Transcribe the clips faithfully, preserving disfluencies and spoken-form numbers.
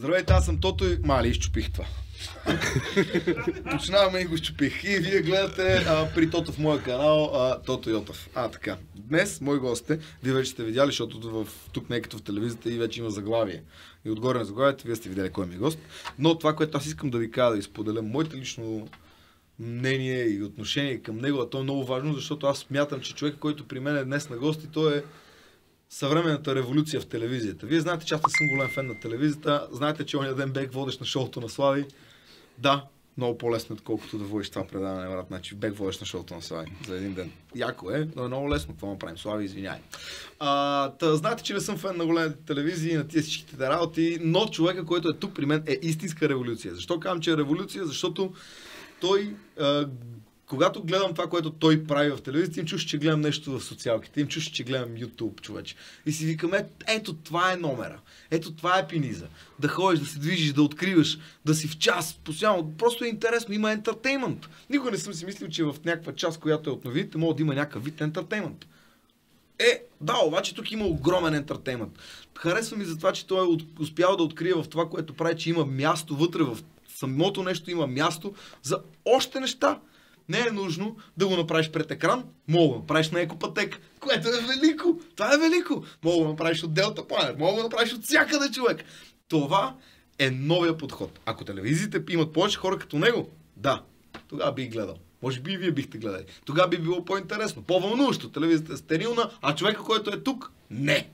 Здравейте, аз съм Тото и... Мали, изчупих това. Починаваме и го щупих. И вие гледате а, при Тото в моя канал а, Тото Йотов. А, така. Днес мои гости, вие вече сте видяли, защото в, тук не е като в телевизията и вече има заглавие. И отгоре на заглавието вие сте видяли кой ми е гост. Но това, което аз искам да ви кажа, да изподеля моите лично мнение и отношение към него, а то е много важно, защото аз смятам, че човек, който при мен е днес на гости, той е съвременната революция в телевизията. Вие знаете, че аз не съм голям фен на телевизията. Знаете, че оня ден бех водещ на шоуто на Слави. Да, много по-лесно, отколкото да водиш това предаване, брат. Значи бех водещ на шоуто на Слави за един ден. Яко е, но е много лесно. Какво направим? Слави, извиняй. А, та, знаете, че не съм фен на големите телевизии, на тия всичките работи, но човека, който е тук при мен, е истинска революция. Защо казвам, че е революция? Защото той... А, когато гледам това, което той прави в телевизията, им чуш, че гледам нещо в социалките, им чуш, че гледам YouTube, човече. И си викам, е, ето това е номера, ето това е пиниза. Да ходиш, да се движиш, да откриваш, да си в час, постоянно. Просто е интересно, има ентертеймент. Никога не съм си мислил, че в някаква част, която е от новините, може да има някакъв вид ентертеймент. Е, да, обаче тук има огромен ентертеймент. Харесва ми за това, че той е успял да открие в това, което прави, че има място вътре, в самото нещо има място за още неща. Не е нужно да го направиш пред екран, мога да направиш на екопатек, което е велико. Това е велико. Мога да направиш от Delta Planet, мога да направиш от всякъде, човек. Това е новия подход. Ако телевизиите имат повече хора като него, да, тогава бих гледал. Може би и вие бихте гледали. Тогава би било по-интересно, по-вълнуващо. Телевизията е стерилна, а човека, който е тук, не.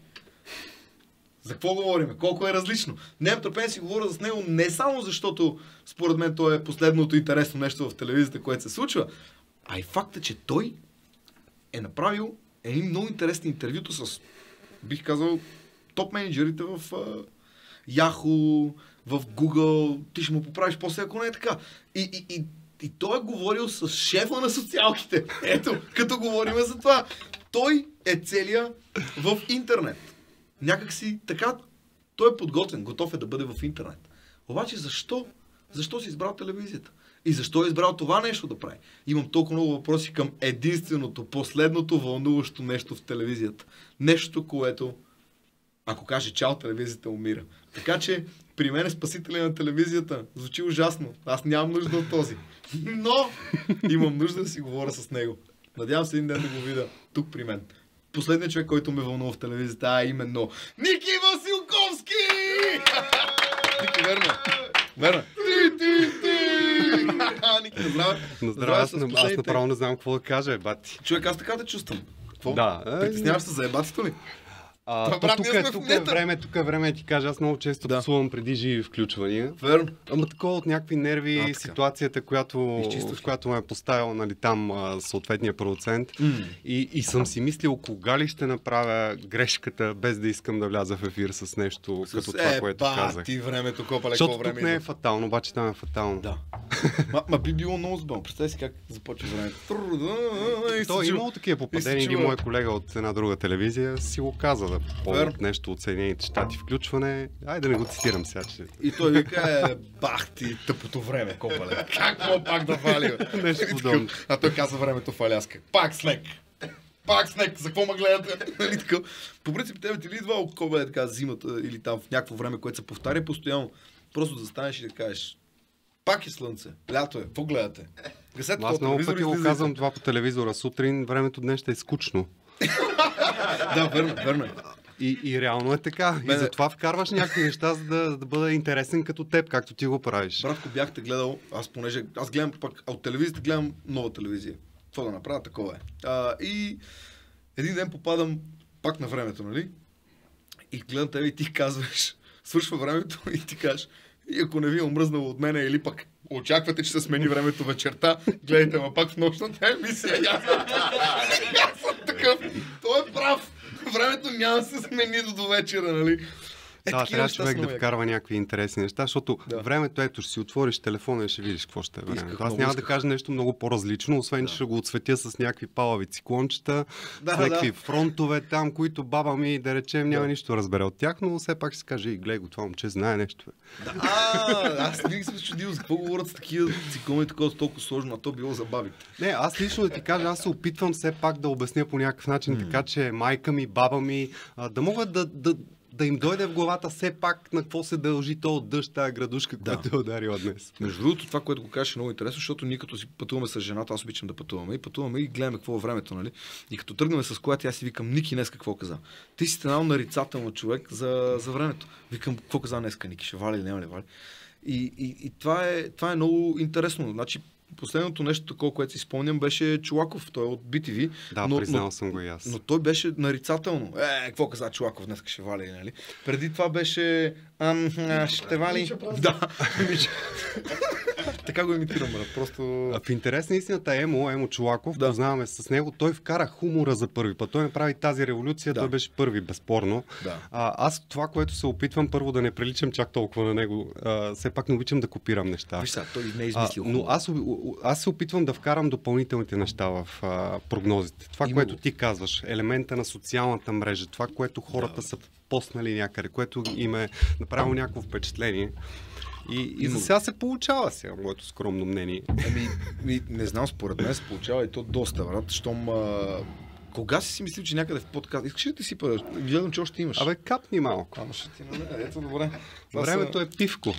За какво говорим? Колко е различно? Нямам търпение да си говоря с него не само защото според мен той е последното интересно нещо в телевизията, което се случва, а и факта, че той е направил едни много интересни интервюта с, бих казал, топ менеджерите в uh, Yahoo, в Google. Ти ще му поправиш после, ако не е така. И, и, и, и той е говорил с шефа на социалките. Ето, като говорим за това. Той е целия в интернет. Някак си така, той е подготвен, готов е да бъде в интернет. Обаче защо? Защо си избрал телевизията? И защо е избрал това нещо да прави? Имам толкова много въпроси към единственото, последното вълнуващо нещо в телевизията. Нещо, което, ако каже чао, телевизията умира. Така че, при мен е спасителя на телевизията. Звучи ужасно. Аз нямам нужда от този. Но имам нужда да си говоря с него. Надявам се един ден да го видя тук при мен. Последният човек, който ме вълнува в телевизията, а именно Ники Василковски! Ники, верно. Верно. Ти, ти, ти! Ники, здраве. Здраве, аз, аз направо не знам какво да кажа, бати. Човек, аз така те чувствам. Какво? Да. Притесняваш се за ебатито ли? А, то, тук, е, тук, е време, тук е време ти кажа, аз много често да. псувам преди живи включвания. Верно. Ама такова от някакви нерви, а, ситуацията, която, в която ме е поставил, нали, там а, съответния продуцент. Mm. И, и съм си мислил кога ли ще направя грешката, без да искам да вляза в ефир с нещо, с като това, е, което ба, казах. Ти времето, копа, защото време тук не е фатално, обаче там е фатално. Да. ма, ма би било много забавно. Представи си как започва времето. То е имало такива попадения. Един мой колега от една друга телевизия си го каза да помнят нещо от Съединените щати включване. Айде да не го цитирам сега, че... И той вика, е, бах ти, тъпото време, копале. Как мога пак да фали? Нещо подобно. А той казва времето фаляска. Пак снег. Пак снег. За какво ме гледате? По принцип, тебе ти ли идва около е така зимата или там в някакво време, което се повтаря постоянно, просто да застанеш и да кажеш, пак е слънце, лято е, какво гледате? Гасете аз много пъти го казвам това по телевизора. Сутрин времето днес ще е скучно. Да, верно, верно. И, и реално е така. Бе, и затова вкарваш някакви неща, за да, да бъда интересен като теб, както ти го правиш. Братко, бяхте гледал, аз понеже, аз гледам пак, от телевизията гледам нова телевизия. Какво да направя, такова е. А, и един ден попадам пак на времето, нали? И гледам тебе и ти казваш, свършва времето и ти кажеш, и ако не ви е омръзнало от мене или пък очаквате, че се смени времето вечерта, гледайте ме пак в нощната емисия. Аз съм такъв. Той е прав. Времето няма да се смени до, до вечера, нали? Е, да, трябва човек да вкарва някакви интересни неща, защото да. времето, ето, ще си отвориш телефона и ще видиш какво ще е времето. Аз няма исках. да кажа нещо много по-различно, освен, да. че ще го отсветя с някакви палави циклончета, да, с някакви да. фронтове там, които баба ми, да речем, няма да. нищо разбере от тях, но все пак ще каже, и гледай го, това момче знае нещо. Да. А, аз винаги съм чудил, за какво говорят с такива циклони, такова толкова сложно, а то било забавите. Не, аз лично да ти кажа, аз се опитвам все пак да обясня по някакъв начин, mm. така че майка ми, баба ми, да могат да, да да им дойде в главата все пак на какво се дължи то дъжд, тази градушка, Да. която е ударила днес. Между другото, това, което го кажеш, е много интересно, защото ние като си пътуваме с жената, аз обичам да пътуваме и пътуваме и гледаме какво е времето, нали? И като тръгнем с колата, аз си викам, Ники днес какво каза. Ти си една нарицателна човек за, за времето. Викам, какво каза днеска, Ники, ще вали или няма ли вали? И, и, и това, е, това е много интересно. Значи, последното нещо такова, което си спомням, беше Чолаков. Той е от би ти ви. Да, но, признал но, съм го и аз. Но той беше нарицателно. Е, какво каза Чолаков, днес ще вали, нали? Преди това беше ам, а, ще вали. Да, така го имитирам, брат. Просто... А в интерес на истината Емо, Емо Чолаков, Да. познаваме с него, той вкара хумора за първи път. Той направи тази революция, Да. той беше първи, безспорно. Да. А, аз това, което се опитвам, първо да не приличам чак толкова на него, а, все пак не обичам да копирам неща. Виж сега, той не е А, измислил. но аз, оби- аз се опитвам да вкарам допълнителните неща в а, прогнозите. Това, Имало. което ти казваш, елемента на социалната мрежа, това, което хората Да. са поснали някъде, което им е направило някакво впечатление. И, и за Имало. сега се получава сега, моето скромно мнение. Ами, ми, не знам, според мен се получава и то доста, брат, щом... А... Кога си си мислил, че някъде в подкаст... Искаш ли да ти си падаш? Гледам, че още имаш. Абе, капни малко. Ама ще ти наде. Ето, добре. Това Времето са... е пивко.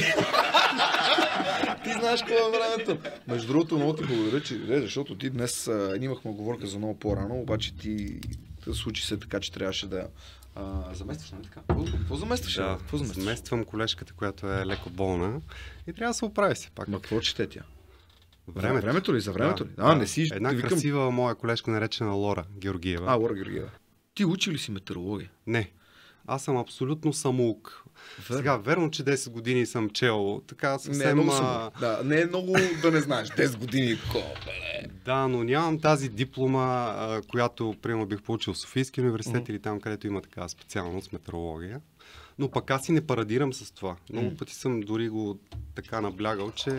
Ти знаеш какво е времето. Между другото, много ти благодаря, че е, защото ти днес а, ние имахме оговорка за много по-рано, обаче ти да случи се така, че трябваше да а, заместваш, нали така? Какво, какво заместваш? Да, бе? Какво заместваш? замествам колежката, която е леко болна и трябва да се оправи се пак. Ма какво чете тя? Времето. Времето ли? За времето ли? Да, А, да. не си... Една викам... красива моя колежка, наречена Лора Георгиева. А, Лора Георгиева. Ти учи ли си метеорология? Не. Аз съм абсолютно самоук. Верно. Сега, верно, че десет години съм чел така съвсем... Не е много а, само. Да, не е много да не знаеш. десет години. Копеле. Да, но нямам тази диплома, а, която, примерно, бих получил в Софийския университет Мгм. или там, където има такава специалност, метеорология. Но пък аз и не парадирам с това. Много Мгм. пъти съм дори го така наблягал, че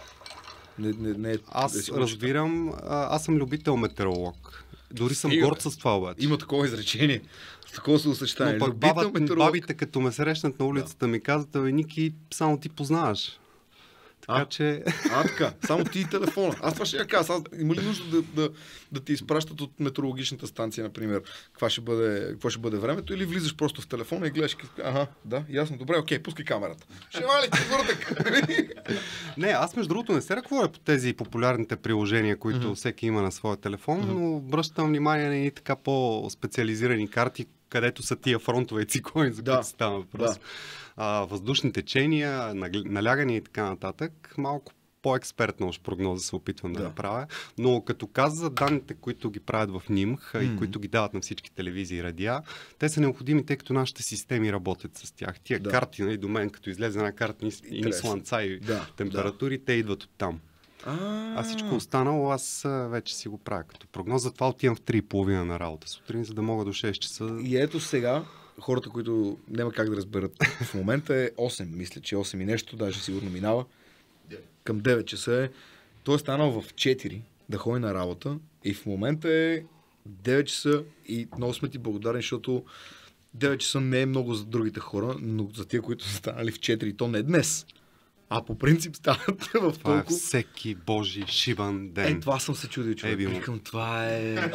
Не, не, не, аз не си разбирам, а, аз съм любител метеоролог. Дори съм Стига, горд бе. с това обаче. Има такова изречение. С такова съсъчетание. Но пък Любител баба, метеоролог. бабите, като ме срещнат на улицата, ми казват, абе, Ники, само ти познаваш. Така А? че... А, така. Само ти и телефона. Аз това ще я кажа. Аз, има ли нужда да, да, да ти изпращат от метеорологичната станция, например, какво ще бъде, какво ще бъде времето, или влизаш просто в телефона и гледаш, ага, да, ясно, добре, окей, пускай камерата. Ще вали ти въртък. Не, аз между другото не се ръководя по тези популярните приложения, които Мгм. всеки има на своя телефон, Мгм. но обръщам внимание на едни така по-специализирани карти, където са тия фронтове и циклони, за Да, които става въпрос. да. А, въздушни течения, нагл- налягания и така нататък. Малко по-експертна уж прогноза се опитвам да, Да. направя. Но като каза за данните, които ги правят в НИМХ и Мгм. които ги дават на всички телевизии и радиа, те са необходими, тъй като нашите системи работят с тях. Тия Да. карти, нали, до мен, като излезе една карта и ни Интересно. слънца и Да, температури, те идват от там. А, А всичко останало аз а, вече си го правя като прогноза. Затова отивам в три и половина на работа сутрин, за да мога до шест часа. И ето сега, хората, които няма как да разберат, в момента е осем, мисля, че осем и нещо, даже сигурно минава. Към девет часа е. Той е станал в четири да ходи на работа и в момента е девет часа и много сме ти благодарни, защото девет часа не е много за другите хора, но за тия, които са станали в четири, то не е днес. А по принцип стават в Това е толкова... всеки божи шибан ден. Е, това съм се чудил, човек. Еби му. Викам, това е...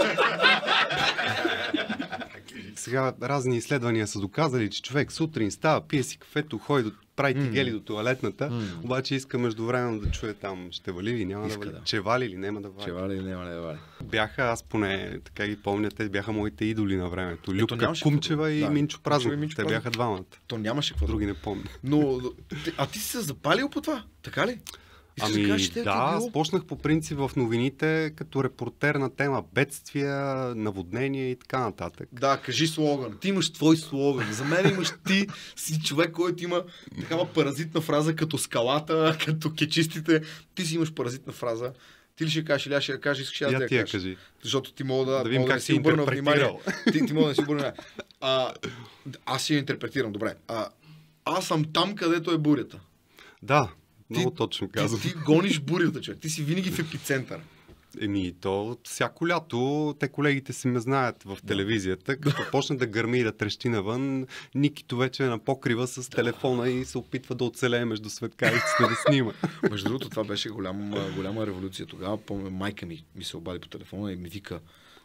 Сега разни изследвания са доказали, че човек сутрин става, пие си кафето, ходи, до, прави М. тигели до туалетната, М. обаче иска междувременно да чуе там ще вали или няма Иска, да вали, да. че вали или няма да вали. Че вали или няма да вали. Бяха, аз поне така ги помня, те бяха моите идоли на времето. Ето Любка нямаше Кумчева какво да- и да, Минчо Кумчева и Празнов. Минчо Те Празнов. бяха двамата. То нямаше какво. Други не помня. Но, а ти си се запалил по това, така ли? Искаш Ами кажеш, те, да, ти е било? аз почнах по принцип в новините като репортер на тема бедствия, наводнения и така нататък. Да, кажи слоган. Ти имаш твой слоган. За мен имаш ти си човек, който има такава паразитна фраза като скалата, като кечистите. Ти си имаш паразитна фраза. Ти ли ще кажеш или аз ще я кажа, искаш аз да Я я ти я кажа. кажи. Защото ти мога да, Да видим мога как не си си обърна внимание. интерпретирал. Ти, ти мога да не си обърна внимание. А, аз си я интерпретирам, добре. А, аз съм там, където е бурята. Да, много точно Ти, казвам. ти гониш бурята, човек. Ти си винаги в епицентъра. Еми, то всяко лято, те колегите си ме знаят в телевизията, като почне да гърми и да трещи навън, Никито вече е на покрива с телефона и се опитва да оцелее между светкавиците да снима. Между другото, това беше голям, голяма революция тогава. Помня, майка ми ми се обади по телефона и ми вика: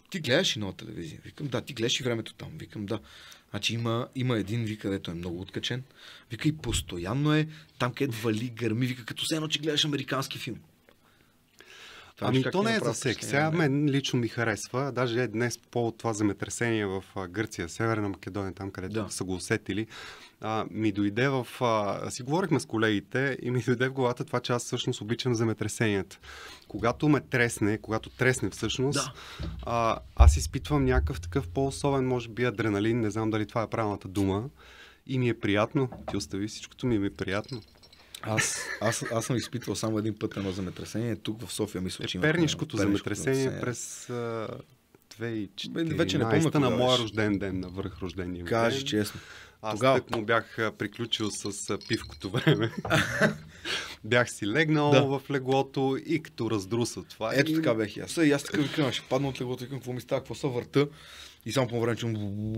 ти гледаш и нова телевизия. Викам, да, ти гледаш и времето там. Викам, да. Значи има, има един, вика, където е много откачен. Вика и постоянно е там, където вали, гърми, вика, като се едно, че гледаш американски филм. Това ами то не е за всеки. Сега мен лично ми харесва. Даже е днес по повод това земетресение в Гърция, Северна Македония, там където да. са го усетили. А, ми дойде в... А, си говорихме с колегите и ми дойде в главата това, че аз всъщност обичам земетресенията. Когато ме тресне, когато тресне всъщност, да. а, аз изпитвам някакъв такъв по-особен, може би адреналин, не знам дали това е правилната дума. И ми е приятно. Ти остави всичкото ми, ми е приятно. Аз, аз, аз съм изпитвал само един път едно земетресение. Тук в София мисля, че е, Пернишкото земетресение през а, две хиляди и четиринадесета на моя рожден ден, на върх рождения. Кажи честно. Аз Тогава... так му бях приключил с пивкото време. Бях си легнал да. в леглото и като раздруса това. Ето и... така бях и аз. И аз така викам, ще падна от леглото, викам, какво ми става, какво са върта. И само по време чум...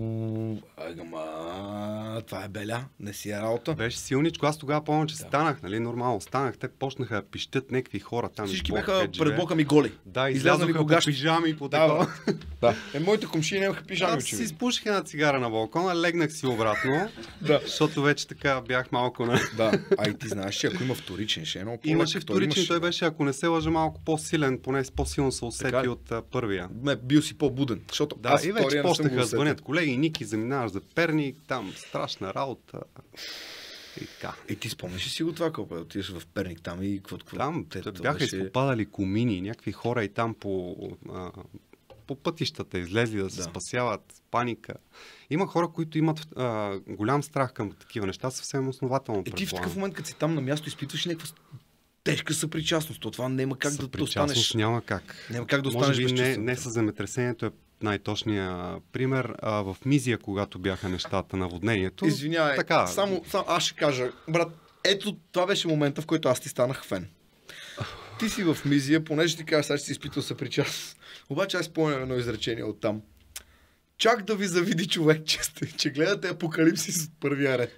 Ама... Това е беля, не си е работа. Беше силничко. Аз тогава помня, че да. станах, нали, нормално станах. Те почнаха да пищят някакви хора там. Всички бяха пред блока ми голи. Да, излязоха по пижами и по такова. Да. Е, моите комши нямаха пижами. Аз си спуших една цигара на балкона, легнах си обратно, да. защото вече така бях малко на... Да, а и ти знаеш, че ако има вторичен, ще е много по-лек. Имаше вторичен, той беше, ако не се лъжа, малко по-силен, поне по-силно се усети от а, първия. Не, бил си по-буден, защото да, аз и вече почнаха да звънят колеги, Ники, заминаваш за Перник, там страшна работа. И така. И ти спомняш ли си го това, колко отидеш в Перник там и какво какво? Там те, бяха беше... изпопадали комини, някакви хора и там по, а, по пътищата излезли да се да. спасяват, паника. Има хора, които имат а, голям страх към такива неща, съвсем основателно. Е, ти в такъв момент, като си там на място, изпитваш някаква тежка съпричастност. То това няма как да останеш. Няма как. Няма как да останеш без чувството. Не, не с земетресението е най-точния пример. А, в Мизия, когато бяха нещата, наводнението. Извинявай, така... само, само аз ще кажа, брат, ето това беше момента, в който аз ти станах фен. Ти си в Мизия, понеже ти кажеш, сега ще си изпитал съпричастност. Обаче аз спомням едно изречение оттам. Чак да ви завиди човек, че, сте, че гледате Апокалипсис от първия ред.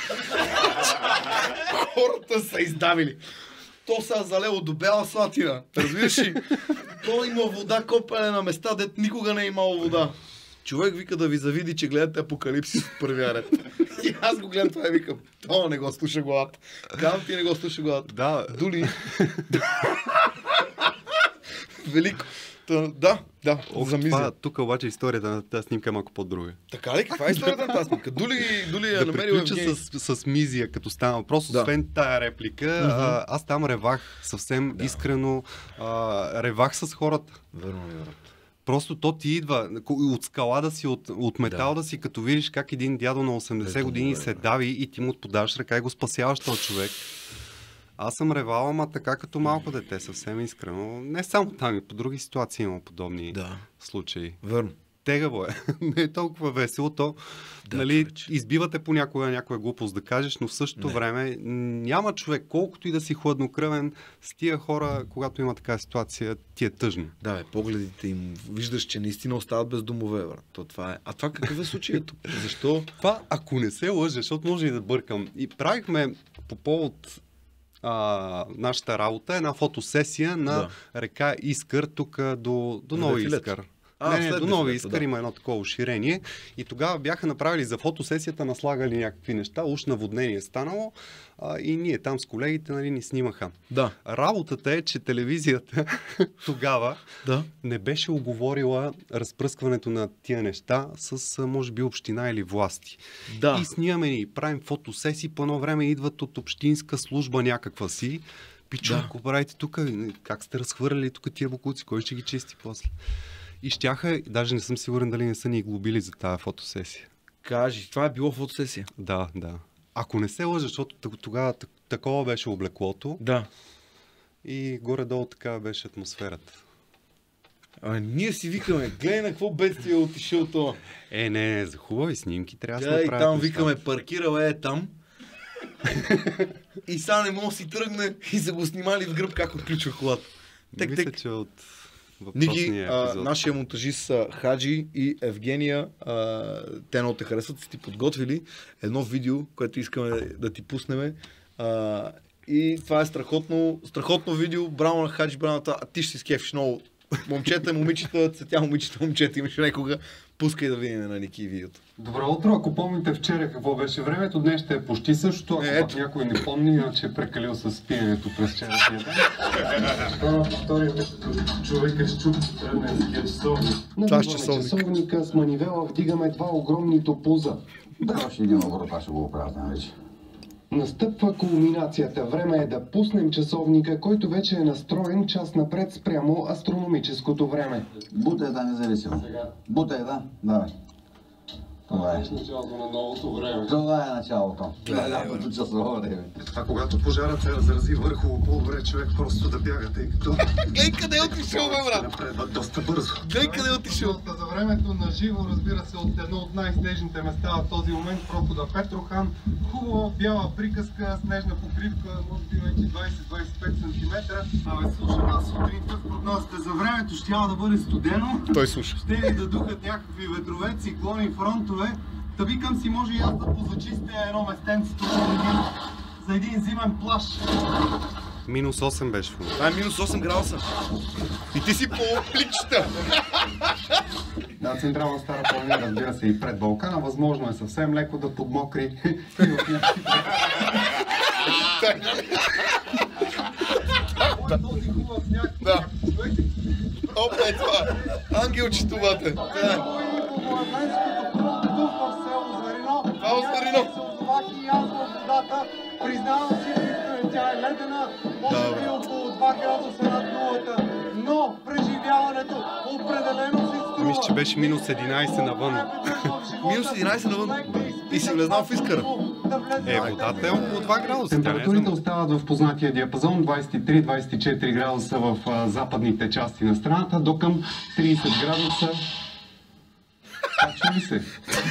Хората са издавили. То са залело до бяла слатина. Разбираш ли? То има вода копане на места, дет никога не е имало вода. Човек вика да ви завиди, че гледате Апокалипсис от първия ред. И аз го гледам това и викам, то не го слуша главата. Казвам ти не го слуша главата. Да. Дули. Велико. Да, да, Ох, за Мизия. Тук обаче историята на тази снимка е малко по-друга. Така ли? Каква е историята на тази снимка? Дули, Дули я да намерил приключа с, с Мизия, като стана въпрос. Да. Освен тая реплика, uh-huh. аз там ревах съвсем да. искрено. А, ревах с хората. Верно, верно. Просто то ти идва от скала да си, от, от метал да. да си, като видиш как един дядо на осемдесет Ето, години добре, се дави и ти му подаваш ръка и го спасяваш този човек. Аз съм ревал, ама така като малко дете, съвсем искрено. Не само там, и по други ситуации има подобни да. случаи. Верно. Тегаво е. Не е толкова весело. То, да, нали, избивате понякога някоя глупост да кажеш, но в същото не. време няма човек, колкото и да си хладнокръвен, с тия хора, когато има такава ситуация, ти е тъжно. Да, бе, погледите им, виждаш, че наистина остават без домове. Брат. То, това е. А това какъв е случаят? Защо? Това, ако не се лъжа, защото може и да бъркам. И правихме по повод А, нашата работа е една фотосесия на да. река Искър, тук до, до Нови Искър. А, не, не, до Нови Искър да. има едно такова уширение. И тогава бяха направили за фотосесията, наслагали някакви неща, уж наводнение станало а, и ние там с колегите, нали, ни снимаха. Да. Работата е, че телевизията тогава да. не беше оговорила разпръскването на тия неща с, може би, община или власти. Да. И снимаме и правим фотосесии, по едно време идват от общинска служба някаква си. Пичо, ако да. правите тук, как сте разхвърляли тук тия бокуци, кой ще ги чисти после? И щяха, даже не съм сигурен дали не са ни глобили за тази фотосесия. Кажи, това е било фотосесия? Да, да. Ако не се лъжа, защото тогава такова беше облеклото. Да. И горе-долу така беше атмосферата. А ние си викаме, гледай на какво бедствие отишъл това. Е, не, за хубави снимки трябва да се направят. Там неща. Викаме, паркирал е там. И сега не мога да си тръгне и са го снимали в гръб как отключва колата. Тек, Мисля, тек. че от... Ники, а, нашия монтажист са Хаджи и Евгения. А, те много те харесват, са ти подготвили едно видео, което искаме да ти пуснем. А, и това е страхотно, страхотно видео. Браво на Хаджи, браво на това. А ти ще си скефиш много. Момчета, момичета, цветя, момичета, момчета, имаш някога. Пускай да видим на Ники видеото. Добро утро, ако помните вчера какво беше времето, днес ще е почти същото, ако пак някой не помни, иначе е прекалил с спиенето през вчерашния ден. Това втория човека ще чупи средненския часовник. Набиваме часовника с манивела, вдигаме два огромни топуза. Да, още един оборот, аз ще го оправям вече. Настъпва кулминацията. Време е да пуснем часовника, който вече е настроен час напред спрямо астрономическото време. Бутай да, независимо. Бутай да, давай. Това е началото на новото време. Това е началото. Лялямото часово време. А когато пожарът се разрази върху, по-добре човек просто да бяга, тъй като... Глей къде е отишъл, бе, брат! Напредват доста бързо. Глей къде е отишъл! За времето на живо, разбира се, от едно от най-снежните места в този момент, прохода Петрохан. Хубава бяла приказка, снежна покривка, може би вече двайсет до двайсет и пет сантиметра. Абе, слушам аз сутринта в прогнозите за времето, ще да бъде студено. Той слуша. Ще ли да духат някакви ветрове, циклони, фронтове. Та викам си, може и аз да позачистя едно местенце тук за един зимен плаж. Минус осем беше в момента. Това е минус осем градуса. И ти си по пликчета. Да, Централна Стара планина, разбира се, и пред Балкана. Възможно е съвсем леко да подмокри. Този хубав сняг. Да. Опа е това. Ангелчето, бате. Това е Озарино. Признавам си, тя е ледена, може би около два градуса над нулата, но преживяването определено си струва. Мисля, че беше минус единайсет навън. Минус единайсет навън? И си влезнал в Искъра? Е, водата е около два градуса. Температурите остават в познатия диапазон, двайсет и три до двайсет и четири градуса в а, западните части на страната, до към трийсет градуса. Чули се?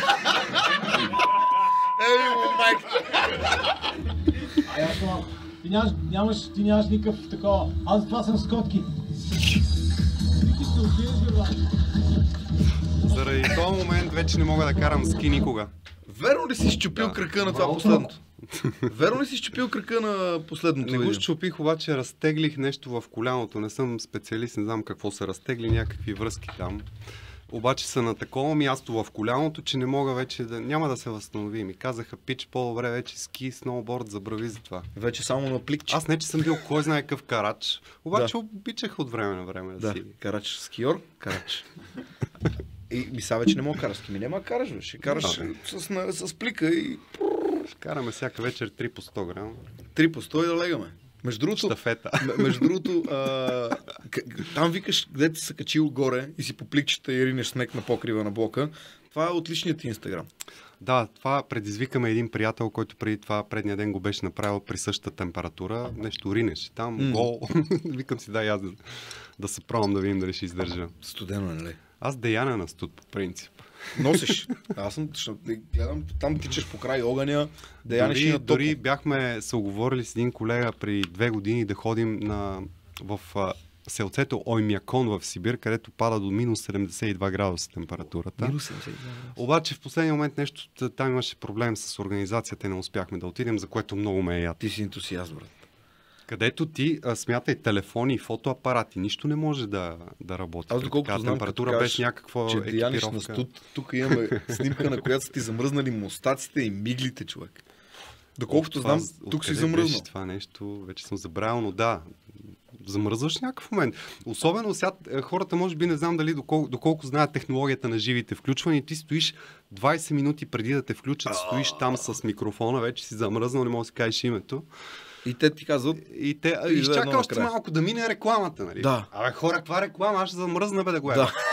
Ей, майка! Ти нямаш, нямаш, ти нямаш никакъв такова. Аз това съм скотки. Ти се отидеш, бе, брат. Заради този момент вече не мога да карам ски никога. Верно ли си счупил да. крака на това последното? Верно ли си счупил крака на последното? Не го счупих, обаче разтеглих нещо в коляното. Не съм специалист, не знам какво са разтегли, някакви връзки там. Обаче са на такова място в коляното, че не мога вече да... Няма да се възстанови. Ми казаха, пич, по-добре вече ски, сноуборд, забрави за това. Вече само на пликче. Аз не, че съм бил кой знае какъв карач, обаче да. обичах от време на време да, да. си... Карач, скиор, карач. И ми сега вече не мога караш ски, ми няма караш, бе. Ще караш да, с, с плика и... Ще караме всяка вечер три по сто грама. три по сто и да легаме. Между другото, Штафета. Между другото, а, там викаш, където си се качил горе и си по пликчета и ринеш снег на покрива на блока. Това е отличният ти Инстаграм. Да, това предизвикаме един приятел, който преди това предния ден го беше направил при същата температура. Нещо ринеш там, mm. гол. Викам си, да, аз да, да се пробвам да видим дали ще издържа. Студено е, нали? Аз деяна на студ, по принцип. Носиш. Аз съм, гледам, там тичаш по край огъня, деянеш дори, на топло. Дори бяхме се оговорили с един колега при две години да ходим на, в а, селцето Оймякон в Сибир, където пада до минус седемдесет и два градуса температурата. Минус седемдесет и два градуса. Обаче в последния момент нещо, там имаше проблем с организацията и не успяхме да отидем, за което много ме е яд. Ти си ентусиаст, брат. Където ти а, смятай телефони и фотоапарати, нищо не може да, да работи. Аз доколкото знам, температура беше някаква че екипировка. На студ, тук имаме снимка, на която са ти замръзнали мустаците и миглите, човек. Доколкото О, това, знам, тук си замръзнал. Това нещо, вече съм забравил, но да, замръзваш някакъв момент. Особено сега хората може би не знам дали доколко, доколко знаят технологията на живите включвания. Ти стоиш двайсет минути преди да те включат, стоиш там с микрофона, вече си замръзнал, не можеш да си кажеш името. И те ти казват... И те и изчака още малко да мине рекламата, нали? Да. Абе хора, каква реклама? Аз ще замръзна, бе, да го е. Да.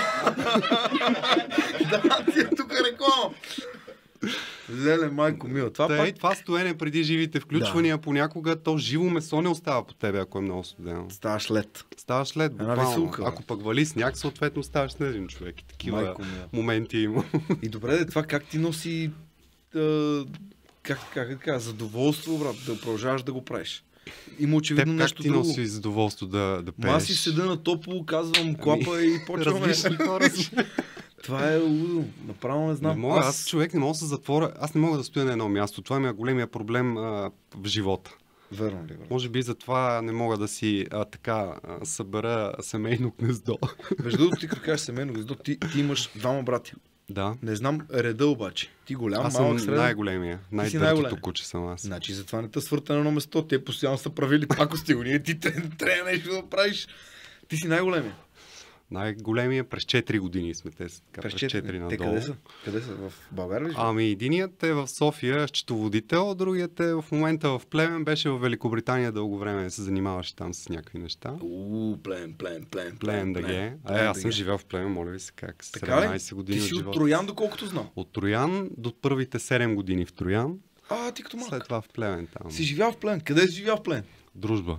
Да, ти е тук реклама. Леле, майко мила. Това, пак... това стоене преди живите включвания, да. Понякога то живо месо не остава по тебе, ако е много студено. Ставаш лед. Ставаш лед, буквално. Ако пък вали сняг, съответно ставаш снежен човек. И такива моменти има. И добре, де, това как ти носи да, как, как, как, как, задоволство, брат, да продължаваш да го правиш? Има очевидно Теб, нещо как ти друго. носи задоволство да, да пееш? Аз си седа на топло, казвам клапа ами, и почваме. Това е лудо. Направо не знам. Не мога, аз... аз човек не мога да се затворя. Аз не мога да стоя на едно място. Това ми е големия проблем а, в живота. Верно ли, брат? Може би затова не мога да си а, така а, събера семейно гнездо. Между другото, ти като кажеш семейно гнездо, ти, ти имаш двама братя. Да. Не знам реда обаче. Ти голям, Аз съм малък, среден. най-големия, най-дъртото най-голем. куче съм аз. Значи затова не те свърта на едно место. Те постоянно са правили пакости го. Ние ти трябва нещо да правиш. Ти си най-големия. Най-големия през четири години сме те. Така, През през четири Те надолу. къде са? Къде са? В България ли? Ами единият е в София, счетоводител, другият е в момента в Плевен, беше в Великобритания дълго време, се занимаваше там с някакви неща. Уу, плен, плен, плен. Плевен да е. А, аз съм живял в Плевен, моля ви се, как? седемнайсет години ти от си от живота. Троян, доколкото знам. От Троян до първите седем години в Троян, А, ти като малък. след това в Плевен там. Си живял в Плен. Къде си живял в Плен? Дружба.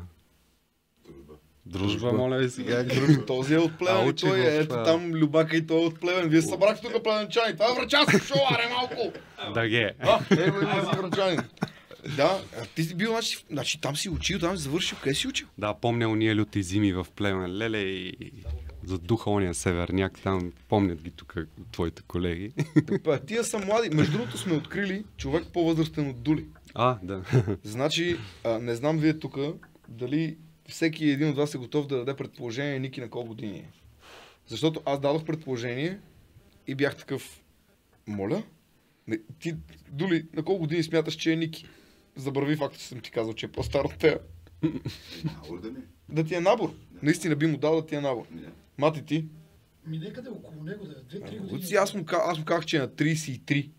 Дружба, моля ви сега. Дружба. Този е от Плевен. А, и учих той е, в, ето а, там Любака и той е от Плевен. Вие се събрахте тук плевенчани. Това е врачански шоу, аре малко. Да ге. А, е, бе, си врачанин. Да, а ти си бил, значи, значи там си учил, там си завършил. Къде си учил? Да, помня уния люти зими в Плевен. Леле и задуха ония северняк там. Помнят ги тук твоите колеги. Па, тия са млади. Между другото сме открили човек по-възрастен от Дули. А, да. Значи, а, не знам вие тук дали всеки един от вас е готов да даде предположение Ники на колко години е. Защото аз дадох предположение и бях такъв, моля? Не, ти, Дули, на колко години смяташ, че е Ники? Забрави факта, че съм ти казал, че е по-стар от тея. Набор да ми? Да ти е набор. Наистина би му дал да ти е набор. Не. Мати ти? Ми нека да е около него, да е две-три От години. си, аз му, ка- аз му казах, че е на трийсет и три.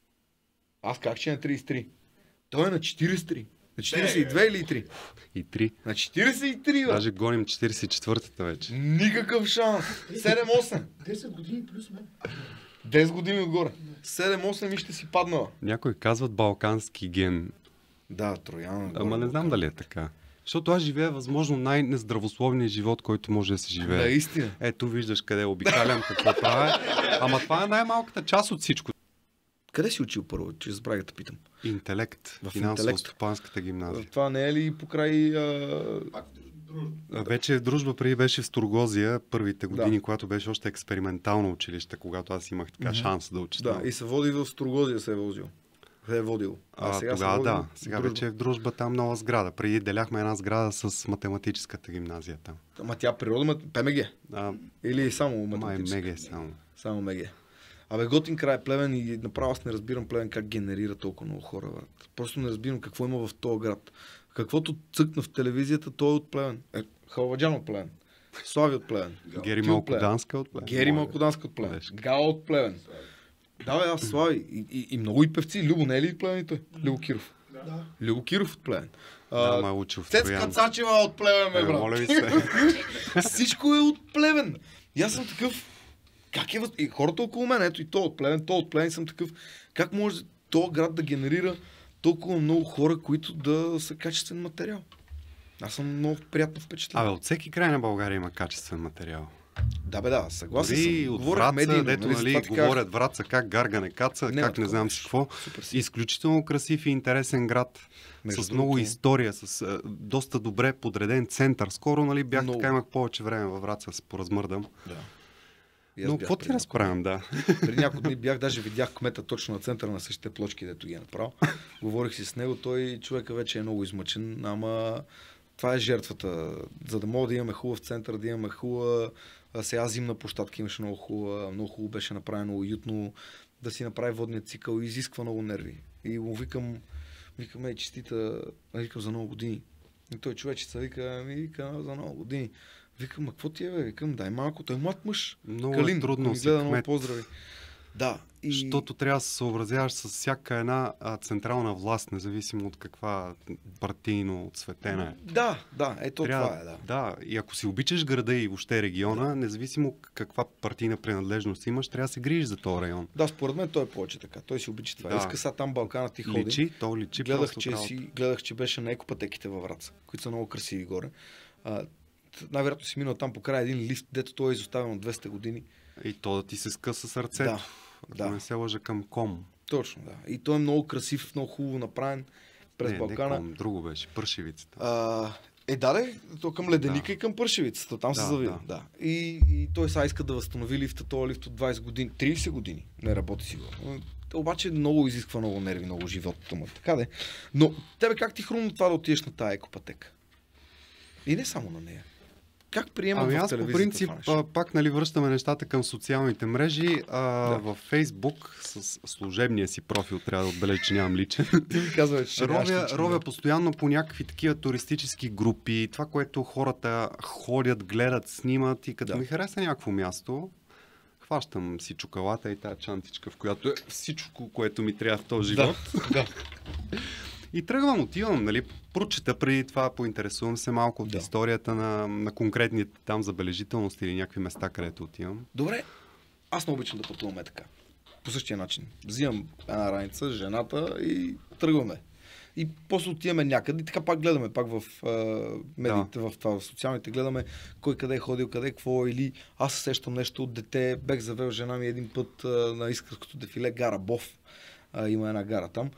Аз казах, че е на трийсет и три. Той е на четирийсет и три. На четирийсет и две или три? И три. На четирийсет и три, бе. Даже гоним четирийсет и четвъртата вече. Никакъв шанс. седем-осем. десет години плюс мен. десет години отгоре. седем-осем и ще си паднала. Някои казват балкански ген. Да, Троян. Ама не знам дали е така. Защото аз живея възможно най-нездравословния живот, който може да се живее. Наистина. Ето виждаш къде обикалям, какво правя. Ама това е най-малката част от всичко. Къде си учил първо, че забравя да питам? Интелект. В Финансово-стопанската гимназия. Това не е ли покрай... А... А, Вече в дружба преди беше в Строгозия първите години, Да. когато беше още експериментално училище, когато аз имах така шанс да уча. Да, и се води в Строгозия се е возил. Се е водил. А, сега се тогава води да. в Сега Дружба. вече е в дружба там нова сграда. Преди деляхме една сграда с математическата гимназия там. Ама тя природа, ма... ПМГ. А, Или само май математическа? мега е само. Само МГ. Абе, готин край Плевен и направо аз не разбирам Плевен как генерира толкова много хора, брат. Просто не разбирам какво има в този град. Каквото цъкна в телевизията, той е от Плевен. Е, Халваджан от Плевен. Слави от Плевен. Гери Ти от Плевен. Малкоданска от Плевен. Гери Малкоданска от Плевен. Беше. Гала от Плевен. Да, бе, аз Слави. И, и, и много и певци. Любо не е ли от Плевен и той? Любо Киров. Да. Любо Киров от Плевен. Да, ма е учил в Цецка Троян. Цачева от Плевен, бе, Е, брат. моля ви се. Всичко е от Плевен. И аз съм такъв. Как е въз... И хората около мен, ето и то от Плевен, то от Плевен, съм такъв. Как може този град да генерира толкова много хора, които да са качествен материал? Аз съм много приятно впечатлен. Абе, от всеки край на България има качествен материал. Да, бе, да, съгласен Дори съм. от Говорех Враца, медийно, дето, нали, нали, затова ти говорят казах. Враца, как гарга не каца, Не, как не такова знам беше. си какво. Супер си. Изключително красив и интересен град. Между с много другото- история, с а, доста добре подреден център. Скоро, нали, бях Много. така, имах повече време във Враца, се поразмърдам. Да. И аз Но бях какво ти преди разправям, да? няколко- Преди няколко дни бях, даже видях кмета точно на центъра на същите плочки, дето ги е направил. Говорих си с него, той човека вече е много измъчен, ама това е жертвата. За да мога да имаме хубав център, да имаме хубава... а Сега зимна площадка имаше много хубава, много хубаво беше направено, уютно, да си направи водния цикъл, изисква много нерви. И му викам, викам, ей, честита, а викам за много години. И той човечица вика, ми вика, за много години. Викам, а какво ти е, бе? Викам, дай малко, той е млад мъж. Много Калин, е трудно ми си гледа много кмет. поздрави. Да. И... Защото трябва да се съобразяваш с всяка една а, централна власт, независимо от каква партийно цветена е. Да, да, ето Трябва- това е, да. Да, и ако си обичаш града и въобще региона, независимо каква партийна принадлежност имаш, трябва да се грижиш за този район. Да, според мен той е повече така. Той си обича това. Да. Иска са там Балкана ти ходи. Личи, то личи гледах, просто че от работа. си, гледах, че беше на екопътеките във Враца, които са много красиви горе. А, т- най-вероятно си минал там покрай един лифт, дето той е изоставен от двеста години. И то да ти се скъса сърцето. Да, Ако да. не се лъжа към ком. Точно, да. И той е много красив, много хубаво направен през не, Балкана. не ком, друго беше, пършивицата. А, Е, да, де, то към леденика да. И към пършевицата, там да, се завива. Да. Да. И, и той сега иска да възстанови лифта, този лифт от двайсет години, трийсет години не работи сигурно. Обаче много изисква много нерви, много живота му. Така де. Но тебе как ти хрумна това да отидеш на тая екопътека? И не само на нея. Как приемат ами в телевизията? По принцип, а, пак нали, връщаме нещата към социалните мрежи. А, да. Във Фейсбук с служебния си профил, трябва да отбележа, че нямам личен. Ти ми казвай, че ровя, ровя постоянно по някакви такива туристически групи, това, което хората ходят, гледат, снимат и като да. Ми хареса някакво място, хващам си чукалата и тази чантичка, в която е всичко, което ми трябва в този живот. Да. И тръгвам, отивам, нали, прочета преди това, поинтересувам се малко от да. Историята на, на конкретните там забележителности или някакви места, където отивам. Добре, аз не обичам да пътуваме така. По същия начин. Взимам една раница, жената и тръгваме. И после отиваме някъде и така пак гледаме, пак в uh, медиите, да. в, това, в социалните, гледаме кой къде е ходил, къде е какво, или аз се сещам нещо от дете, бех завел жена ми един път uh, на Искърското дефиле, гара Бов. Uh, има една гара там.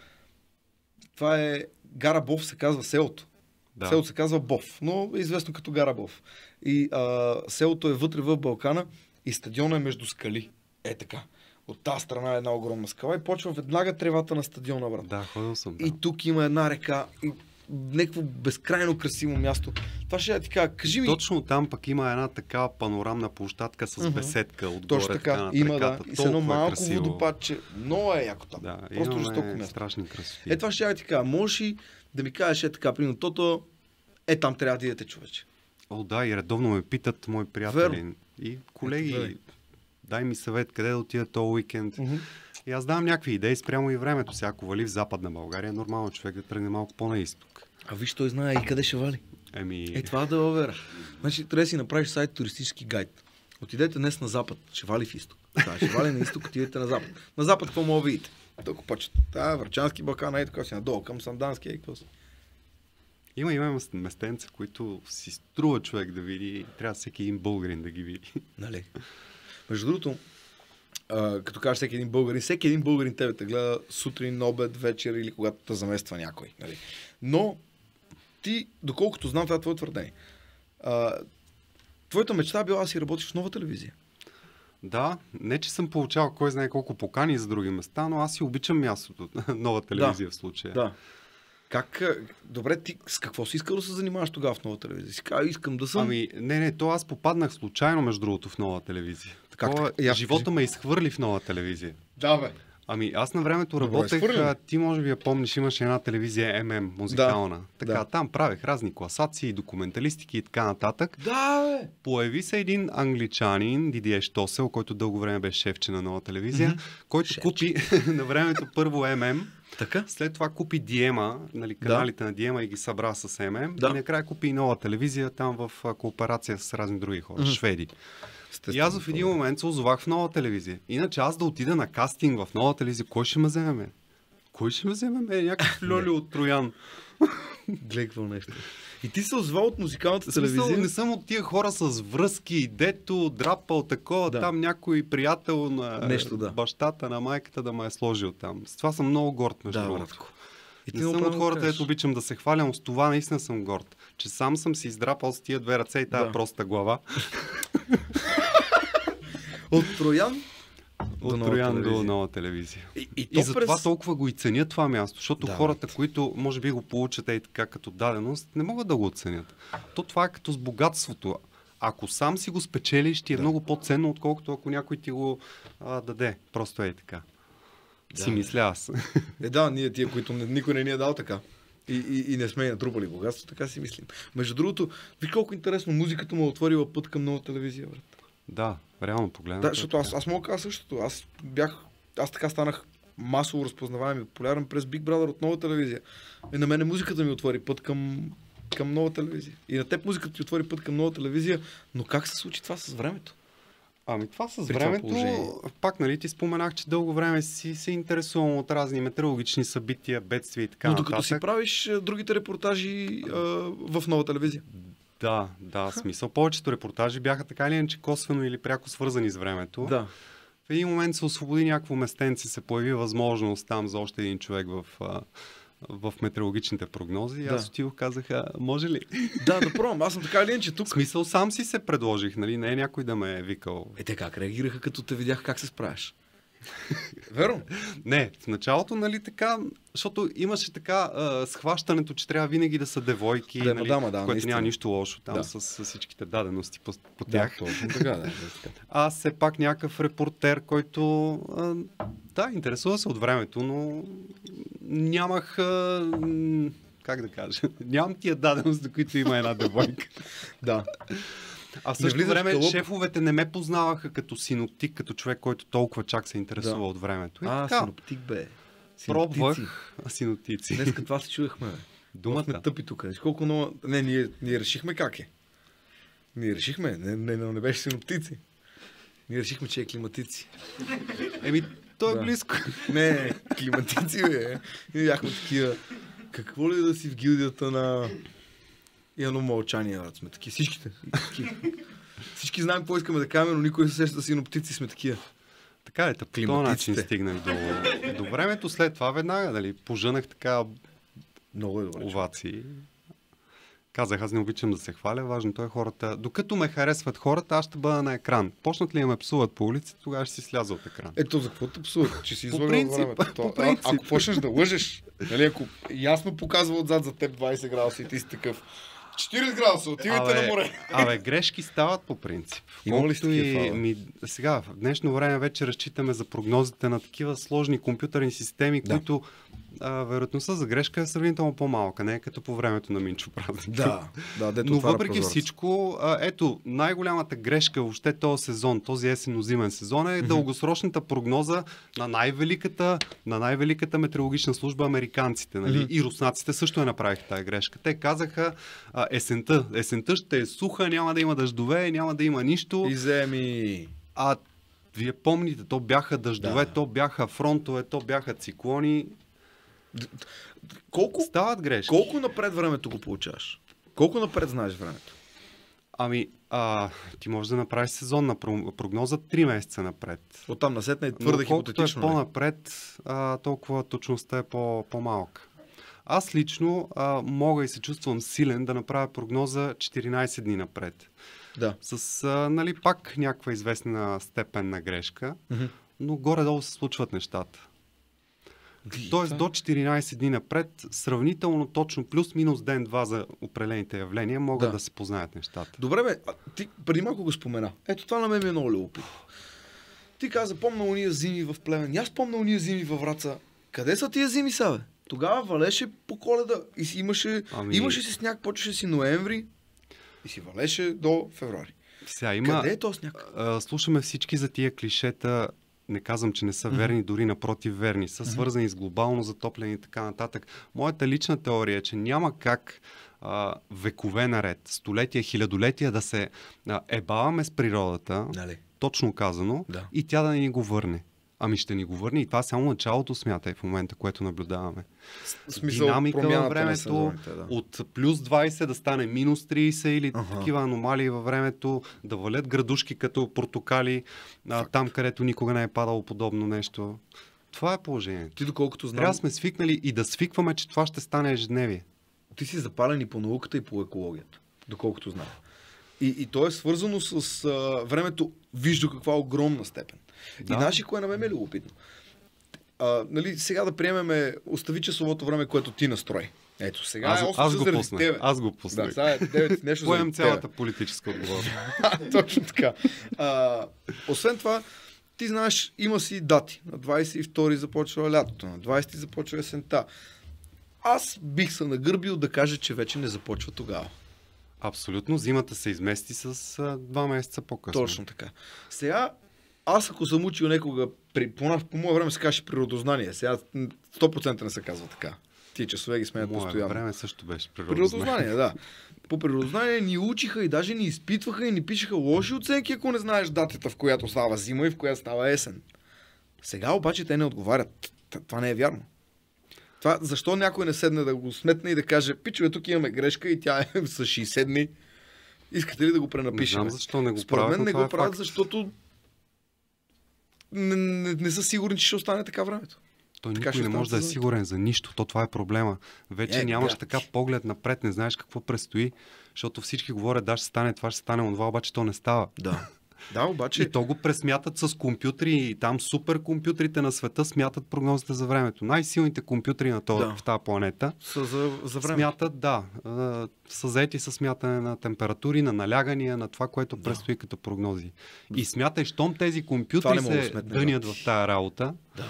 Това е гара Бов, се казва селото. Да. Селото се казва Бов, но е известно като гара Бов. И а, селото е вътре в Балкана и стадиона е между скали. Е така. От тази страна е една огромна скала и почва веднага тревата на стадиона, брат. Да, ходил съм. Да. И тук има една река и някакво безкрайно красиво място. Това ще я ти кажа, кажи ми... Точно там пък има една такава панорамна площадка с uh-huh. беседка отгоре. Точно така, има да. И с едно малко е водопадче. Много е яко там. Да, просто жестоко място. Страшни красоти. Е, това ще я ти кажа. Можеш ли да ми кажеш е така, примерно, тото е там трябва да идете, човече. О, да, и редовно ме питат мои приятели Верно. И колеги, Ето, дай ми съвет къде да отида този уикенд. Uh-huh. И аз давам някакви идеи спрямо и времето. Сега, ако вали в Западна България, нормално човек да тръгне малко по-на изток. А виж, той знае и къде ще вали. Еми... Е, това да овера. Значи, трябва да си направиш сайт туристически гайд. Отидете днес на запад, ще вали в изток. Да, ще вали на изток, отидете на запад. На запад какво мога да видите? Толкова почет. Да, Врачански Балкан, ей така си надолу, към Сандански, ей какво си. Има, има местенца, които си струва човек да види. Трябва всеки един българин да ги види. Нали? Между другото, Uh, като кажеш всеки един българин, всеки един българин тебе те гледа сутрин, обед, вечер или когато те замества някой. Нали? Но ти, доколкото знам, това е твое твърдение. Uh, твоята мечта била да си работиш в Нова телевизия. Да, не че съм получавал кой знае колко покани за други места, но аз си обичам мястото. Нова телевизия да, в случая. Да. Как, добре, ти с какво си искал да се занимаваш тогава в Нова телевизия? Си казал, искам да съм... Ами, не, не, то аз попаднах случайно, между другото, в Нова телевизия. Такова, как, живота ме изхвърли в Нова телевизия. Да, бе. Ами, аз на времето работех, а, ти може би я помниш, имаше една телевизия Ем Ем, музикална. Да, така, да. Там правех разни класации, документалистики и така нататък. Да, бе. Появи се един англичанин, Дидие Штосел, който дълго време беше шефче на Нова телевизия, mm-hmm. който шефче. Купи на времето първо Ем Ем. Така? След това купи Диема, нали, каналите да. На Диема и ги събра с Ем Ем. Да. И накрая купи и Нова телевизия там в кооперация с разни други хора, mm-hmm. шведи. Естествено, и аз в един момент се озовах в Нова телевизия. Иначе аз да отида на кастинг в Нова телевизия, кой ще ме вземе? Кой ще ме вземе? Някакъв Льоли от Троян. Гледай какво нещо. И ти се озвал от музикалната телевизия? Смисъл, не съм от тия хора с връзки, дето драпал такова, да. Там някой приятел на нещо, да. Бащата, на майката да ме е сложил там. С това съм много горд, между другото. Да, и не съм от хората, ето обичам да се хвалям, с това наистина съм горд. Че сам съм си издрапал с тия две ръце и тая да. Проста глава. От Троян? От Троян до Нова телевизия. И, и, и затова през... толкова го и ценя това място, защото да, хората, бе. Които може би го получат и така като даденост, не могат да го оценят. То това е като с богатството. Ако сам си го спечелиш, ти е да. Много по-ценно, отколкото ако някой ти го а, даде. Просто е така. Да, си мисля аз. Е да, ние тия, които никой не ни е дал така. И, и, и не сме натрупали богатство, така си мислим. Между другото, виж колко интересно, музиката му е отворила път към Нова телевизия, брат. Да, реално погледнато. Да, защото аз, аз мога да кажа същото. Аз бях, аз така станах масово разпознаваем и популярен през Big Brother от Нова телевизия. И на мене музиката ми отвори път към, към Нова телевизия. И на теб музиката ти отвори път към Нова телевизия, но как се случи това с времето? Ами това с При времето, това пак нали ти споменах, че дълго време си се интересувам от разни метеорологични събития, бедствия и така но нататък. Но докато си правиш другите репортажи а, в Нова телевизия. Да, да, смисъл. Повечето репортажи бяха така или иначе косвено или пряко свързани с времето. Да. В един момент се освободи някакво местенце, се появи възможност там за още един човек в, в метеорологичните прогнози. Да. Аз отидох, казаха, може ли? Да, да пробвам. Аз съм така или иначе тук. В смисъл, сам си се предложих, нали? Не е някой да ме е викал. Е, те как реагираха, като те видяха как се справяш? Верно? Не, в началото, нали така, защото имаше така а, схващането, че трябва винаги да са девойки, Да, нали, дама, да, което наистина. няма нищо лошо там Да. с, с всичките дадености по, по Да, тях. точно така, да. да, така. Аз все пак някакъв репортер, който а, да, интересува се от времето, но нямах а, м, как да кажа, нямам тия дадености, до които има една девойка. Да. А в Не същото влизаш в време кълъп. шефовете не ме познаваха като синоптик, като човек, който толкова чак се интересува Да. от времето. И А, така, синоптик бе. пробвах Синоптици. синоптици. Днес като това се чудехме, бе. Думата. Сме тъпи тук. Виж колко много... Не, ние, ние решихме как е. Ние решихме. Не, не, не, не беше синоптици. Ние решихме, че е климатици. Еми, то е Да. близко. Не, климатици, бе. Ние бяхме такива. Какво ли да си в гилдията на... И едно мълчание, брат. Сме такива. Всичките. Такива. Всички знаем какво искаме да кажем, но никой не се сеща синоптици. Сме такива. Така е, по този Климатиците. начин стигнах до, до времето. След това веднага, дали, пожънах така Много е добре. овации. Казах, аз не обичам да се хваля, важното е хората. Докато ме харесват хората, аз ще бъда на екран. Почнат ли да ме псуват по улицата, тогава ще си сляза от екран. Ето за какво те псуват? Че си По излагал принцип, времето. по То, принцип. А, ако почнеш да лъжеш, нали, ако ясно показва отзад за теб двайсет градуса и ти си такъв четирийсет градуса, отивайте на море. Абе, грешки стават по принцип. Има ли Колкото такива и фала? ми, сега, в днешно време вече разчитаме за прогнозите на такива сложни компютърни системи, Да. които а, вероятността за грешка е сравнително по-малка, не е като по времето на Минчо Празник. Да, да, дето Но отваря въпреки прозорец. всичко, а, ето, най-голямата грешка въобще този сезон, този есенно-зимен сезон е дългосрочната прогноза на най-великата, на най-великата метеорологична служба американците. Нали? И руснаците също я направиха тази грешка. Те казаха а, есента. Есента ще е суха, няма да има дъждове, няма да има нищо. Иземи. А вие помните, то бяха дъждове, Да. то бяха фронтове, то бяха циклони. Колко, Стават грешки. колко напред времето го получаваш? Колко напред знаеш времето? Ами, а, ти можеш да направиш сезонна про- прогноза три месеца напред. Оттам насетне е Но твърде колкото е хипотетично. нали? по-напред, а, толкова точността е по- по-малка. Аз лично а, мога и се чувствам силен да направя прогноза четиринайсет дни напред. Да. С а, нали, пак някаква известна степен на грешка, Мгм. но горе-долу се случват нещата. Тоест до четиринайсет дни напред, сравнително точно плюс-минус ден-два за определените явления могат Да. да се познаят нещата. Добре, бе, а, ти преди малко го спомена. Ето това на мен ми е много любопитно. Ти каза, помня уния зими в Плевен. И аз помня уния зими във Враца. Къде са тия зими са, бе? Тогава валеше по Коледа и си имаше, Ами- имаше си сняг, почваше си ноември и си валеше до февруари. Сега има... Къде е този сняг? а, слушаме всички за тия клишета, не казвам, че не са верни, дори напротив верни, са свързани с глобално затопляне и така нататък. Моята лична теория е, че няма как а, векове наред, столетия, хилядолетия да се а, ебаваме с природата, Нали? точно казано, Да. и тя да не ни го върне. Ами ще ни го върне и това само началото, смятай, в момента, което наблюдаваме. В смисъл, Динамика във промяната на времето, сезоните, да. от плюс двайсет да стане минус трийсет или Аха. такива аномалии във времето, да валят градушки като портокали, а, там където никога не е падало подобно нещо. Това е положението. Ти доколкото знам, Трябва да сме свикнали и да свикваме, че това ще стане ежедневие. ти си запален и по науката и по екологията, доколкото знам. И, и то е свързано с а, времето, виж до каква огромна степен. Да. И наши, кое на мен е любопитно. А, нали, сега да приемеме, остави часовото време, което ти настрои. Ето, сега Аз, е осем аз часа го заради пуснах. тебе. Аз го Да, пуснах. сега е девет нещо Поем заради цялата тебе. политическа отговорност. Точно така. А, освен това, ти знаеш, има си дати. На двайсет и втори започва лятото, на двайсети започва есента. Аз бих се нагърбил да кажа, че вече не започва тогава. Абсолютно. Зимата се измести с а, два месеца по-късно. Точно така. Сега, аз ако съм учил некога, при, по, нас- по мое време се каже природознание, сега сто процента не се казва така. Тия часове ги сменят Мое постоянно. време също беше природознание. Природознание, да. По природознание ни учиха и даже ни изпитваха и ни пишеха лоши оценки, ако не знаеш датата, в която става зима и в която става есен. Сега обаче те не отговарят. Т- Това не е вярно. Това, защо някой не седне да го сметне и да каже, пичове, тук имаме грешка и тя е с шейсет дни. Искате ли да го Не пренапишем? знам защо не го Според правят, мен но не това го е правят, факт. защото не, не, не са сигурни, че ще остане така времето. Той никой не може да е сигурен за нищо. То това е проблема. Вече е, нямаш брат. така поглед напред, не знаеш какво предстои, защото всички говорят, да, ще стане това, ще стане онова, обаче то не става. Да. Да, обаче... И то го пресмятат с компютри и там суперкомпютрите на света смятат прогнозите за времето. Най-силните компютри на това, да. в тази планета са за, за време. Смятат, да, са заети с смятане на температури, на налягания, на това, което да. предстои като прогнози. И смятай, щом тези компютри се да дънят в тая работа, да.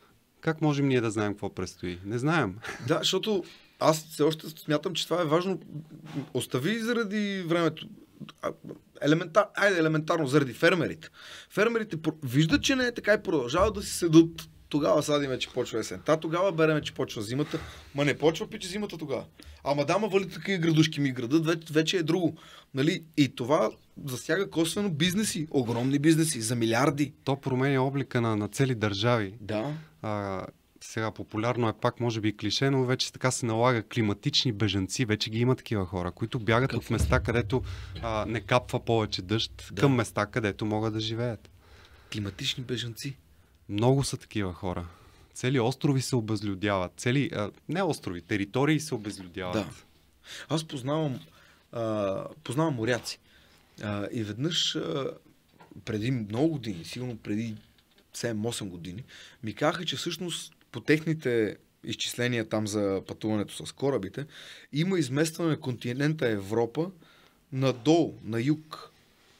как можем ние да знаем какво предстои? Не знаем. Да, защото аз все още смятам, че това е важно. Остави заради времето. Елементар... Айде, елементарно, заради фермерите. Фермерите виждат, че не е така и продължават да си седат. Тогава садиме, че почва есента, тогава береме, че почва зимата. Ма не почва пиче зимата тогава. Ама дама вали такива градушки ми градът, вече, вече е друго. Нали? И това засяга косвено бизнеси, огромни бизнеси, за милиарди. То променя облика на, на цели държави. Да. А, сега популярно е пак, може би клише, но вече така се налага климатични бежанци. Вече ги има такива хора, които бягат Какво? от места, където а, не капва повече дъжд, да. към места, където могат да живеят. Климатични бежанци? Много са такива хора. Цели острови се обезлюдяват. Цели, а, не острови, територии се обезлюдяват. Да. Аз познавам, а, познавам моряци. А, и веднъж а, преди много години, сигурно преди седем-осем години, ми казаха, че всъщност по техните изчисления там за пътуването с корабите, има изместване на континента Европа надолу, на юг.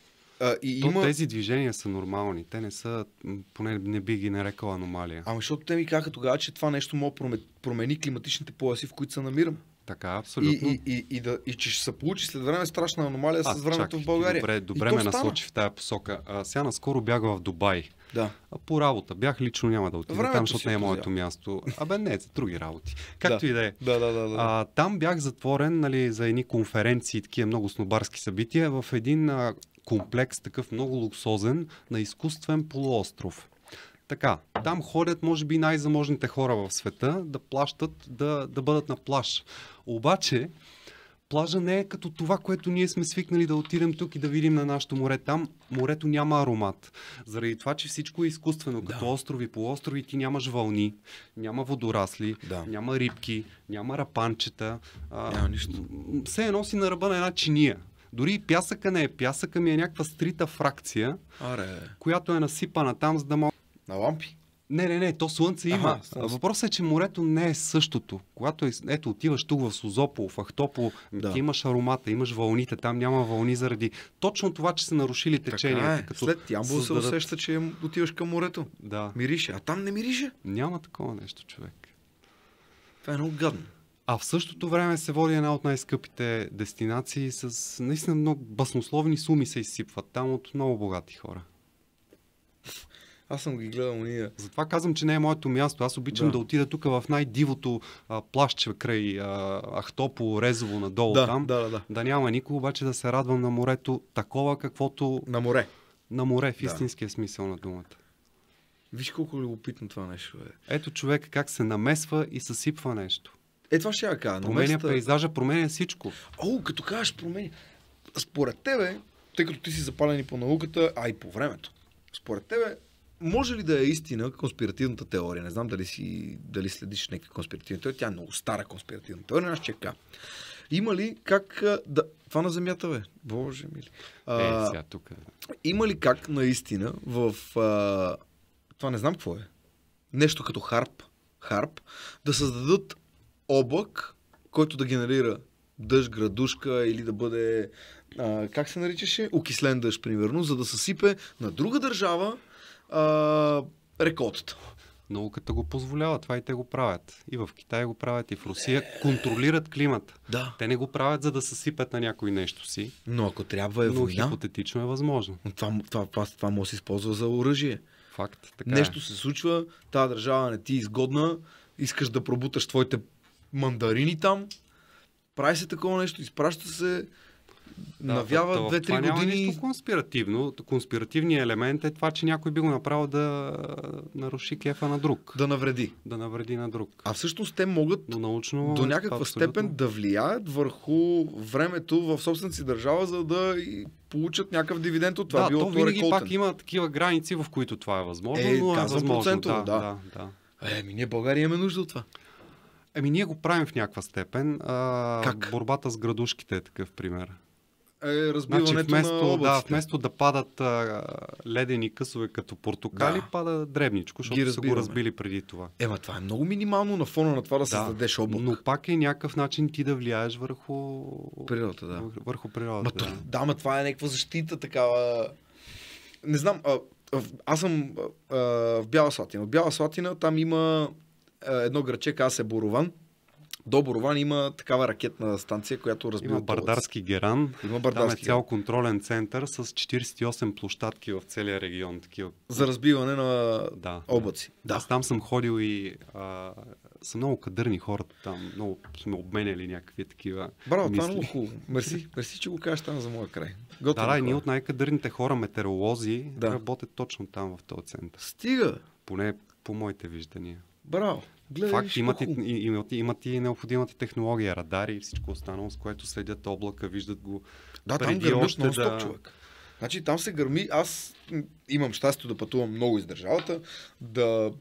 А, и То има... Тези движения са нормални. Те не са, поне не би ги нарекал аномалия. Ама защото те ми казаха тогава, че това нещо може да промени климатичните пояси, в които се намирам. Така, абсолютно. И, и, и, и, да, и че ще се получи след време страшна аномалия а, с времето чакай, в България. Добре, добре ме насочи в тая посока. А, сега наскоро бях в Дубай. Да. А, по работа. Бях лично, няма да отида там, защото не е моето място. Абе не, за други работи. Както да. и да е. Да, да, да, да. А, там бях затворен, нали, за едни конференции, такива много снобарски събития, в един а, комплекс, такъв много луксозен, на изкуствен полуостров. Така, там ходят, може би, най-заможните хора в света да плащат, да, да бъдат на плаж. Обаче, плажа не е като това, което ние сме свикнали да отидем тук и да видим на нашото море. Там морето няма аромат. Заради това, че всичко е изкуствено. Като да. острови, полуострови, ти нямаш вълни, няма водорасли, да. няма рибки, няма рапанчета. Няма нищо. Все едно си на ръба на една чиния. Дори и пясъка не е. Пясъка ми е някаква стрита фракция, Аре. която е насипана там, за да мога... На лампи? Не, не, не, то слънце има. Ага, слънце. Въпросът е, че морето не е същото. Когато е, ето, отиваш тук в Созопол, в Ахтопол, да. ти имаш аромата, имаш вълните, там няма вълни заради точно това, че са нарушили теченията. Е. Като след Ямбол създадат... се усеща, че отиваш към морето. Да. Мирише, а там не мирише. Няма такова нещо, човек. Това е много гадно. А в същото време се води една от най-скъпите дестинации с наистина много баснословни суми се изсипват там от много богати хора. Аз съм ги гледал ние. Затова казвам, че не е моето място. Аз обичам да, да отида тук в най-дивото а, плащче край а, Ахтопол, Резово, надолу да, там. Да, да, да. да няма никой, обаче да се радвам на морето такова, каквото... На море. На море, в да. истинския смисъл на думата. Виж колко любопитно това нещо е. Ето човек как се намесва и съсипва нещо. Е, това ще я кажа. Променя наместа... пейзажа, променя всичко. О, като кажеш променя. Според тебе, тъй като ти си запален и по науката, а и по времето, според тебе, може ли да е истина конспиративната теория? Не знам дали си дали следиш някакви конспиративни теории. Тя е много стара конспиративна теория. Аз чека. Има ли как да... Това на Земята, бе. Боже мили. А, е, сега тук. Има ли как наистина в... А... Това не знам какво е. Нещо като харп. Харп. Да създадат облак, който да генерира дъжд, градушка или да бъде... А, как се наричаше? Окислен дъжд, примерно, за да съсипе на друга държава а, реколтата. Науката го позволява, това и те го правят. И в Китай го правят, и в Русия. Не. Контролират климата. Да. Те не го правят, за да съсипят на някой нещо си. Но ако трябва е война... Но хипотетично е възможно. Това, това, това, това може да се използва за оръжие. Факт. Така нещо е. се случва, тази държава не ти е изгодна, искаш да пробуташ твоите мандарини там, прави се такова нещо, изпраща се... Да, навява две-три години. Това няма нищо конспиративно. Конспиративният елемент е това, че някой би го направил да наруши кефа на друг. Да навреди. Да навреди на друг. А всъщност те могат научно, до някаква степен да влияят върху времето в собствената си държава, за да получат някакъв дивиденд от това. Да, било то винаги реколтен. пак има такива граници, в които това е възможно, е, но е възможно. Да, да, да, да. Еми, ние в България имаме нужда от това. Еми, ние го правим в някаква степен. А, как? Борбата с градушките е такъв пример. Е, разбиването значи, вместо, на облаците. Да, вместо да падат а, ледени късове като портокали, да. Пада дребничко, защото са го разбили преди това. Ема, това е много минимално на фона на това да, да създадеш облак. Но пак е някакъв начин ти да влияеш върху природата, да. Върху природата. Ма, да. да, ма това е някаква защита, такава... Не знам, а, аз съм а, в Бяла Слатина. В Бяла Слатина там има а, едно градче, казва се Борован. До Борован има такава ракетна станция, която разбива. Има Бардарски геран. Има Бардарски Там е цял контролен център с четиридесет и осем площадки в целия регион. Такива. За разбиване на да, облаци. Да. Аз там съм ходил и а, са много кадърни хората там. Много сме обменяли някакви такива Браво, мисли. това е много хубаво. Мерси, мерси, че го кажеш там за моя край. Готово да, да, и ние от най-кадърните хора, метеоролози, да. работят точно там в този център. Стига! Поне по моите виждания. Браво! Гледай, факт, имат и, имат, имат и необходимата технология, радари и всичко останало, с което следят облака, виждат го. Да, там гърмиш нон-стоп, да... човек. Значи там се гърми, аз имам щастие да пътувам много из държавата, да,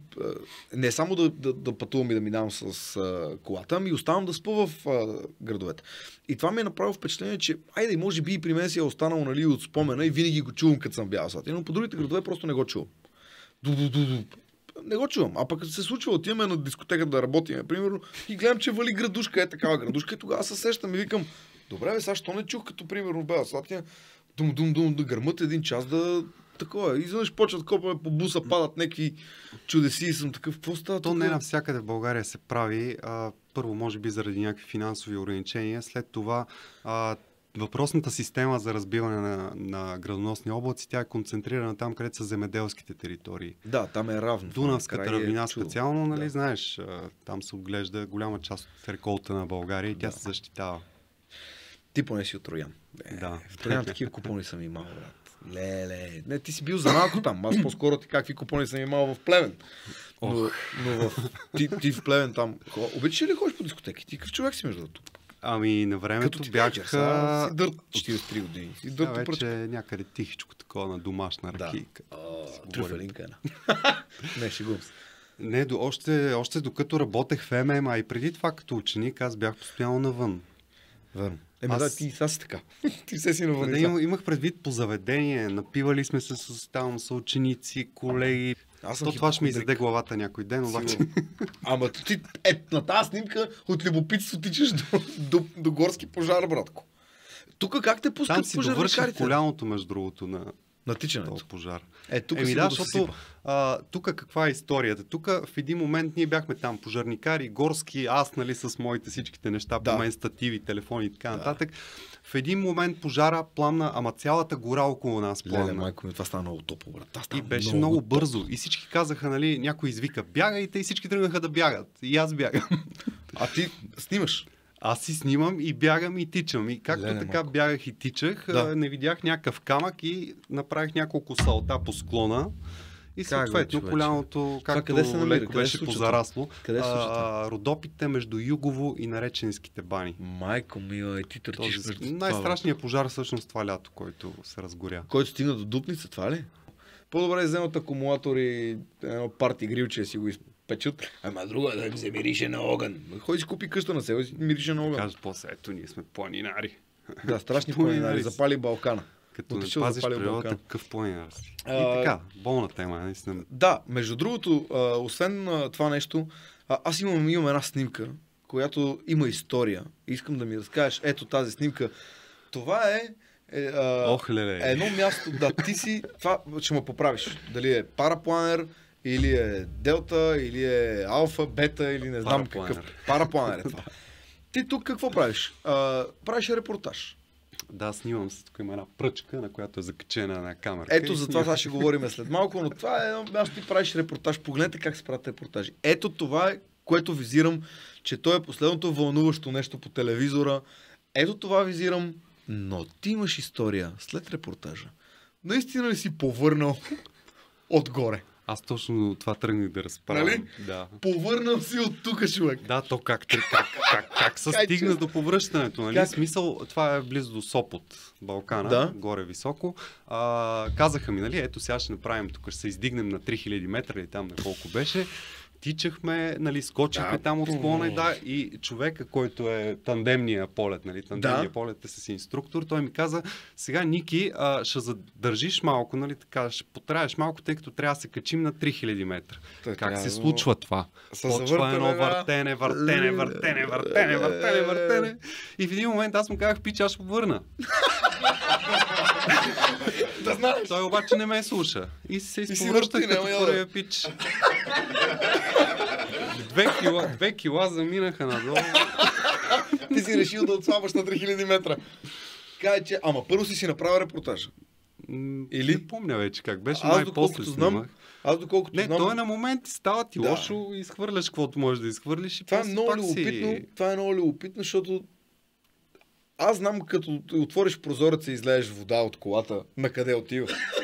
не само да, да, да пътувам и да минавам с а, колата, ами оставам да спа в а, градовете. И това ми е направило впечатление, че айде, може би и при мен си е останало, нали, от спомена и винаги го чувам, като съм в Бяла Слатина, но по другите градове просто не го чувам. Ду-ду-ду-ду. Не го чувам. А пък като се случва, отиваме на дискотека да работим, примерно, и гледам, че вали градушка, е такава градушка, и тогава се сещам и викам, добре, бе, сега що не чух, като примерно в Бяла Слатина, дум-дум-дум, да гърмат един час, да такова. Изведнъж почват копаме по буса, падат някакви чудеси и съм такъв, какво става? То не навсякъде в България се прави. А, първо, може би заради някакви финансови ограничения, след това а, въпросната система за разбиване на, на градоносни облаци, тя е концентрирана там, където са земеделските територии. Да, там е равно. Дунавската равнина е специално, нали, да. Знаеш, там се отглежда голяма част от реколта на България и тя да. Се защитава. Ти поне си от Троян. Е, да. В Троян такива купони съм имал, брат. Леле. Не, ти си бил за малко там. Аз по-скоро ти какви купони съм имал в Плевен. Но, но в, ти, ти в Плевен там. Обичаш ли ходиш по дискотеки? Ти какъв човек си между другото? Ами на времето бях... Си дърт четиридесет и три години. Си дърт да, вече някъде тихичко такова на домашна ракийка. Да. Трюфелинка една. Не, шегувам се. Не, до, още, още докато работех в ем ем, а и преди това като ученик, аз бях постоянно навън. Вън. Еми аз... да, ти сега си така. Ти все си навън. Да, имах, имах предвид по заведение. Напивали сме се с там съученици, колеги. Аз То това ще ми изяде главата някой ден, обаче. Ама ти е, на тази снимка от любопитство тичаш до, до, до горски пожар, братко. Тук как те пускат пожарникарите? Там си довърших коляното, между другото, на натичането. Пожар. Е, тук Еми си да, го защото а, тук каква е историята? Тук в един момент ние бяхме там пожарникари, горски, аз нали с моите всичките неща, да. По мен стативи, телефони и така да. Нататък. В един момент пожара пламна, ама цялата гора около нас пламна. Леле, майко ми, това стана много топло, брат. И беше много, много бързо. И всички казаха, нали, някой извика, бягайте и всички тръгнаха да бягат. И аз бягам. А ти снимаш? Аз си снимам и бягам и тичам. И както Леле, така малко. Бягах и тичах, да. Не видях някакъв камък и направих няколко салта по склона. И съответно коляното, както леко беше позарасло, а, Родопите между Югово и Нареченските бани. Майко мила, и ти търчиш между това. Най-страшният пожар всъщност това лято, който се разгоря. Който стигна до Дупница, това ли? По-добре вземат акумулатори, едно парти грилче си го изпечат. Ама друга да се мирише на огън. Ходи си купи къща на себе си, мирише на огън. Кажат после, ето ние сме планинари. Да, страшни планинари, запали Балкана. Като не пазиш природата, какъв планинар си. А, и така, болна тема, наистина. Да, между другото, а, освен а, това нещо, а, аз имам, имам една снимка, която има история. Искам да ми разкажеш, ето тази снимка. Това е Е, а, Ох, леле. едно място, да, ти си, това ще ме поправиш. Дали е парапланер, или е делта, или е алфа, бета, или не знам какъв. Парапланер е това. Ти тук какво правиш? А, правиш репортаж. Да, снимам се. Тук има една пръчка, на която е закачена на камера. Ето за това сега ще говорим след малко, но това е едно място, ти правиш репортаж. Погледнете как се правят репортажи. Ето това е, което визирам, че то е последното вълнуващо нещо по телевизора. Ето това визирам. Но ти имаш история след репортажа. Наистина ли си повърнал отгоре? Аз точно това тръгнах да разправям. Нали? Да. Повърнал си от тук, човек. Да, то как, как, как, как се стигна до повръщането, нали? Как? Смисъл, това е близо до Сопот, Балкана, да? Горе високо. А, казаха ми, нали, ето сега ще направим, тук ще се издигнем на три хиляди метра или там на колко беше. тичахме, нали, скочихме Да. там от склона и да, и човека, който е тандемния полет, нали, тандемния Да. полет е с инструктор, той ми каза, сега, Ники, а, ще задържиш малко, нали, така, ще потраеш малко, тъй като трябва да се качим на три хиляди метра. Той Как трябва се да- случва това? С Почва завъртане, едно да. въртене, въртене, въртене, въртене, въртене, въртене. И в един момент аз му казах, пич, аз ще върна. Да знаеш. Той обаче не ме слуша. И се И си изповръщах върти, като няма я да. първия пич. Две кила, две кила заминаха надолу. Ти си решил да отслабваш на три хиляди метра. Кай, че... Ама първо си си направил репортажа. М, Или? Не помня вече как беше, Аз май доколкото после знам, снимах. аз доколкото Не, знам... той е на моменти, става ти Да. лошо, изхвърляш каквото можеш да изхвърлиш и Това е после много пак си... любопитно, това е много любопитно, защото аз знам, като отвориш прозореца и излезеш вода от колата, на къде отива?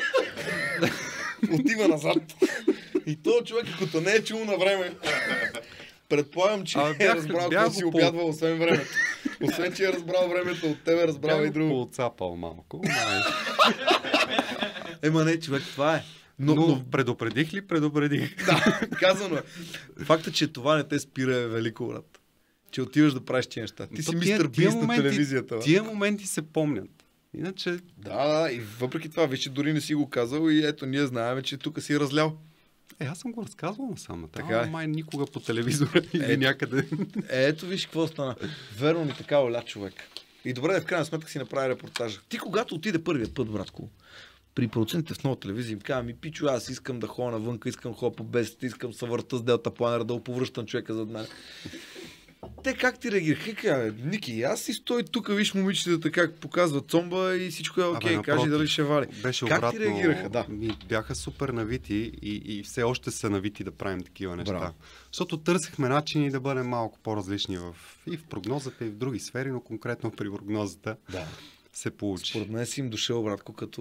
Отива назад. И този човек, като не е чул на време, предполагам, че А, е бях- разбрал бях какво си го по- обядвал, освен времето. Освен, че е разбрал времето от тебе, разбрал и Бях го друго. поотцапал малко. май. Ема не, човек, това е. Но, Но, но предупредих ли? Предупредих. да, казано е. Факта, че това не те спира е велико, брат. Че отиваш да правиш тия неща. Ти То си тия- мистер тия Бист на моменти- телевизията. бе. Тия моменти се помнят. Иначе Да, да, и въпреки това, виж, че дори не си го казал и ето ние знаем, че тук си разлял. Е, аз съм го разказвал насам. Така Така е. май никога по телевизора или Ето. някъде. Е, ето виж какво стана. Верно ми така оля човек. И добре, в крайна сметка си направи репортажа. Ти когато отиде първият път, братко, при продуцентите в нова телевизия им казва ми, пичо, аз искам да ходя навънка, искам да ходя по бесите, искам да се върта с Делта Планер, да оповръщам човека зад мен. Те как ти реагираха? Каза, Ники, аз си стой тук, виж момичетата как показват цомба и всичко е окей, Абе, кажи напротив, дали ще вали. Беше Как обратно. ти реагираха? Да. Ми бяха супер навити и, и все още са навити да правим такива неща. Браво. Защото търсихме начини да бъдем малко по-различни в, и в прогнозата, и в други сфери, но конкретно при прогнозата Да. се получи. Според мен си им дошъл, братко, като...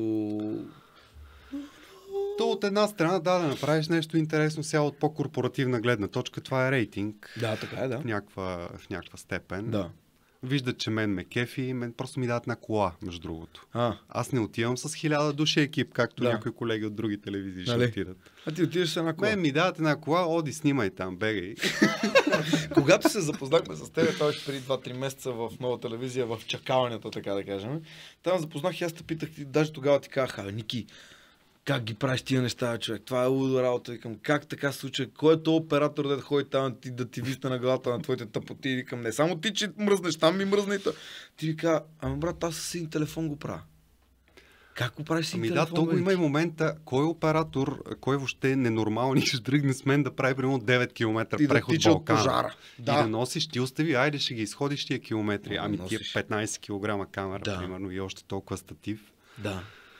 То от една страна, да, да направиш нещо интересно сега от по-корпоративна гледна точка. Това е рейтинг Да, така е, да. в някаква, в някаква степен. Да. Виждат, че мен ме кефи, мен просто ми дадат на кола, между другото. А, Аз не отивам с хиляда души екип, както Да. някои колеги от други телевизии Нали? ще отидат. а ти отидеш с една кола. Мен ми дадат една кола, оди, снимай там, бегай. Когато се запознахме с теб, това беше преди два-три месеца в нова телевизия, в чакалнята, така да кажем, там запознах и аз те питах, ти, даже тогава ти казах, а, Ники, как ги правиш тия неща, човек? Това е лудо работа. Викам, как така се случва? Кой е то оператор, да ходи там ти, да ти висне на главата на твоите тъпоти? И викам, не само ти, че мръзнеш, там ми мръзне и то. Ти вика, ами брат, аз с един телефон го правя. Как го правиш с един Ами да, телефон? то го бе, има и Ники? момента, кой оператор, кой въобще е ненормални ще тръгне с мен да прави примерно девет километра И да преход тича от Балкана. пожара. И Да. да носиш, ти остави, айде ще ги изходиш тия километри. Да, Ами носиш. тия петнайсет килограма камера, Да. примерно, и още толкова статив. Да.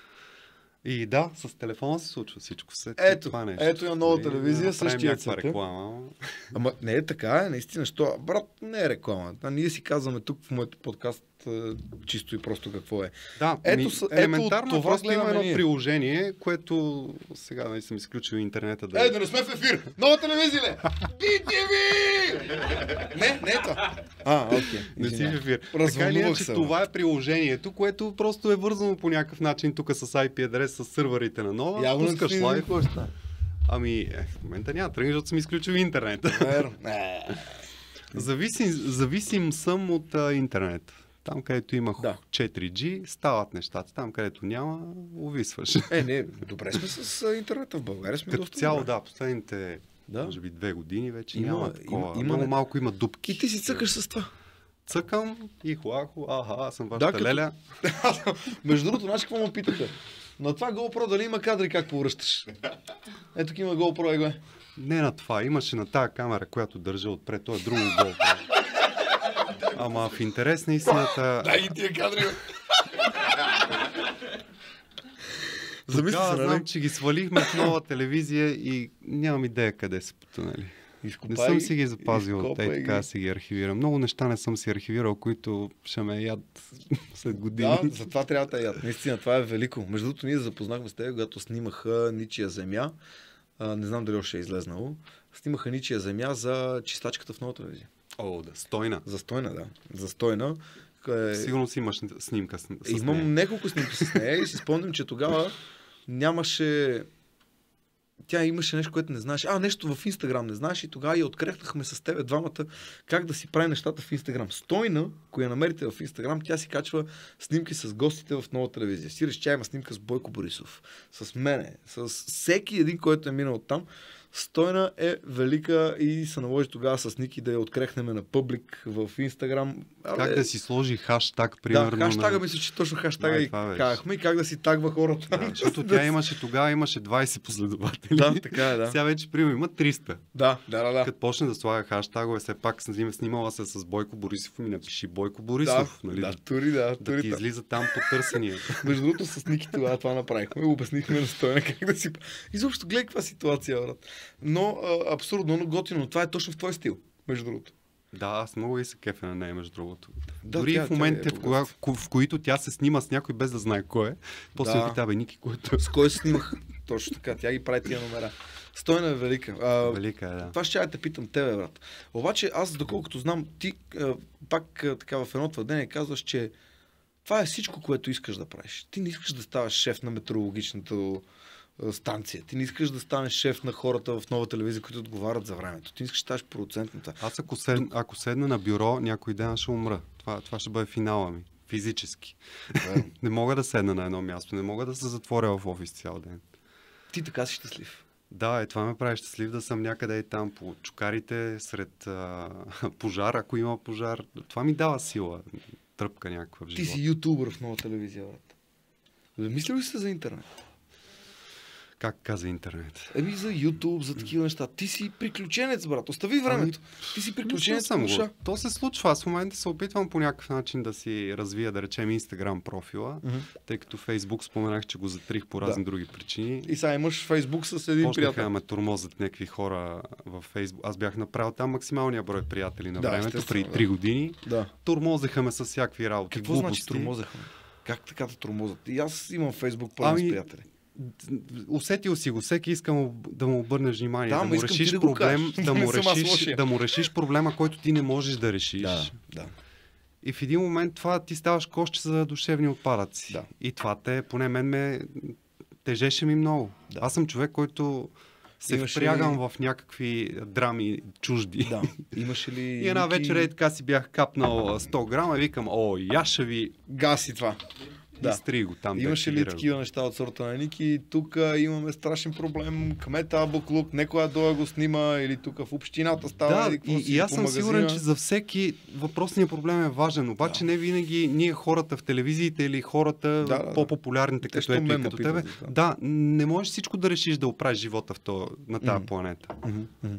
И да, с телефона се случва всичко. След Ето, това нещо. ето на нова Нали, телевизия да направим същия някаква цвет. реклама. Ама не е така, е, наистина. Що? Брат, не е реклама. А ние си казваме тук в моето подкаст е, чисто и просто какво е. Да, Ето ми, с- ето елементарно това просто има гледаме едно ние. приложение, което сега нали, съм изключил интернета да... Ей, да не сме в ефир! Нова телевизия, ле! Би ти ви! Не, не е това. А, окей. Не си в извинявай. ефир. Така или Развълнувах иначе, се, бе. това е приложението, което просто е вързано по някакъв начин тук с ай пи адрес, с сървърите на нова. Явно Пускаш си лайв. какво ще стане. Ами, е, в момента няма тръгнеш, защото съм изключил интернет. Верно. Е, зависим, зависим съм от а, интернет. Там, където има Да. четири джи, стават нещата. Там, където няма, увисваш. Е, не, добре сме с а, интернета в България. Сме Като доста цяло, добре. да, последните, Да. може би, две години вече Има- няма има- такова. има Много не- малко има дупки. И ти си цъкаш с това. Цъкам и хуахо, аха, аз съм Да, вашата като- леля. Между другото, знаеш какво му питате? На това GoPro дали има кадри как повръщаш? Ето тук има GoPro, его е. Не на това, имаше на тази камера, която държа отпред, то е друго GoPro. Ама в интерес на истината, Дай ги тия кадри, бе. Замисли тогава се, нали? знам, че ги свалихме в нова телевизия и нямам идея къде са потънали. Не Изкопай съм ги, си ги запазил, изкопай те ги. така си ги архивирам. Много неща не съм си архивирал, които ще ме яд след години. Да, затова трябва да яд. Наистина, това е велико. Между другото, ние запознахме с теб, когато снимаха Ничия земя. А, не знам дали още е излезнало. Снимаха Ничия земя за чистачката в нова телевизия. О, да, стойна. За Стойна, да. За Стойна. Е, Сигурно си имаш снимка с, с Имам нея. няколко снимки с нея и си спомням, че тогава нямаше тя имаше нещо, което не знаеш. А, нещо в Инстаграм не знаеш и тогава я открехнахме с тебе двамата как да си прави нещата в Инстаграм. Стойна, коя намерите в Инстаграм, тя си качва снимки с гостите в Нова телевизия. Сириш, тя има снимка с Бойко Борисов, с мене, с всеки един, който е минал там. Стойна е велика и се наложи тогава с Ники да я открехнем на публик в Инстаграм. Как е... да си сложи хаштаг, примерно. Да, хаштага, на... мисля, че точно хаштага и казахме и как да си тагва хората. Да, защото тя имаше, тогава имаше двайсет последователи. Да, така е, да. Сега вече, примерно, има триста. Да, да, да. да. Като почне да слага хаштагове, все пак снимала се с Бойко Борисов и ми напиши Бойко Борисов. Да, нали? да, тури, да. Да ти излиза там по търсения. Между другото, с Ники тогава това направихме. Обяснихме на Стойна как да си... Изобщо гледай каква ситуация, брат. Но абсурдно, но готино. Това е точно в твой стил, между другото. Да, аз много и се кефя на нея, между другото. Да, дори тя, в моментите, е в, кога, в които тя се снима с някой без да знае кой е, после да. Пита, бе, Ники, който... С кой се снимах? Точно така, тя ги прави тия номера. Стойна е велика. А, велика е, да. Това ще я те питам тебе, брат. Обаче аз, доколкото знам, ти а, пак а, така в едно твърдение казваш, че това е всичко, което искаш да правиш. Ти не искаш да ставаш шеф на метеорологичната станция. Ти не искаш да станеш шеф на хората в Нова телевизия, които отговарят за времето. Ти не искаш да ставаш продуцент на това. Аз ако, сед... ако седна на бюро, някой ден ще умра. Това, това ще бъде финала ми. Физически. Yeah. Не мога да седна на едно място. Не мога да се затворя в офис цял ден. Ти така си щастлив. Да, и това ме прави щастлив да съм някъде и там по чукарите, сред а, пожар, ако има пожар. Това ми дава сила. Тръпка някаква в живота. Ти си ютубър в Нова телевизия, брат. Замислил ли се за интернет? Как каза интернет? Еми за YouTube, за такива неща. Ти си приключенец, брат. Остави времето. Ами, ти си приключенец в душа. То се случва. Аз в момента се опитвам по някакъв начин да си развия, да речем, Instagram профила, mm-hmm. тъй като Facebook споменах, че го затрих по разни да. други причини. И сега имаш Facebook с един Почнаха приятел. да ме тормозят някакви хора в Facebook. Аз бях направил там максималния брой приятели на да, времето, преди три да. години. Да. Тормозеха ме с всякакви работи. Какво глупости. значи тормозеха ме? Как така те тормозят? И аз имам Facebook пълен ами... с приятели. Усетил си го, всеки иска да му обърнеш внимание, да, да му решиш да проблем, да, да, му решиш, да му решиш проблема, който ти не можеш да решиш. Да, да. И в един момент това ти ставаш кошче за душевни отпадъци. Да. И това те, поне мен ме тежеше ми много. Да. Аз съм човек, който се Имаш впрягам ли... в някакви драми чужди. Да. Имаш ли... И една Ники... вечер така си бях капнал сто грама и викам, о, я ще ви... Гаси това. Да. Изтри го там. Имаше ли такива неща от сорта на Ники? Тук имаме страшен проблем. Кмета Абоклуб, некоя доя го снима или тук в общината става. Да, и, и аз съм сигурен, че за всеки въпросният проблем е важен. Обаче да. не винаги ние хората в телевизиите или хората да, да, по-популярните, като ето и като тебе. Да. да, не можеш всичко да решиш да оправиш живота в то, на тази mm-hmm. планета. Mm-hmm.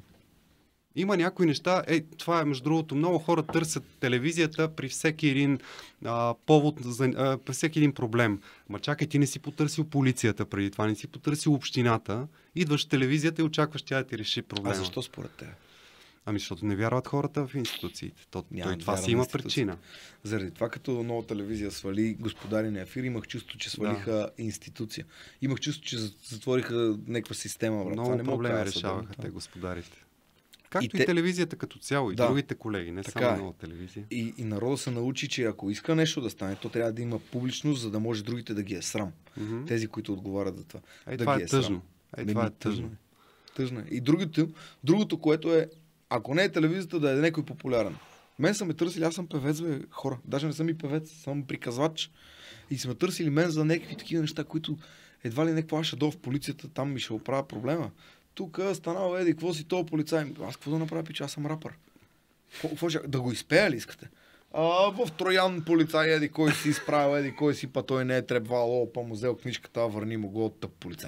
Има някои неща, е, това е между другото, много хора търсят телевизията при всеки един а, повод, за, а, при всеки един проблем. Ма чакай, ти не си потърсил полицията преди това, не си потърсил общината, идваш в телевизията и очакваш тя да ти реши проблема. А защо според теб? Ами защото не вярват хората в институциите. То, той, това си има причина. Заради това, като Нова телевизия свали господарен ефир, имах чувство, че свалиха да. институция. Имах чувство, че затвориха някаква система. Брат. Много това не проблеми решаваха те господарите. Както и, и те... телевизията като цяло, и да, другите колеги, не така само е. Нова телевизия. И, и народа се научи, че ако иска нещо да стане, то трябва да има публичност, за да може другите да ги е срам. Mm-hmm. Тези, които отговарят за това. Ей, да това ги е е тъжно. Ей, това е тъжно. Тъжно е. И другото, другото, което е, ако не е телевизията, да е някой популярен. Мен са ме търсили, аз съм певец, бе, хора. Даже не съм и певец, съм приказвач. И са ме търсили мен за някакви такива неща, които едва ли някаква ще дойда в полицията, там ми ще оправя проблема. Тук станал, еди, какво си този полицай? Аз какво да направя, пича, аз съм рапър. Какво ще... Да го изпея ли искате? А, в Троян полицай, еди, кой си изправил, еди, кой си, па той не е требвал, о, па му взел книжката, върни му го от тъп полицай.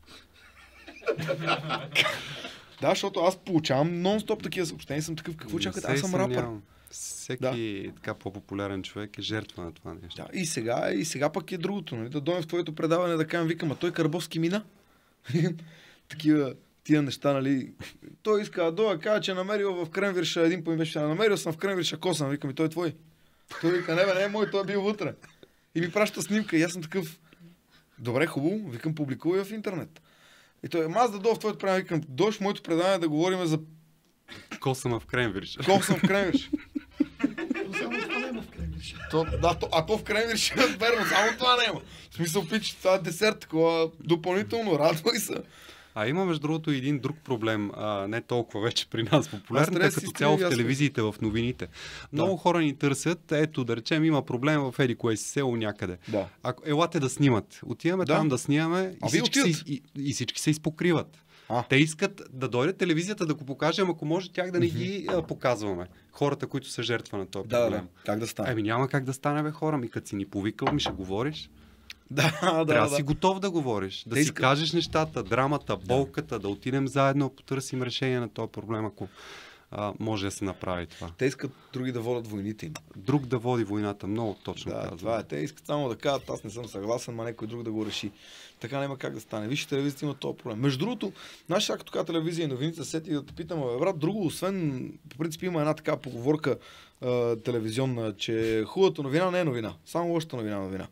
Да, защото аз получавам нон-стоп такива съобщения, съм такъв, какво чакате, аз съм рапър. Всеки да. така по-популярен човек е жертва на това нещо. Да, и сега, и сега пък е другото, нали? Да дойдем в твоето предаване да кажем, викам, а той Карбовски мина. Такива тия неща, нали. Той иска да дойде, каза, че е намерил в Кремвирша, един по беше, намерил съм в Кремвирша коса, викам, и той е твой. Той вика, не бе, не е мой, той е бил вътре. И ми праща снимка и аз съм такъв, добре, хубаво, викам, публикувай в интернет. И той, аз да дойда в твоето предаване, викам, дойш в моето предаване да говорим за... Косъм в Кремвирша. Косъм в Кремвирша. Само това няма в Кремвирша. То, да, то, а то в Кремвирша, верно, само това няма. В смисъл, пич, това е десерт, такова допълнително, радвай се. А има между другото един друг проблем, а, не толкова вече при нас популярен, те като цяло в телевизиите, в новините. Много да. хора ни търсят, ето да речем има проблем в еди кое си село някъде. Да. Ако елате да снимат, отиваме да. там да снимаме и всички, се, и, и всички се изпокриват. А. Те искат да дойде телевизията да го покажем, ако може тях да не ги а, показваме. Хората, които са жертва на този проблем. Да, да. Как да стане? Еми няма как да стане, бе, хора. Ми като си ни повикал, ми ще говориш. Да, да, Трябва да да си готов да говориш, да Те си иска... кажеш нещата, драмата, болката, да. да отидем заедно, потърсим решение на този проблем, ако а, може да се направи това. Те искат други да водят войните им. Друг да води войната, много точно да, казвам. Това е. Те искат само да кажат, аз не съм съгласен, ма някой друг да го реши. Така няма как да стане. Вижте, телевизията има този проблем. Между другото, знаеш, като така телевизия и новините, сети да те питам, бе, брат, друго, освен, по принцип има една така поговорка а, телевизионна, че хубавата новина не е новина, само лошата новина е новина.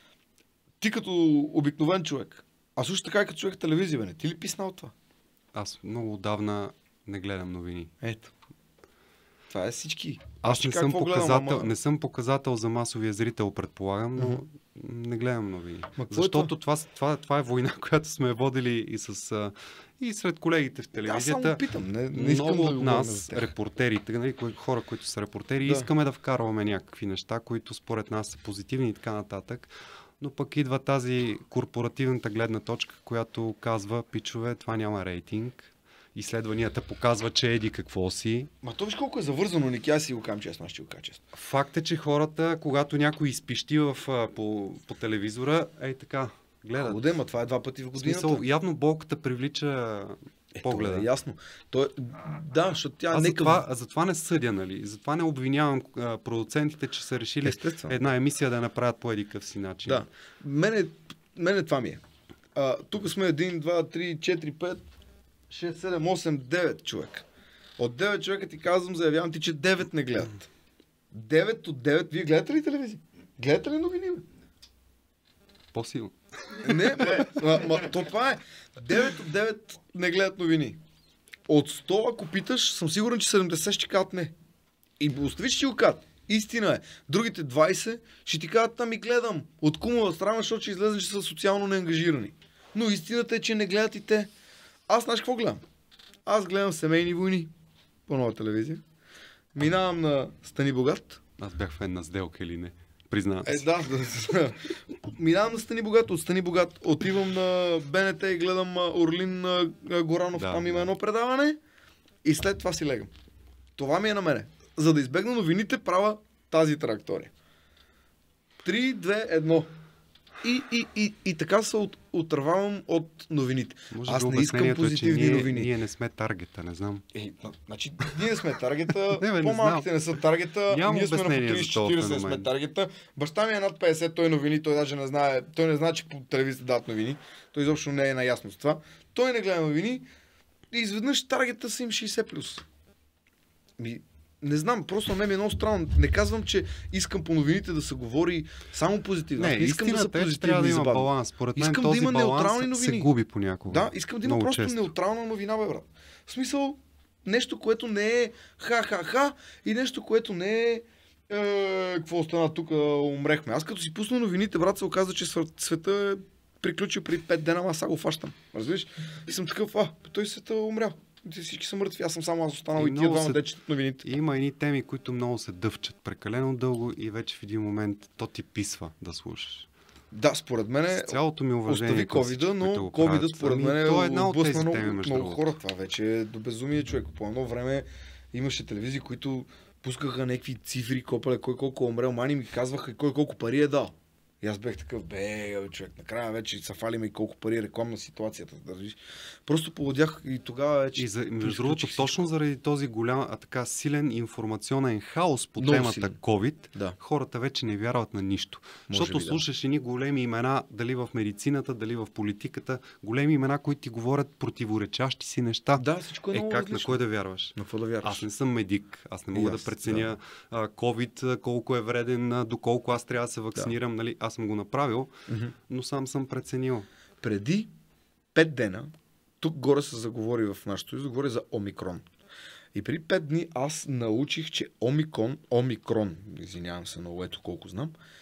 Ти като обикновен човек, а също така като човек телевизия, бе, не ти ли писнал това? Аз много отдавна не гледам новини. Ето. Това е всички. Аз не съм, показател, гледам, ама... не съм показател за масовия зрител, предполагам, но uh-huh. не гледам новини. Ма, защото това? Това, това, това е война, която сме водили и, с, и сред колегите в телевизията. Аз само питам. Не, не искам много да от нас, репортерите, нали, хора, които са репортери, да. искаме да вкарваме някакви неща, които според нас са позитивни и така нататък. Но пък идва тази корпоративната гледна точка, която казва, пичове, това няма рейтинг. Изследванията показват, че еди какво си. Ма то виж колко е завързано, Ники, аз си го кам честно, аз ще го кажа честно. Факт е, че хората, когато някой изпищи в, по, по телевизора, ей така, гледат. Ходе, ма това е два пъти в годината. Смисъл, явно болката привлича е, погледа. Е ясно. То е, да, защото тя... Аз нека... затова, затова не съдя, нали? Затова не обвинявам а, продуцентите, че са решили Естествено. една емисия да направят по еди къв си начин. Да. Мене, мене това ми е. А, тук сме един, два, три, четири, пет, шест, седем, осем, девет човека. От девет човека ти казвам, заявявам ти, че девет не гледат. девет от девет. Вие гледате ли телевизия? Гледате ли новини? По-силно. Не, ма, ма, ма, то това е. девет от девет не гледат новини. От сто, ако питаш, съм сигурен, че седемдесет ще кажат не. И остави, че ти го кажат. Истина е. Другите двайсет ще ти кажат, ами гледам. От кумова страна, защото ще излезе, че са социално неангажирани. Но истината е, че не гледат и те. Аз знаеш какво гледам? Аз гледам Семейни войни по нова телевизия. Минавам на Стани богат. Аз бях фен на Сделка или не? Признавам е, да, да. Минавам на Стани богат. От Стани богат отивам на БНТ и гледам Орлин Горанов. Да, там има едно предаване. И след това си легам. Това ми е на мене. За да избегна новините, правя тази траектория. три, две, едно. И, и, и, и така се от, отървавам от новините. Може Аз би не искам позитивни е, ние, новини. Ние не сме таргета, не знам. Е, значи, ние не сме таргета, не, бе, по-малките не, не са таргета, Нямам ние сме на по трийсет четирийсет не сме таргета. Баща ми е над петдесет, той новини, той даже не знае, той не знае, че по телевизията дават новини. Той изобщо не е наясно с това. Той не гледа новини и изведнъж таргета са им шейсет плюс. Ми, не знам, просто не ми е много странно. Не казвам, че искам по новините да се говори само позитивно. Не, не искам да са позитивни. Трябва да има баланс. Според мен искам този да има неутрални баланс новини. се губи понякога. Да, искам да има много просто често. неутрална новина, бе, брат. В смисъл, нещо, което не е ха-ха-ха и нещо, което не е е, какво стана тук, умрехме. Аз като си пусна новините, брат, се оказа, че света е приключил преди пет дена, аз сега го фащам. Разбираш? И съм такъв, а, той света е умрял. Всички са мъртви, аз съм само аз останал и, и тия двама се... дечетат новините. Има едни теми, които много се дъвчат прекалено дълго и вече в един момент то ти писва да слушаш. Да, според мен е... Цялото ми уважение. Остави ковида, но ковидът според мен е, е една от тези много, теми, между много хора. Това вече е до безумие, човек. По едно време имаше телевизии, които пускаха някакви цифри, копале, кой колко умрел, мани ми казваха кой колко пари е дал. И аз бех такъв, бе, човек, накрая вече са фалиме и колко пари е рекламна ситуацията. Държиш. Просто поводях и тогава вече... И за, между другото, точно заради този голям, а така силен информационен хаос по много темата силен. COVID, да. Хората вече не вярват на нищо. Може Защото би, слушаш да. едни големи имена, дали в медицината, дали в политиката, големи имена, които ти говорят противоречащи си неща. Да, всичко е, е много как, различно. на кой да вярваш? На какво да вярваш? Аз не съм медик, аз не мога аз, да преценя да. COVID, колко е вреден, доколко аз трябва да се вакцинирам, да. нали? Аз съм го направил. Mm-hmm. Но сам съм преценил. Преди пет дена, тук горе се заговори в нашото, заговори за Омикрон. И преди пет дни аз научих, че Омикрон, Омикрон, извинявам се много, ето колко знам,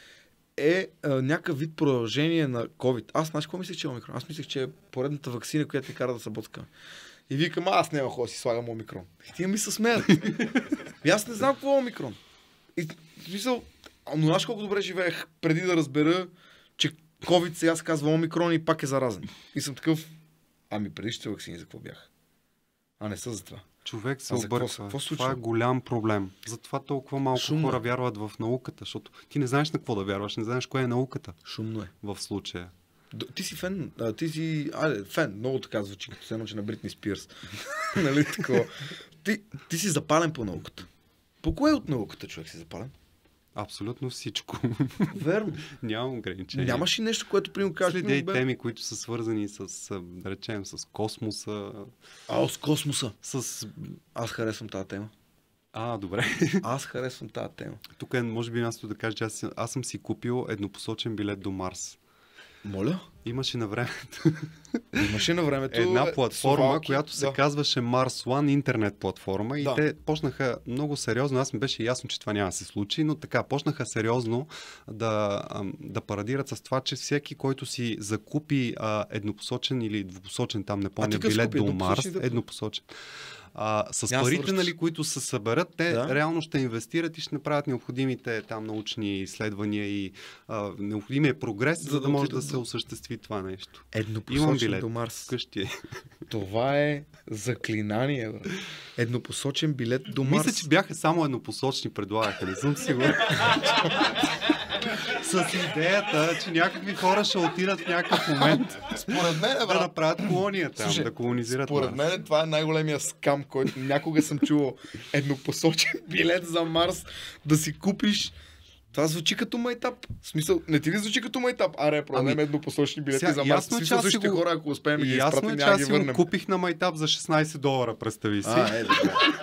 е а, някакъв вид продължение на COVID. Аз знаеш какво мислех, че е омикрон? Аз мислех, че е поредната ваксина, която ти кара да се боцка. И викам, аз няма хора да си слагам омикрон. И тия ми се смеят. И аз не знам какво е омикрон. И в смисъл, но знаеш колко добре живеех преди да разбера, че COVID сега се казва омикрон и пак е заразен. И съм такъв, ами предишните ваксини за какво бях? А не са за това. Човек се А за какво обърква. се- какво се Това случва? е голям проблем. Затова толкова малко Шумно. хора вярват в науката, защото ти не знаеш на какво да вярваш, не знаеш кое е науката Шумно е. в случая. Д- Ти си фен, а, ти си, айде, фен, много така звучи, като се едно, че на Бритни Спирс. Нали такова? Ти, ти си запален по науката. По кое от науката човек си запален? Абсолютно всичко. Верно. Нямам ограничения. Нямаш ли нещо, което примерно кажеш? Следя и «М, бе, теми, които са свързани с, а, да речем, с космоса, А, с космоса. с... Аз харесвам тази тема. А, добре. Аз харесвам тази тема. Тук е, може би, място да кажа, че аз, си- аз съм си купил еднопосочен билет до Марс. Моля? Имаше на времето Имаше на времето една е, платформа, Словаки, която се да. казваше Mars One интернет платформа и Да. те почнаха много сериозно, аз ми беше ясно, че това няма да се случи, но така, почнаха сериозно да, ам, да парадират с това, че всеки, който си закупи а, еднопосочен или двупосочен, там не помня, ти къв билет скупи? до Еднопосочен Марс, или еднопосочен. А, с Няма да се парите, връщаш. нали, които се съберат, те Да. реално ще инвестират и ще направят необходимите там научни изследвания и а, необходимия прогрес, за, За да да може отидат да се до- осъществи това нещо. Имам Еднопосочен билет до Марс. вкъщи. Това е заклинание, бе. Еднопосочен билет до Марс. Мисля, че бяха само еднопосочни предлагаха, не съм сигурен. С идеята, че някакви хора ще отидат в някакъв момент Според мен, да направят колония там, Слушай, да колонизират според Марс. мен това е най-големия скам, който някога съм чувал. Еднопосочен билет за Марс да си купиш. Това звучи като майтап. В смисъл, не ти ли звучи като майтап? Аре, продадем Ами, еднопосочни билети сега, за Марс. ясно е, В че смисъл, аз си същите го- хора, ако успеем да ги И ясно изпратим, е, че няма аз ги си го върнем. купих на майтап за шестнайсет долара, представи си. А, е, да.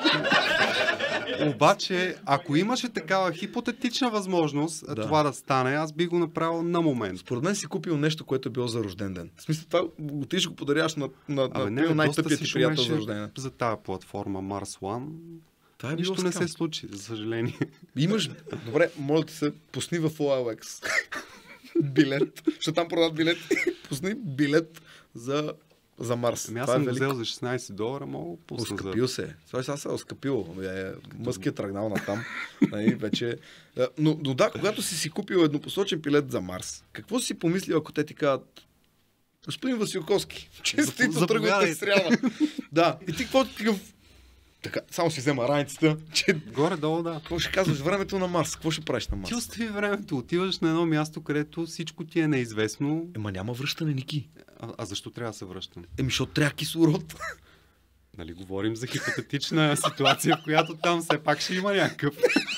Обаче, ако имаше такава хипотетична възможност Да. това да стане, аз би го направил на момент. Според мен си купил нещо, което е било за рожден ден. В смисъл, това отидеш го подаряваш на, на, Абе, на, не, на бе, най-тъпият доста ти се приятел шумеше за рожден ден. за тази платформа Mars One. Това е Нищо било не скам. се случи, за съжаление. Имаш, добре, моля ти се, пусни в О Ел Екс билет, ще там продават билет, пусни билет за, за Марс. Ами аз Това е съм го велико. взел за шестнайсет долара, мога да пусна за... Оскъпил се. Той сега се е оскъпил. Е, Мъски е тръгнал натам. Нали, вече. Е, Но, но да, когато си си купил еднопосочен билет за Марс, какво си помислил, ако те ти кажат: господин Василковски, честито Заповядайте. тръгвате в сряда. Да. И ти какво ти такъв? Така, само си взема раницата, че Горе-долу, да. какво ще казваш? Времето на Марс. Какво ще правиш на Марс? Ти остави времето, отиваш на едно място, където всичко ти е неизвестно. Ема няма връщане, Ники. А, а защо трябва да се връщам? Еми, защото трябва кислород. Нали, говорим за хипотетична ситуация, в която там все пак ще има някакъв.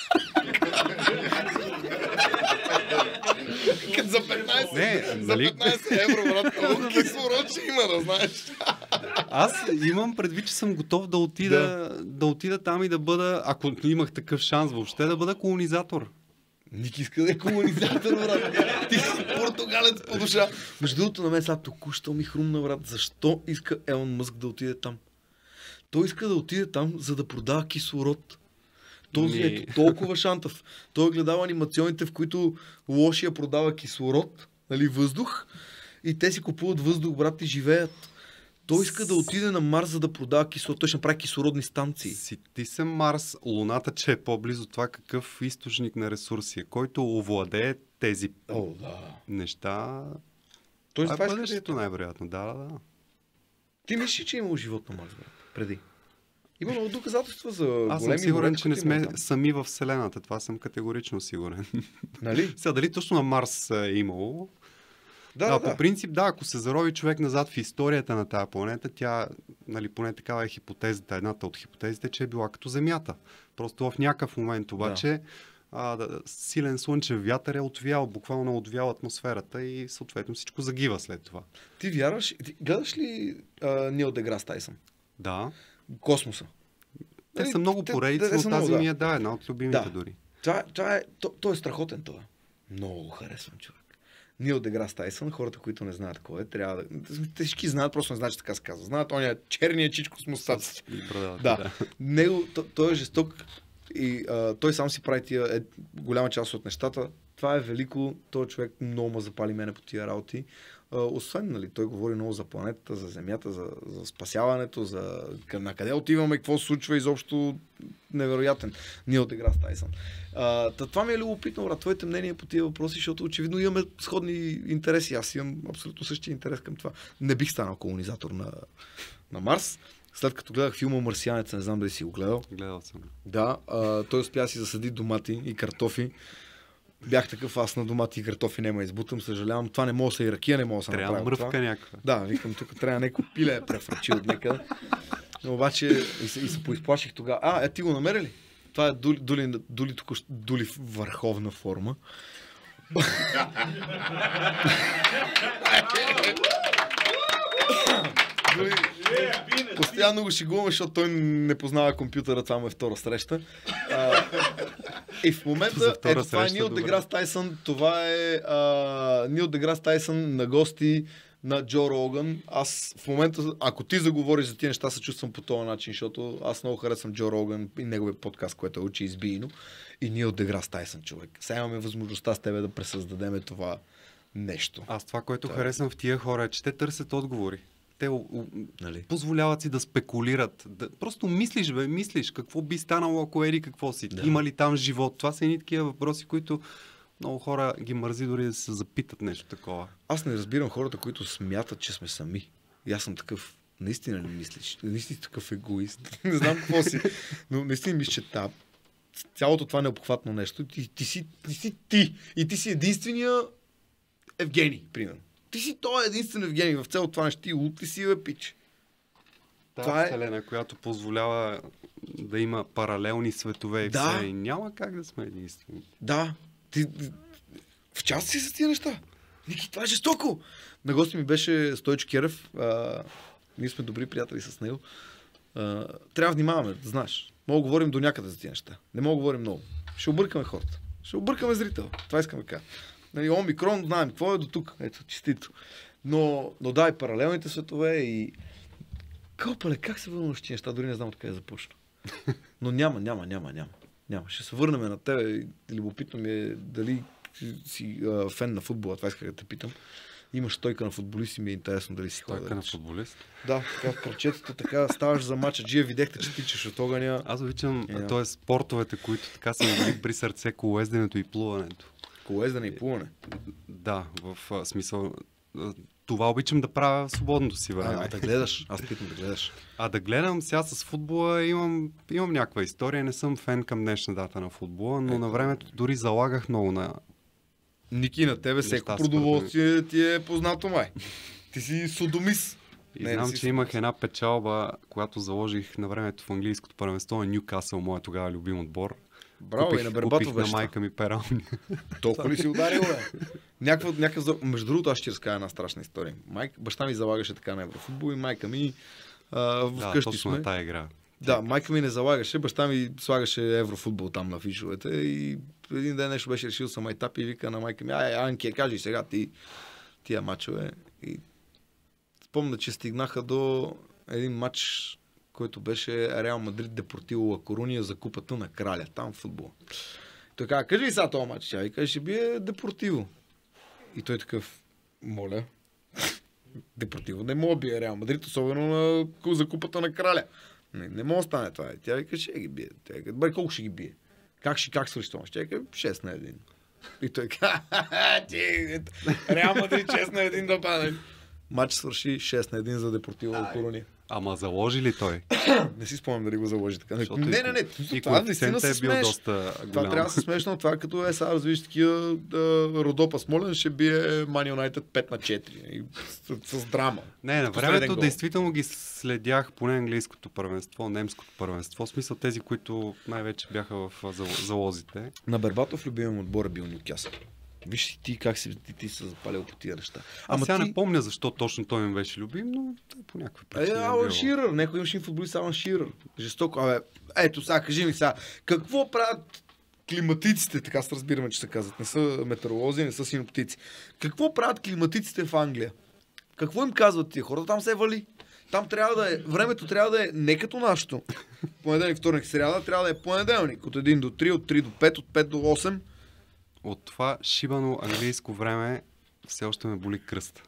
Като за петнайсет, Не, за нали? петнайсет евро, брат. Колко кислород ще има, да знаеш. Аз имам предвид, че съм готов да отида, да. да отида там и да бъда, ако имах такъв шанс въобще, да бъда колонизатор. Ники иска да е колонизатор, брат. Ти си португалец по душа. Между другото, на мен сега току-що ми хрумна, брат. Защо иска Елон Мъск да отиде там? Той иска да отиде там, за да продава кислород. Този Ми- е толкова шантав. Той е гледал анимационите, в които лошия продава кислород, нали, въздух, и те си купуват въздух, брат, и живеят. Той иска да отиде на Марс, за да продава кислород. Той ще направи кислородни станции. Си ти се Марс, Луната, че е по-близо това какъв източник на ресурси е, който овладее тези О, да. неща. Той Това това е иска да е бъдещето най-вероятно, да, да, да. Ти мислиш, че е имало живот на Марс, брат? Преди. Има много доказателства за Аз съм големи сигурен, море, че не които има сме там. сами в Вселената. Това съм категорично сигурен. Нали? Сега, дали точно на Марс е имало? Да, а, да, по да. принцип, да, ако се зарови човек назад в историята на тази планета, тя, нали, поне такава е хипотезата, едната от хипотезите, че е била като Земята. Просто в някакъв момент обаче а, да, силен слънчев вятър е отвял, буквално отвял атмосферата и съответно всичко загива след това. Ти вярваш, ти гледаш ли а, Нил Деграс Тайсън? Да. Космоса. Те Нали, са много те- поредици, те- те но са тази много, да. ми е, да, една от любимите Да. дори. Това, това е, то, той е страхотен това. Много го харесвам, човек. Нил Деграс Тайсън, хората, които не знаят кой е, трябва да... Те всички знаят, просто не знаят, че така се казва. Знаят, он е черният чичко с мустаци. И брадата, Да. Него, то, той е жесток и а, той сам си прави тия, е, голяма част от нещата. това е велико, този човек много ме запали мене по тия работи. Uh, освен, нали, той говори много за планетата, за Земята, за, за спасяването, за на къде отиваме, какво се случва, изобщо невероятен. Нил Деграс Тайсън. Uh, това ми е любопитно, брат, твоите мнения по тия въпроси, защото очевидно имаме сходни интереси. Аз имам абсолютно същия интерес към това. Не бих станал колонизатор на, на Марс. След като гледах филма Марсианец, не знам дали си го гледал. Гледал съм. Да, uh, той успя да си засади домати и картофи. Бях такъв, аз на домати и картофи няма избутам, съжалявам. Това не мога да се и ракия, не мога да се направя. Трябва мръвка някаква. Да, викам, тук трябва някой пиле е префрачи от някъде. Но обаче и се, и се поизплаших тогава. А, е, ти го намери ли? Това е дули, дули, дули, тук, дули в върховна форма. Дули, постоянно го шегуваме, защото той не познава компютъра, това му е втора среща. А, и в момента, ето това е Нил Деграс Тайсън, това е а, Нил Деграс Тайсън на гости на Джо Роган. Аз в момента, ако ти заговориш за тия неща, се чувствам по този начин, защото аз много харесвам Джо Роган и неговия подкаст, който е Учи избийно, и Нил Деграс Тайсън, човек. Сега имаме възможността с тебе да пресъздадеме това нещо. Аз това, което това харесвам в тия хора е, че те търсят отговори. Те нали? Позволяват си да спекулират. Да, просто мислиш, бе, мислиш какво би станало, ако ери какво си. Да. Има ли там живот? Това са едни такива въпроси, които много хора ги мързи дори да се запитат нещо такова. Аз не разбирам хората, които смятат, че сме сами. И аз съм такъв, наистина ли мислиш? Наистина такъв егоист. Не знам какво си. Но наистина мисля, че та, цялото това необхватно нещо, ти, ти, си, ти си ти. И ти си единствения Евгений, примерно. Ти си той единствен Евгений в цялото това нещо. Ти лут ли си, бе, пич? Та това е вселена, която позволява да има паралелни светове и да. все. И няма как да сме единствени. Да. Ти, в част си с тия неща. Ники, това е жестоко. На гости ми беше Стойчо Керев. А, ние сме добри приятели с него. А, трябва да внимаваме, да знаеш. Мога да говорим до някъде за тия неща. Не мога да говорим много. Ще объркаме хората. Ще объркаме зрител. Това искам да кажа. Нали, омикрон, знаем какво е до тук. Ето, честито. Но, но да, и паралелните светове и... Копале, как се вълнуваш тия неща? Дори не знам откъде започна. Но няма, няма, няма, няма. Няма. Ще се върнем на тебе. Любопитно ми е дали си а, фен на футбола. Това исках да те питам. Имаш стойка на футболист и ми е интересно дали си стойка на футболист? Да, така в кръчетата, така ставаш за мача. Джия, видяхте, че тичаш от огъня. Аз обичам, yeah. т.е. спортовете, които така са ми при сърце, колоезденето и плуването. Колоездене и плуване? Да, в а, смисъл... Това обичам да правя в свободното си време. А, а да гледаш? Аз питам да гледаш. А да гледам сега с футбола имам, имам някаква история. Не съм фен към днешна дата на футбола, но е, на времето дори залагах много на... Ники, на тебе всеко продоволствие ти е познато, май. Ти си содомис. И не, знам, че имах една печалба, която заложих на времето в английското първенство на Нюкасъл, моя тогава любим отбор. Браво, купих, и на Бербатов беше на майка ми перални. Толкова ли си ударил, бе? Някаква, някаква... Между другото, аз ще разкажа една страшна история. Майк... Баща ми залагаше така на Еврофутбол и майка ми а, вкъщи да, точно сме. на тая игра. Да, майка ми не залагаше, баща ми слагаше Еврофутбол там на фишовете и един ден нещо беше решил съм етап и вика на майка ми, ай, Анки, кажи сега ти тия мачове. И спомня, че стигнаха до един матч, който беше Реал Мадрид Депортиво Ла Коруния за купата на краля, там в футбол. Той каза, кажи ли сега този матч? Тя вика, ще бие Депортиво. И той такъв, моля, Депортиво не мога бие Реал Мадрид, особено на, за купата на краля. Не, не мога да стане това. Тя вика, ще ги бие. Тя вика, добре, колко ще ги бие? Как ще как свърши това? Тя вика, шест на едно. И той каза, Реал Мадрид шест на едно да падне. Матч свърши шест на едно за Депортиво Ла Коруния. Ама заложи ли той? Не си спомням дали го заложи така. Защото не, не, не. И това наистина се е бил смеш. доста Това голям. трябва да се смешно. Това като е сега развиш такива да, Родопа Смолен ще бие Ман Юнайтед пет на четири. И с, с драма. Не, на времето действително ги следях поне английското първенство, немското първенство. В смисъл тези, които най-вече бяха в залозите. На Бербатов любимият отбор е бил Нюкасъл. Виж ти как си ти, ти се запалял по тия неща. Ама сега ти... не помня защо точно той ми беше любим, но по някаква причина. Е, Алан Ширър, някой имаше футболист Алан Ширър. Жестоко. Абе, ето сега, кажи ми сега, какво правят климатиците, така се разбираме, че се казват. Не са метеоролози, не са синоптици. Какво правят климатиците в Англия? Какво им казват тия хората? Там се вали. Там трябва да е, времето трябва да е не като нашето. Понеделник, вторник, сряда, трябва да е понеделник. От един до три, от три до пет, от пет до осем. от това шибано английско време все още ме боли кръста.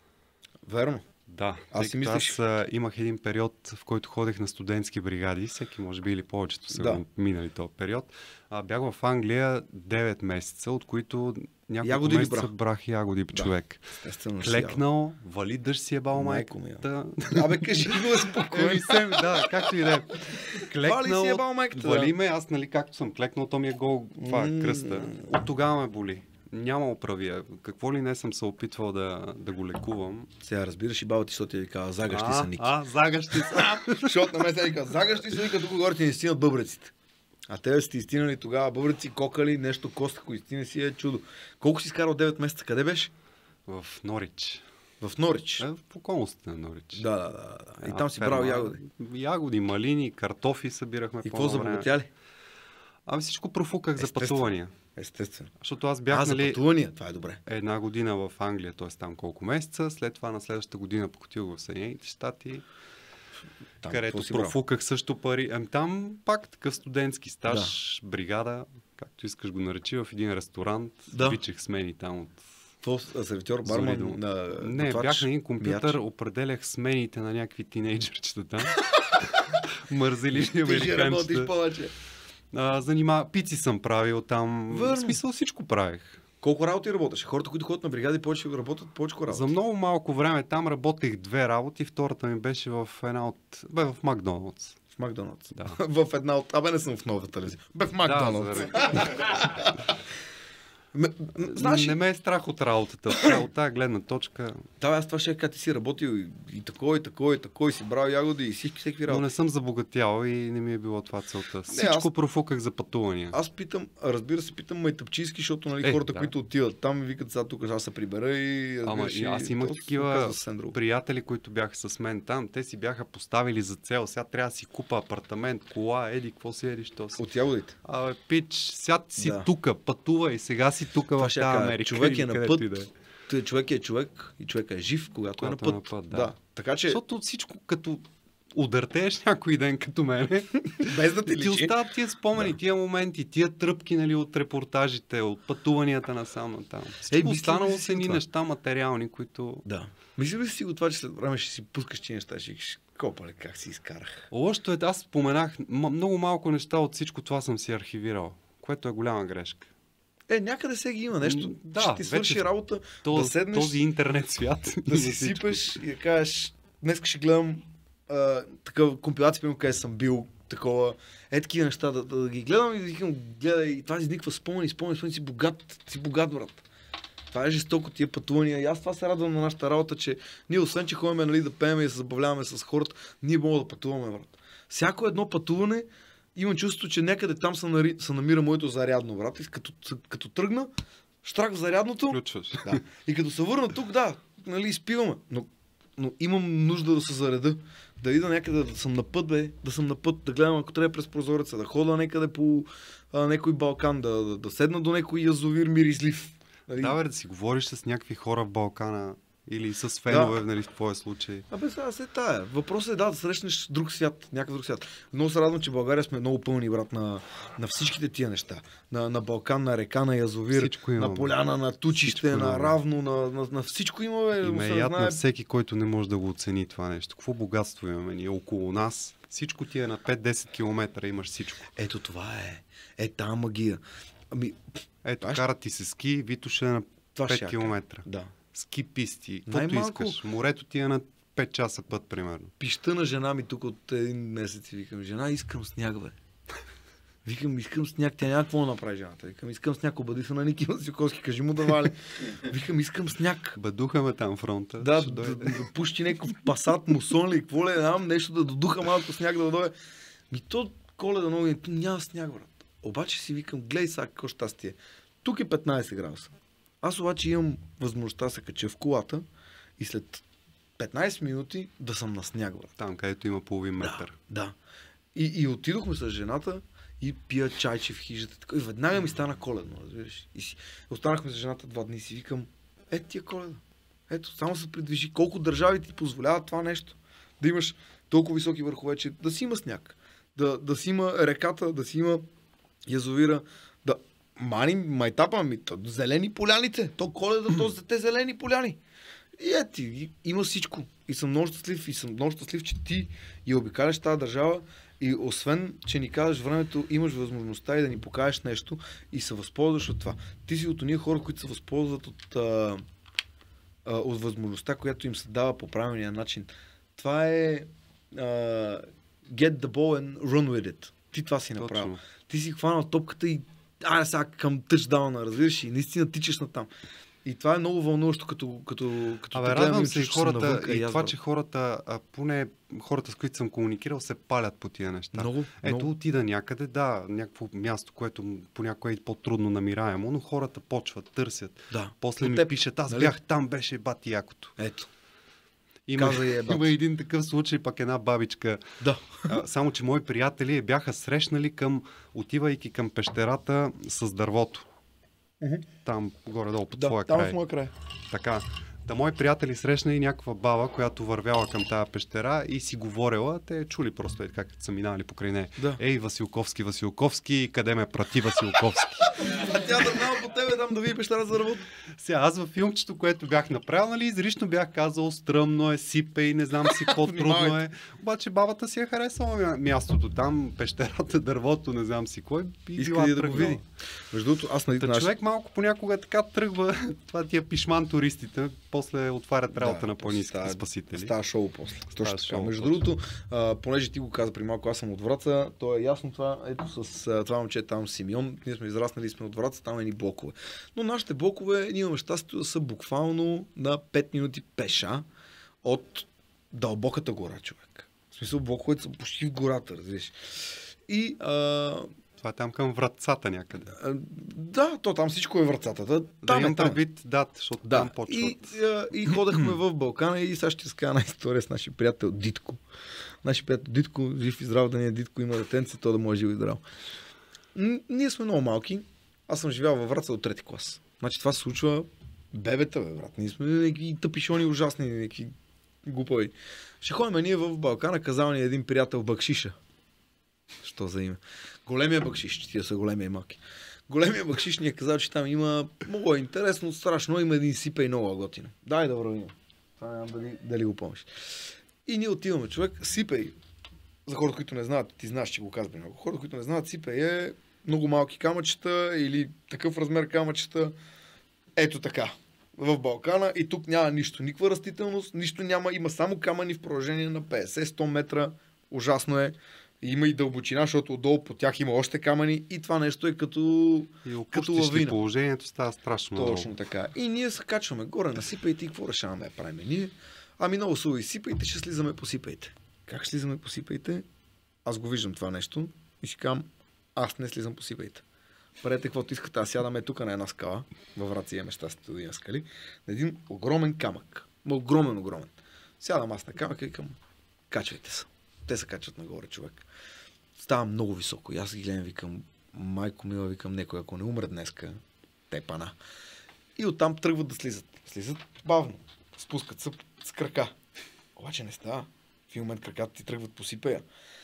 Верно. Да, аз си мислиш... аз а, имах един период, в който ходех на студентски бригади, всеки може би или повечето са да. минали този период. А, бях в Англия девет месеца, от които няколко ягоди месеца брах, брах ягоди да. човек. Естествено, клекнал, вали дъжд си е бал майката. Абе, кажи го спокойно. Да, както и да е. Клекнал, вали си е бал майката. Вали ме, аз нали както съм клекнал, то ми е гол, това е кръста. От тогава ме боли. Няма оправия. Какво ли не съм се опитвал да, да го лекувам. Сега разбираш и баба ти, защото ти казва, загащи а, са, Ники. А, загащи са. Защото на мен се казва, загащи са, Ники, тук горе ти не стигнат бъбреците. А те сте изтинали тогава бъбреци, кокали, нещо костако, изтина си е чудо. Колко си изкарал девет месеца? Къде беше? В Норич. В Норич? Е, в околностите на Норич. Да, да, да. да. И там си брал ягоди. Ягоди, малини, картофи събирахме. И какво забогатя ли? Ами всичко профуках за пътувания. Естествено. Защото аз бях, а, нали, за пътувания, това е добре. Една година в Англия, т.е. там колко месеца, след това на следващата година покотил в Съединените щати, там, където профуках също пари. Ами там пак такъв студентски стаж, да. бригада, както искаш го наречи, в един ресторант, да. Бичех смени там от... Какво, сервитьор, барман? На... Не, бях на един компютър, мяч. Определях смените на някакви тинейджърчета там. Мързели американците. Ти ще работиш повече. А, занима... Пици съм правил там. Върно. В смисъл всичко правих. Колко работи работеше? Хората, които ходят на бригади, повече работят повече работа. За много малко време там работех две работи. Втората ми беше в една от... Бе, в Макдоналдс. В Макдоналдс? Да. В една от... Абе, не съм в новата телевизия. Бе, в Макдоналдс. Да, М- знаеш, не ме е страх от работата. От тази гледна точка. Да, аз това ще е как ти си работил и, и тако, и тако, и тако, и си брал ягоди и всички всеки работи. Но не съм забогатял и не ми е било това целта. Всичко аз... профуках за пътувания. Аз питам, разбира се, питам майтъпчийски, защото нали, е, хората, да. които отиват там, викат сега тук, аз се прибера и... Ама и аз имах такива приятели, които бяха с мен там. Те си бяха поставили за цел. Сега трябва да си купа апартамент, кола, еди, какво си еди, що си. От ягодите. Абе, пич, сяд си да. тука, пътувай, сега си тук в тази Америка. Човек е на път. Е. Човек е човек и човек е жив, когато, когато е на път. На път да. Да. Така че... Защото всичко като удъртееш някой ден като мене, без да ти личи. Ти остават тия спомени, да. тия моменти, тия тръпки нали, от репортажите, от пътуванията насам натам. Всичко останало са ни неща материални, които... Да. Мисля ли си го това, че след време ще си пускаш ти неща, ще кажеш, копале, как си изкарах. Лошото е, аз споменах, много малко неща от всичко това съм си архивирал, което е голяма грешка. Е, някъде се ги има нещо, да, ще ти свърши вече, работа, този, да седнеш, този интернет свят. Да си сипеш и да кажеш, днес ще гледам а, такава компилация, примерно, къде съм бил, такова, е такива неща, да, да, да ги гледам и да викам, гледай, и това изниква спомени, спомени, спомени, си богат, си богат, брат. Това е жестоко, тия пътувания. И аз това се радвам на нашата работа, че ние освен, че ходим нали, да пеем и да се забавляваме с хората, ние можем да пътуваме, брат. Всяко едно пътуване имам чувството, че някъде там се, нари... се намира моето зарядно, брат. И като, като тръгна, штрак в зарядното. Включваш. Да. И като се върна тук, да, нали, изпиваме. Но, но имам нужда да се зареда. Да ида някъде, да съм на път, бе, да съм на път, да гледам, ако трябва през прозореца, да хода някъде по а, някой Балкан, да, да, да седна до някой язовир миризлив. Нали? Да, бе, да си говориш с някакви хора в Балкана. Или с фенове, да. Нали, в твоя случай. Абе, сега се тая. Въпросът е да, да срещнеш друг свят, някакъв друг свят. Много се радвам, че в България сме много пълни, брат, на, на всичките тия неща. На, на Балкан, на река, на язовир, на поляна, на тучище, на равно, на, на, на всичко има. Бе, и ме яд знае... на всеки, който не може да го оцени това нещо. Какво богатство имаме ние около нас? Всичко ти е на пет-десет километра, имаш всичко. Ето това е. Е, та магия. Ами, ето, това карат ти се ски, Витоша е на пет километра. Да. Ски писти, каквото искаш. Морето ти е на пет часа път, примерно. Пища на жена ми тук от един месец и викам, жена, искам сняг, бе. Викам, искам сняг, тя няма какво да направи жената. Викам, искам сняг, обади се на Ники Василковски, кажи му да вали. Викам, искам сняг. Бадухаме там фронта. Да, да, да, да пущи някакъв пасат, мусон ли, какво ли, нямам нещо да додуха малко сняг да дойде. Ми то Коледа много няма сняг, брат. Обаче си викам, гледай сега какво щастие. Тук е петнайсет градуса. Аз обаче имам възможността да се кача в колата и след петнайсет минути да съм на сняг. Брат. Там, където има половин метър. Да, да. И, и отидохме с жената и пия чайче в хижата. И веднага ми стана Коледно, разбираш. И си, останахме с жената два дни и си викам, ето ти е Коледа. Ето, само се придвижи. Колко държави ти позволяват това нещо? Да имаш толкова високи върхове, че да си има сняг. Да, да си има реката, да си има язовира. Да. Мани, майтапа ми, то, зелени поляните. То Коледа, то за те зелени поляни. И ети, има всичко. И съм много щастлив, и съм много щастлив, че ти я обикаляш тази държава. И освен, че ни казваш времето, имаш възможността и да ни покажеш нещо и се възползваш от това. Ти си от ония хора, които се възползват от, а, а, от възможността, която им се дава по правилния начин. Това е а, get the ball and run with it. Ти това си направил. Точно. Ти си хванал топката и ай сега към тъчдауна, разбираш, и наистина тичаш натам. И това е много вълнуващо, като, като, като Абе, радвам се и хората, навънка, и, и това, че хората, а, поне хората, с които съм комуникирал, се палят по тия неща. Много, Ето много. отида някъде, да, някакво място, което понякога е по-трудно намираемо, но хората почват, търсят. Да. После ми теб, пишат, аз нали? бях там, беше бати якото. Ето. Има, Каза и е бат. има един такъв случай, пак една бабичка. Да. А, само, че мои приятели бяха срещнали към, отивайки към пещерата с дървото. Uh-huh. Там, горе-долу, по Да, твоя там край. в моя край. Така. Да, мои приятели срещна и някаква баба, която вървяла към тази пещера и си говорила. Те чули просто, е, как са минали покрай нея. Да. Ей, Василковски, Василковски, къде ме прати Василковски? А тя дърнала по тебе там да види пещера за дървото. Сега, аз във филмчето, което бях направил, нали, изрично бях казал, стръмно е, сипей, не знам си какво трудно е. Обаче бабата си е харесала мя- мястото там, пещерата, дървото, не знам си кой. Иска ли да го види? Между другото, аз нали Та наш... човек малко понякога така тръгва, това тия пишман туристите, после отварят работа Да, на по-ниските става- спасители. Става шоу после. Точно така. шоу, Между точно. другото, а, понеже ти го каза при малко, аз съм от Враца, то е ясно това. Ето с а, това момче там Симеон, ние сме израснали и сме от Враца, там е ни блокове. Но нашите блокове, ние имаме щастието да са буквално на пет минути пеша от дълбоката гора, човек. В смисъл, блоковете са почти в гората, разбираш. И а, Това е там към вратцата някъде. а, да, то там всичко е врацата. Да, Да там имам е, там е. предвид дат, защото Да, там почват. и, а, и ходехме в Балкана и сега ще разкажа една история с нашия приятел Дитко. Нашия приятел Дитко, жив и здрав да ни е Дитко, има детенце, то да му е жив и здрав. Н- ние сме много малки. Аз съм живял във Враца от трети клас. Значи това се случва бебета, бе, брат. Ние сме някакви тъпишони ужасни, някакви глупави. Ще ходим ние в Балкана, казал ни един приятел Бакшиша. Що за име? Големия бакшиш, че тия са големи и малки. Големия бакшиш ни е казал, че там има много е интересно, страшно, има един сипа и много готино. Дай да вървим. Това няма дали, дали го помниш. И ние отиваме, човек, Сипей, за хората, които не знаят, ти знаеш, че го казвам много, хората, които не знаят, Сипей е много малки камъчета или такъв размер камъчета. Ето така. В Балкана и тук няма нищо, никаква растителност, нищо няма, има само камъни в продължение на петдесет до сто метра. Ужасно е. Има и дълбочина, защото отдолу по тях има още камъни и това нещо е като, И като опустиш ли лавина. положението, става страшно много. Точно така. И ние се качваме горе на Сипейте и какво решаваме да правим ние? Ами много сило и Сипейте, ще слизаме по Сипейте. Как ще слизаме по Сипейте? Аз го виждам това нещо и си казвам, аз не слизам по Сипейте. Правете каквото искате, аз сядаме тук на една скала, във Враца имаме щастието да има скали, на един огромен камък. Огромен, огромен. Сядам аз на камъка и към, качвайте се. Те се качват нагоре, човек. Става много високо. И аз ги гледам, викам, майко мила, викам, некой, ако не умре днеска, те пана. И оттам тръгват да слизат. Слизат бавно. Спускат се с крака. Обаче не става. В един момент краката ти тръгват по Сипея.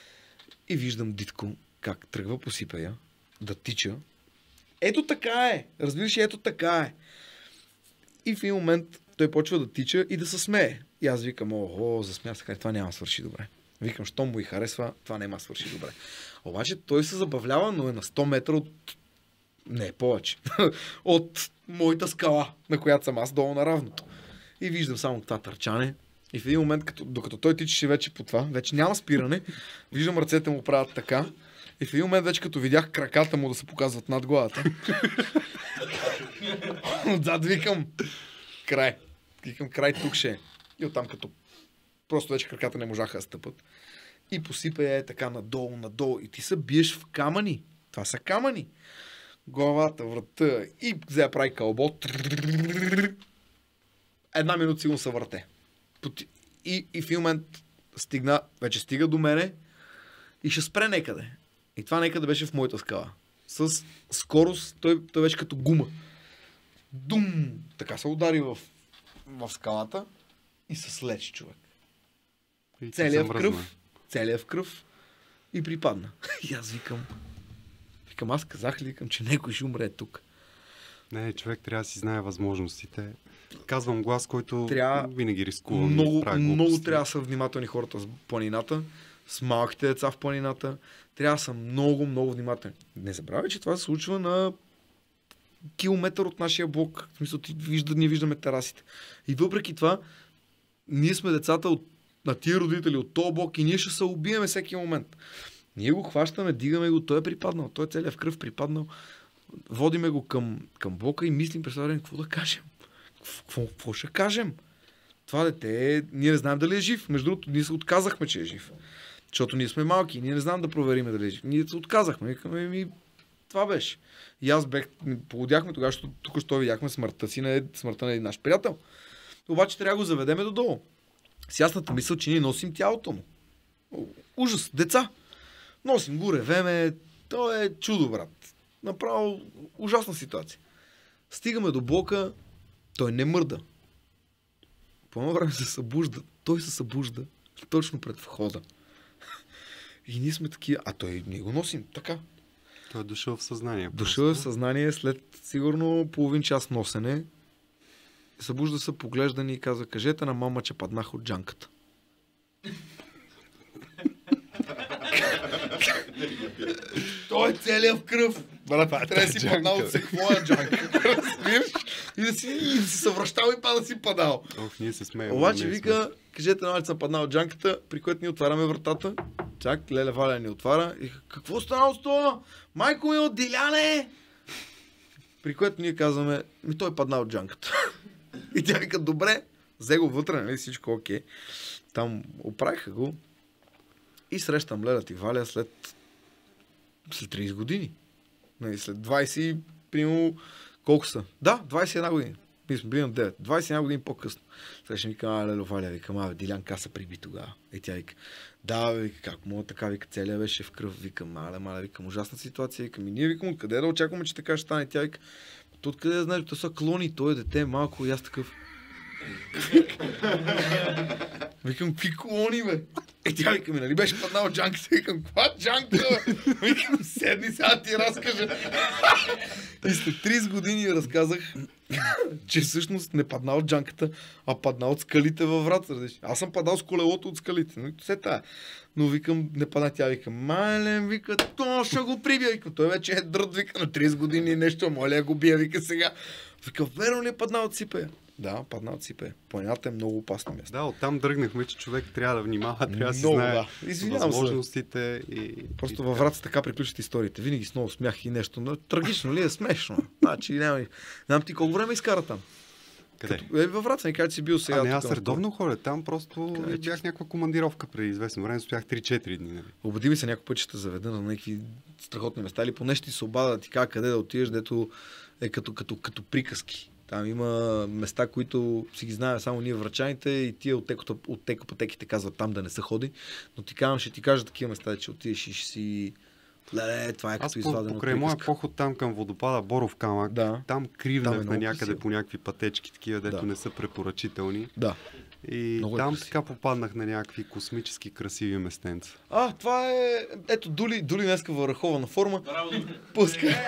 И виждам Дитко как тръгва по Сипея да тича. Ето така е. Разбираш, ето така е. И в един момент той почва да тича и да се смее. И аз викам, ого, засмя се, това няма да свърши добре. Викам, щом му и харесва, това няма да свърши добре. Обаче той се забавлява, но е на сто метра от... Не, повече. От моята скала, на която съм аз долу на равното. И виждам само това търчане. И в един момент, като, докато той тичаше вече по това, вече няма спиране, виждам ръцете му правят така. И в един момент вече като видях краката му да се показват над главата. Отзад викам, край. Викам, край тук ще е. И оттам като просто вече краката не можаха да стъпат. И посипа е така надолу, надолу. И ти се биеш в камъни. Това са камъни. Главата, врата. И взе прави кълбо. Една минута сигурно се върте. И, и в един момент стигна, вече стига до мене и ще спре некъде. И това некъде беше в моята скала. С скорост, той, той беше като гума. Дум! Така се удари в, в скалата и се слече човек. Целият в кръв, целият в кръв и припадна. И аз викам, Викам, аз казах ли, викам, че някой ще умре тук. Не, човек трябва да си знае възможностите. Казвам глас, който трябва... винаги рискувам. Много, много трябва да са внимателни хората с планината, с малките деца в планината. Трябва да са много, много внимателни. Не забравяй, че това се случва на километър от нашия блок. В смисъл, ти вижда, ние виждаме терасите. И въпреки това, ние сме децата от, на тия родители от този блок и ние ще се убиеме всеки момент. Ние го хващаме, дигаме го, той е припаднал, той е целият в кръв припаднал. Водиме го към, към блока и мислим, представяме, какво да кажем. Какво, какво ще кажем? Това дете, ние не знаем дали е жив. Между другото, ние се отказахме, че е жив. Защото ние сме малки, ние не знаем да проверим дали е жив. Ние се отказахме. Викаме, ми, това беше. И аз бех, полудяхме тогава, защото тук що видяхме смъртта си на смъртта на един наш приятел. Обаче трябва да го заведеме додолу. С ясната мисъл, че ние носим тялото му. Ужас, деца. Носим го, ревеме. То е чудо, брат. Направо ужасна ситуация. Стигаме до блока, той не мърда. По едно време се събужда. Той се събужда точно пред входа. И ние сме такива, а той ние го носим така. Той е дошъл в съзнание. Дошъл в съзнание след сигурно половин час носене. Събужда се, поглежда ни и казва, кажете на мама, че паднах от джанката. Той е целият в кръв. Брат, трябва да си паднал от секвоя джанка. Разбираш? И да си, и да си съвръщал и па да си падал. Ох, ние се смеем. Обаче вика, кажете на мама, че съм паднал от джанката, при което ни отваряме вратата. Чак, леле Валя ни отваря. И какво стана с това? Майко ми от Диляне! При което ние казваме, ми той е паднал от джанката. И тя вика, добре, взе го вътре, нали, всичко окей. Там оправиха го. И срещам Лелята и Валя след, след трийсет години. Нали, след двайсет, примерно, колко са? Да, двайсет и една години. Ние сме били на девет. двайсет и една години по-късно. Срещам викам, а, Лело, Валя, викам, а, Дилянка се приби тогава. И тя вика, да, вика, как мога така, вика, целия беше в кръв. Викам, мале, мале, викам, ужасна ситуация. Викам, и ние викам, откъде да очакваме, че така ще стане. Тя вика, то откъде да знаеш, то са клони, той е дете, малко и аз такъв. Викам, какви клони, бе? Е, тя вика ми, нали беше паднал джанката? Викам, каква джанка, бе? Викам, седни сега ти разкажа. И след трийсет години разказах, че всъщност не паднал от джанката, а паднал от скалите във Враца. Аз съм падал с колелото от скалите. Но все тая. Но викам, не падна, тя вика, мален, вика, то ще го прибия. Вика, той вече е дрът, вика, на трийсет години нещо, моля го бия, вика сега. Вика, верно ли е паднал от Сипея? Да, падна от Сипея. Планината е много опасно място. Да, оттам дръгнахме, че човек трябва да внимава, трябва да си много, знае да. възможностите. И, Просто и във Враца така приключат историите. Винаги с много смях и нещо. Но трагично ли е? Смешно. Значи, няма... Знам ти колко време изкара там? Къде? Като... Е, във Враца, не кажа, че си бил сега. А не, аз редовно ходя там, просто Къде, бях някаква командировка преди известно време, стоях три-четири дни. Нали? Обади ми се някой път, че те заведа на някакви страхотни места или поне ще ти се обада да ти кажа къде да отидеш, дето е като, като, като приказки. Там има места, които си ги знаем само ние врачаните и тия от екопатеките казват там да не се ходи. Но ти казвам, ще ти кажа такива места, че отидеш и ще си... Леле, това е като извадено. Аз покрай моя поход там към водопада Боров камък, да. Там кривнах на някъде красиво. По някакви пътечки, такива, дето да. Не са препоръчителни. Да. И много там е така попаднах на някакви космически красиви местенца. А, това е... Ето, Дули, Дули днеска върхована форма. Пуска.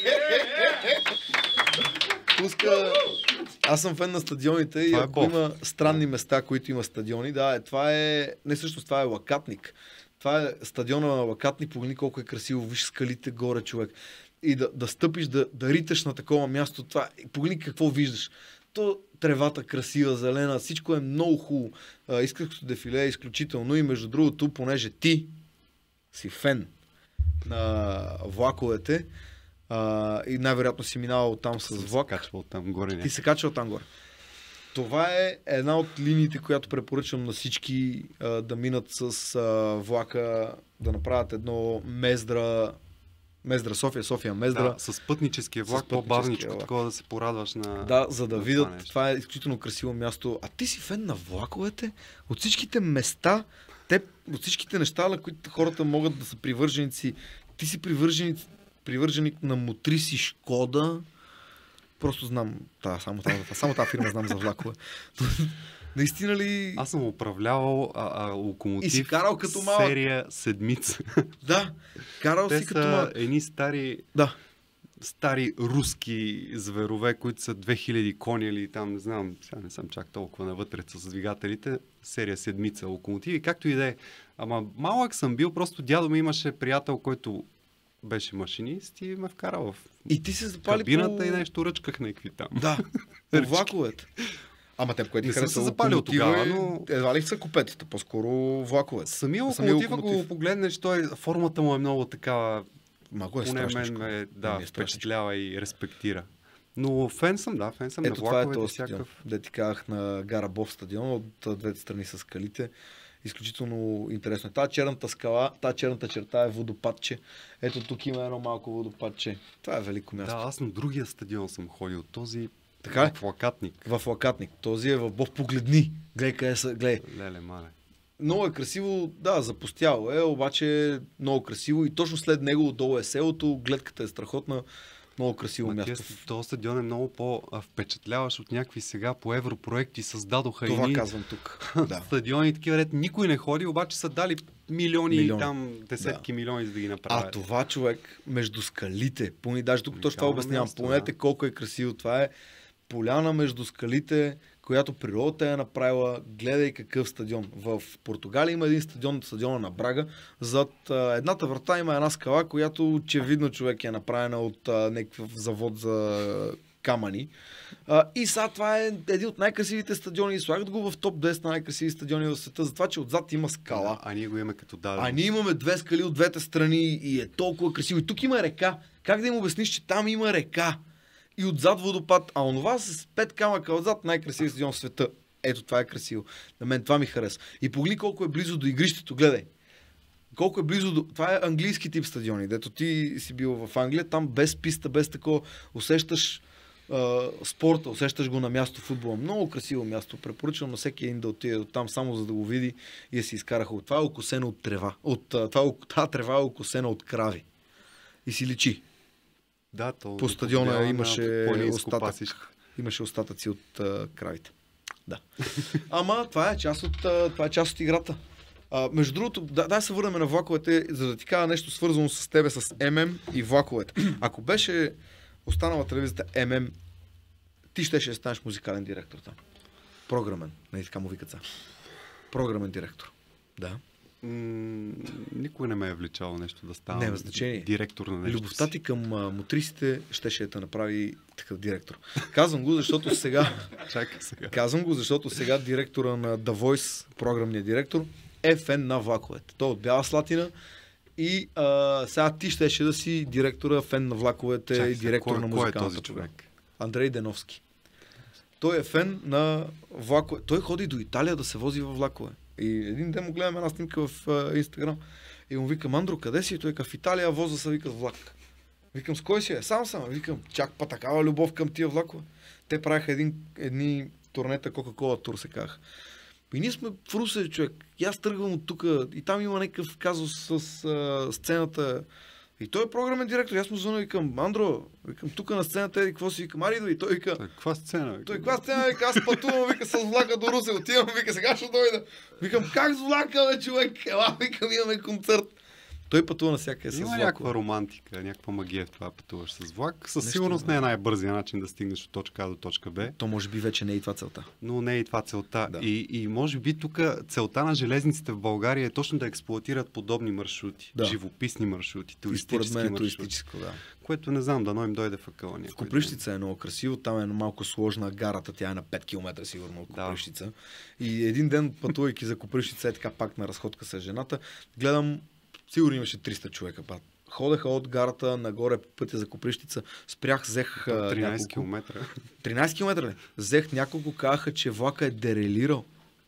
Пуска... Аз съм фен на стадионите и ако е има странни места, които има стадиони, да, е, това е... Не всъщност, това е Лакатник. Това е стадиона на Лакатник, погледни колко е красиво, виж скалите горе, човек. И да, да стъпиш, да, да риташ на такова място, това... Погледни какво виждаш. То тревата красива, зелена, всичко е много хубаво. Искренското дефиле е изключително и между другото, понеже ти си фен на влаковете, Uh, и най-вероятно си минавал там с влак. Се качвал там горе. Ти се качвал там горе. Това е една от линиите, която препоръчвам на всички uh, да минат с uh, влака, да направят едно Мездра, Мездра София, София Мездра. Да, с пътническия влак, по-бавничко, такова да се порадваш на... Да, за да видят. Това, това е изключително красиво място. А ти си фен на влаковете? От всичките места, те, от всичките неща, на които хората могат да са привърженици, ти си привърженици привърженик на мотриси Шкода. Просто знам, та, само тази само та фирма знам за влакове. Наистина ли? Аз съм управлявал а, а, локомотив И си карал като малък. серия седмица. Да, карал Те си са като малък. едни стари, Да. стари руски зверове, които са две хиляди кони или там, не знам, сега не съм чак толкова навътре с двигателите. Серия седмица локомотиви, както и да е. Ама малък съм бил, просто дядо ми имаше приятел, който беше машинист и ме вкара в И ти се запали кабината по... и нещо ръчках някакви там. Да, по влаковете. Ама те, което ти Не съм хареса се запалил локомотива, тогава, е- но- едва ли са купетите, по-скоро влаковете. Самия Самия локомотив, ако локомотив. го погледнеш, той, формата му е много такава, Малко е поне мен страшничко. ме да, Ми е страшничко. впечатлява и респектира. Но фен съм, да, фен съм Ето на това е влаковете, този стадион. всякакъв. Да ти казах на Гарабов стадион, от а, двете страни с скалите. Изключително интересно. Та черната скала, та черната черта е водопадче. Ето тук има едно малко водопадче. Това е велико място. Да, аз на другия стадион съм ходил, този Така ли? в Лакатник. В Лакатник. Този е в Бог погледни. Гледай къде са, гледай. Леле, мале. Много е красиво, да, запустяло е, обаче много красиво и точно след него отдолу е селото, гледката е страхотна, много красиво Ма място. тия- този стадион е много по-впечатляващ от някакви сега по европроекти създадоха Това едни казвам тук. Да. стадиони, такива ред никой не ходи, обаче са дали милиони, Милиони. там десетки Да. милиони за да ги А направят. това човек между скалите, поне даже тук точно това Уникално обяснявам, място, помнете да. колко е красиво, това е поляна между скалите, която природата е направила, гледай какъв стадион. В Португалия има един стадион, стадиона на Брага, зад а, едната врата има една скала, която очевидно човек е направена от а, някакъв завод за камъни. А, и сега това е един от най-красивите стадиони. Слагат го в топ десет на най-красиви стадиони в света, затова че отзад има скала. А ние го имаме като дадено. А ние имаме две скали от двете страни и е толкова красиво. И тук има река. Как да им обясниш, че там има река? И отзад водопад. А онова с пет камъка отзад най-красивия стадион в света. Ето това е красиво. На мен това ми хареса. И погледни колко е близо до игрището. Гледай. Колко е близо до... Това е английски тип стадиони. Дето ти си бил в Англия, там без писта, без такова. Усещаш а, спорта, усещаш го на място футбола. Много красиво място. Препоръчвам на всеки един да отиде до там, само за да го види и да си изкараха. Това е окосено от трева. От, а, това, е ок- тази трева е окосена от крави. И си личи. Да, то По стадиона наподобява на имаше планинско остатък. пасище. Имаше остатъци от а, кравите. Да. Ама това е част от, а, това е част от играта. А, между другото, да, дай се върнем на влаковете, за да ти кажа нещо свързано с тебе, с ем ем и влаковете. Ако беше останала телевизията ем ем, ти щеше да станеш музикален директор там. Програмен. Не така му викат са. Програмен директор. Да. М, никой не ме е влечал нещо да ставам Няма значение. директор на нещо Любовта си. ти към а, мотрисите щеше да те направи такъв директор. Казвам го, защото сега Чакай сега. Казвам го, защото сега директора на The Voice, програмният директор, е фен на влаковете. Той е от Бяла Слатина и а, сега ти щеше да си директора, фен на влаковете Чакай и сега, директор кой- на кой е музикалната този програма. човек? Андрей Деновски. Той е фен на влакове. Той ходи до Италия да се вози във влакове. И един ден му гледаме една снимка в а, Инстаграм и му викам: Андро, къде си? Той е в Италия, воза се, вика, с влак. Викам: с кой си е? Сам съм. Викам: чак па такава любов към тия влакове. Те правиха един, едни турнета Кока-Кола тур, се казаха. И ние сме в Русе, човек. И аз тръгвам от тук и там има някакъв казус с а, сцената. И той е програмен директор. И аз му звъня и викам: Андро, викам, тук на сцената еди, какво си? Викам: ари идва. И той вика: Той, каква сцена? бе? той каква сцена, вика, аз пътувам, вика, с влака до Русе, отивам, вика, сега ще дойда. Викам: как с влака, бе, човек? Ела, викам, имаме концерт. Той пътува навсякъде с Има влака. някаква романтика, някаква магия в това пътуваш с влак. Със Нещо, сигурност да. не е най-бързия начин да стигнеш от точка А до точка Б, То може би вече не е и това целта. но не е и това целта. Да. И, и може би тук целта на железниците в България е точно да експлоатират подобни маршрути, Да. живописни маршрути, И според туристически мен е маршрути. туристическо, да. Което не знам, дано им дойде в акъла В някой ден. Копривщица е много красиво, там е малко сложна гарата, тя е на пет километра сигурно от Да. Копривщица. И един ден, пътувайки за Копривщица, е така пак на разходка с жената, гледам, сигурно имаше триста човека. Пат. Ходеха от гарата нагоре по пътя за Копривщица, спрях, взех а, тринайсет няколко... километра. тринайсет километра ли? Взех няколко, казаха, че влака е дерелирал.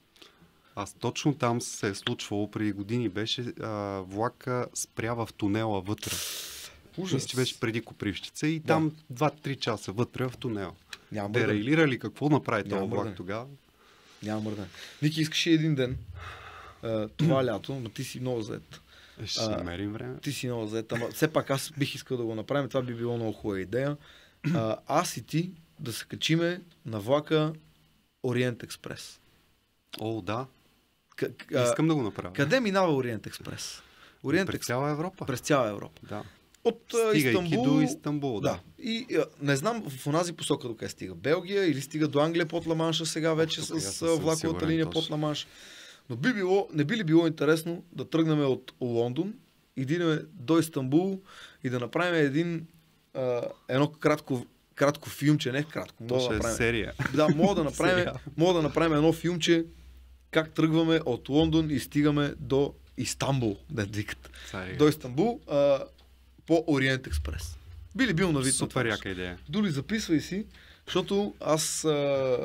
Аз точно там се е случвало преди години. Беше а, влака спря в тунела вътре. Мисля, че беше преди Копривщица и Да. там два-три часа вътре в тунела. Няма мърдане. Дерейлира ли какво направи Няма този влак мърдане. тогава? Няма мърдане. Ники, искаше един ден, а, това лято, но ти си много зает. Е, Ще А, си намерим време. Ти си много зает, ама все пак аз бих искал да го направим, това би било много хубава идея. А, аз и ти да се качиме на влака Ориент Експрес. О, да. К- к- Искам да го направя. Къде минава Ориент Експрес? Ориент През цяла Европа. През цяла Европа. Да. От а, Стигайки Истанбул до Истанбул, да. Да. И а, не знам в онази посока до къде стига. Белгия или стига до Англия под Ла-Манша сега вече Тук аз с не а, съм влаковата сигурен линия точно. под Ла-Манш. Но би било, не би ли било интересно да тръгнем от Лондон и да идем до Истанбул и да направим един а, едно кратко, кратко филмче, не кратко, То мога ще да е направим. серия. Да, мога да направим, Сериал. мога да направим едно филмче как тръгваме от Лондон и стигаме до Истанбул, да викат. Цари. До Истанбул а, по Ориент Експрес. Би ли бил на вид? Супер яка идея. Дули, записвай си, защото аз... А...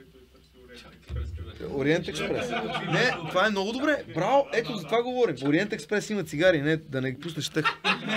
Ориент Експрес. Не, това е много добре. Браво, ето за това говорим. Ориент Експрес има цигари, не да не ги пуснеш тъх.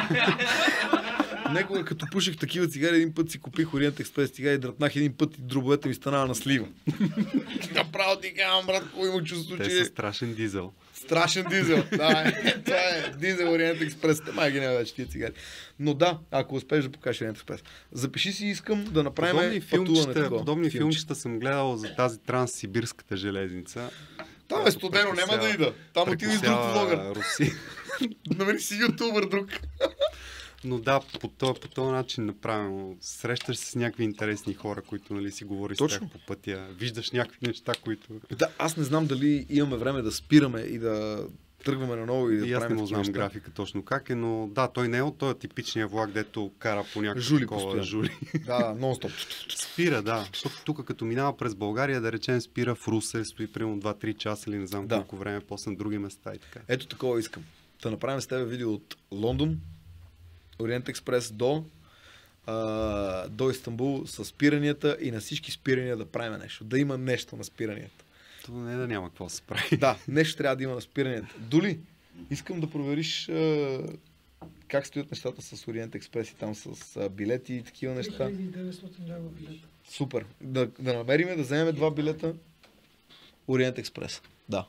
Некога като пуших такива цигари, един път си купих Ориент Експрес цигари, дръпнах един път и дробовете ми станава на слива. Направо ти казвам, брат, кой има чувство, Те че... са страшен дизел. Страшен дизел. Да, това е дизел Ориент Експрес. Май ги няма вече тия цигари. Но да, ако успееш да покажеш Ориент Експрес. Запиши си, искам да направим Подобни пътуване филмчета, такова. подобни Филмче. филмчета съм гледал за тази транссибирската железница. Там е студено, няма да ида. Там отива и друг влогър. Руси. Намери си ютубър друг. Но да, по този, по този начин направено. Срещаш се с някакви интересни хора, които нали, си говориш с Точно. тях по пътя. Виждаш някакви неща, които... Да, аз не знам дали имаме време да спираме и да тръгваме наново и да И аз правим не му такива знам неща. графика точно как е, но да, той не е от този типичния влак, дето кара по някакво Жули такова постоянно. жули. Да, да, нон-стоп. Спира, да. Защото тук като минава през България, да речем, спира в Русе, стои примерно два-три часа или не знам Да. колко време, после на други места и така. Ето такова искам. Да направим с тебе видео от Лондон, Ориент Експрес до, а, до Истанбул с спиранията и на всички спирания да правим нещо. Да има нещо на спиранията. То не е да няма какво да се прави. Да, нещо трябва да има на спиранията. Доли, искам да провериш а, как стоят нещата с Ориент Експрес и там с а, билети и такива неща. три хиляди и деветстотин лева билета. Супер. Да, да намериме, да вземем два билета Ориент Експрес. Да.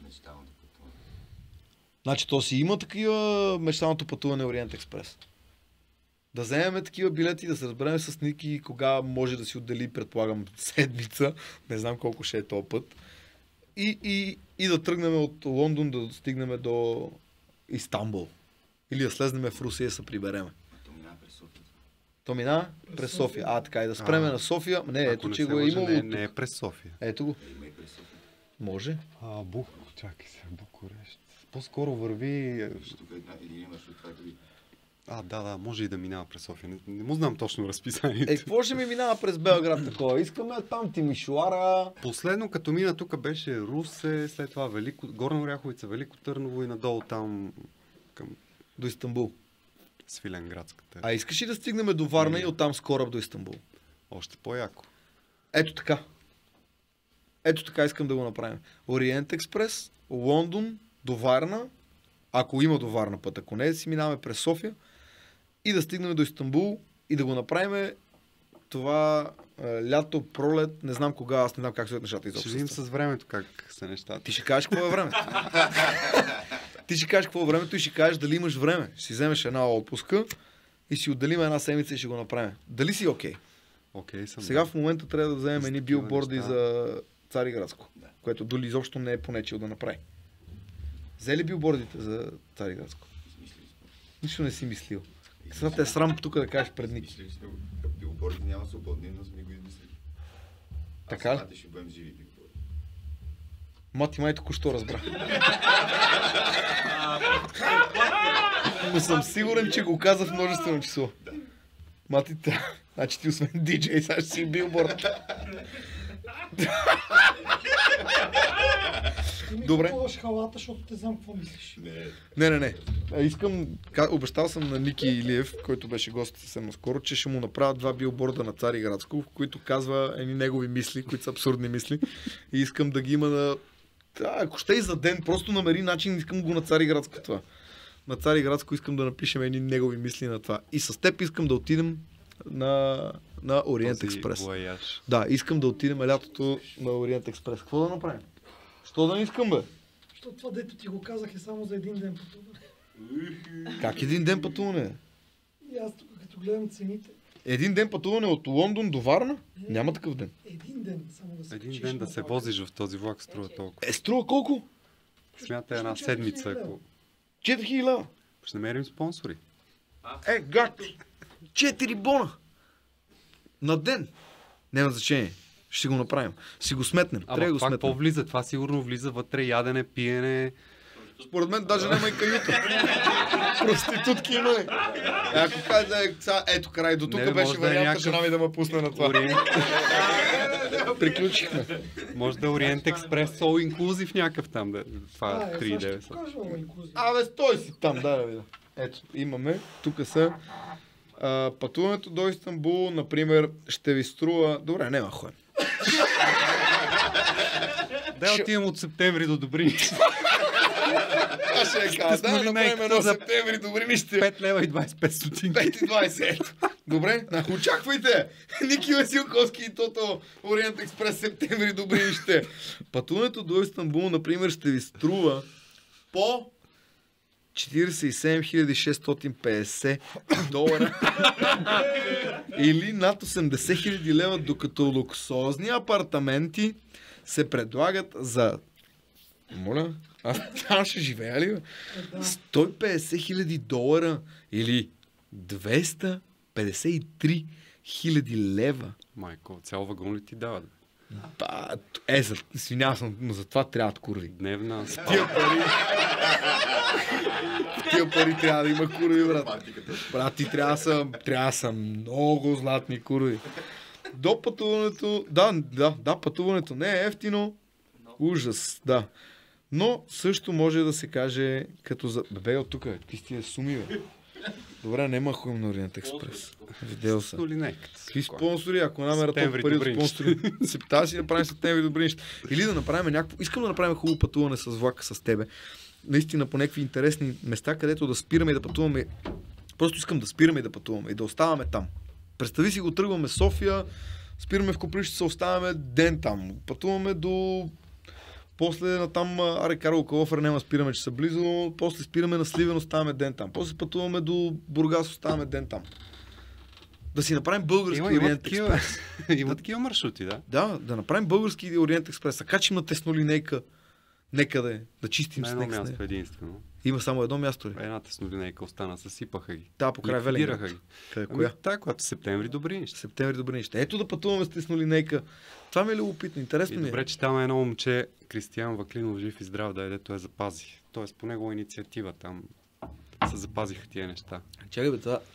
Значи то си има такива мечтаното пътуване Ориент Експрес. Да вземем такива билети, да се разберем с Ники кога може да си отдели, предполагам, седмица. Не знам колко ще е този път. И, и, и да тръгнем от Лондон, да стигнем до Истанбул. Или да слезнем в Русия и да се прибереме. То мина през София. А, така и да спреме А, на София. Не, Ако ето, не че се го е лъжа, имало. Не, от не е тук. през София. Ето го. Може. А, Бух, чакай се, Букурещ. По-скоро върви... А, да, да, може и да минава през София. Не, не му знам точно разписанието. Е, какво ще ми минава през Белград такова? Искаме там Тимишоара. Последно, като мина тук беше Русе, след това Велико, Горна Оряховица, Велико Търново и надолу там към До Истанбул. Свиленградската. А искаш ли да стигнем до Варна Не. и оттам с кораб до Истанбул? Още по-яко. Ето така. Ето така искам да го направим. Ориент Експрес, Лондон, до Варна, ако има до Варна път, ако не, си минаваме през София и да стигнем до Истанбул и да го направим това е, лято, пролет, не знам кога, аз не знам как стоят нещата Ще изобщо. видим с времето как са нещата. Ти ще кажеш какво е времето. Ти ще кажеш какво е времето и ще кажеш дали имаш време. Ще си вземеш една отпуска и си отделим една седмица и ще го направим. Дали си окей? Okay? Окей, съм. Сега в момента трябва да вземем едни такива билборди неща. за Цариградско, което Дули изобщо не е понечил да направи. Взе ли билбордите за Цариградско? Нищо не си мислил. Сега те е срам тук да кажеш пред Ники. Билбордите няма свободни, но сме го измислили. Така ли? Аз ще бъдем живи билборди. Мати май току-що разбра. Но съм сигурен, че го каза в множествено число. Мати, та. Значи ти освен диджей, сега ще си билборд. Ти ми Добре. купуваш халата, защото те знам какво мислиш. Не, Не, не, не. А, искам, ка- обещал съм на Ники Илиев, който беше гост съвсем наскоро, че ще му направя два билборда на Цариградско, в които казва едни негови мисли, които са абсурдни мисли. И искам да ги има на... Да, ако ще и за ден, просто намери начин, искам го на Цариградско това. На Цариградско искам да напишем едни негови мисли на това. И с теб искам да отидем на, на Ориент Този Експрес. вояж. Да, искам да отидем лятото на Ориент Експрес. Какво да направим? Що да не искам, бе? Защото това, дето ти го казах, е само за един ден пътуване. Как един ден пътуване? И аз тук, като гледам цените, Един ден пътуване от Лондон до Варна? Няма такъв ден. Един ден, само да се Един качиш ден да на се влака. возиш в този влак струва толкова. Е, струва колко? Смятай една седмица, ако четири хиляди лева. ще намерим спонсори. Е, гад! четири бона! На ден! Няма значение. Ще го направим. Си го сметнем. Трябва да Ама го това сметнем. какво влиза? Това сигурно влиза вътре ядене, пиене. Според мен даже няма и каюта. Проститутки има ли? Ако кажа, ето край, до тук Не, беше може да е варианта, някакъв жена ми да ме пусне на това. Ориент, Приключихме. може да е Ориент Експрес All Inclusive някакъв там. Да. Това А, е е, три сега ще девет. покажа много инклюзия. Абе, стой си там, да, да видя. Ето, имаме. Тук са. А, пътуването до Истанбул, например, ще ви струва... Добре, няма хой. Да отивам от септември до Добрини. Аз ще я кажа, да, сме ли направим най-като едно за септември, добри нищо. пет лева и двайсет и пет стотинки. пет и двайсет. Добре, очаквайте. Ники Василковски и Тото Ориент Експрес септември добри нище. Пътуването до Истанбул, например, ще ви струва по четирийсет и седем хиляди шестстотин и петдесет долара или над осемдесет хиляди лева, докато луксозни апартаменти се предлагат за... Моля? Аз там ще живея ли, бе? сто и петдесет хиляди долара или двеста петдесет и три хиляди лева. Майко, цял вагон ли ти дава? Ба, е, за, извинявам се, но за това трябват курви. Дневна спа. Тия пари... В тия пари трябва да има курви, брат. Брат, ти трябва да са, трябва да са много златни курви. До пътуването... Да, да, да, пътуването не е ефтино. Ужас, да. Но също може да се каже като за... Бебе, от тук, ти си тия суми, бе. Добре, нема хуем на Ориент Експрес. Видел съм. Но линейката. Какви спонсори, ако намерят Септември пари от добри спонсори, се тази си направим септември добри неща. Или да направим някакво... Искам да направим хубаво пътуване с влака с тебе. Наистина по някакви интересни места, където да спираме и да пътуваме. Просто искам да спираме и да пътуваме и да оставаме там. Представи си го, тръгваме София, спираме в Копривщица, оставаме ден там. Пътуваме до... После на там Аре Карл Калофер няма спираме, че са близо. После спираме на Сливен, оставаме ден там. После пътуваме до Бургас, оставаме ден там. Да си направим български Има, има, Ориент такива, Експрес. има такива маршрути, да. Да, да направим български Ориент Експрес. А качим на теснолинейка некъде, да чистим На едно снег с място нея. единствено. Има само едно място ли? Една теснолинейка остана, съсипаха ги. Да, покрай Ликвидираха Велинград. ги. Къде, Ами, коя? тая, която септември добри неща. Септември добри неща. Ето да пътуваме с теснолинейка. Това ми е любопитно, И интересно ми е. добре, че там е едно момче, Кристиян Ваклинов, жив и здрав, да е, дето я запази. Тоест по негова инициатива там се запазиха тия неща. Чакай бе, това...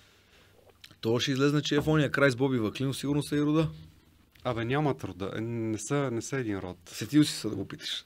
То ще излезне, че е в ония край с Боби Ваклинов, сигурно са и рода. Абе, нямат рода. Е, Не са, не са един род. Сетил си се да го питаш.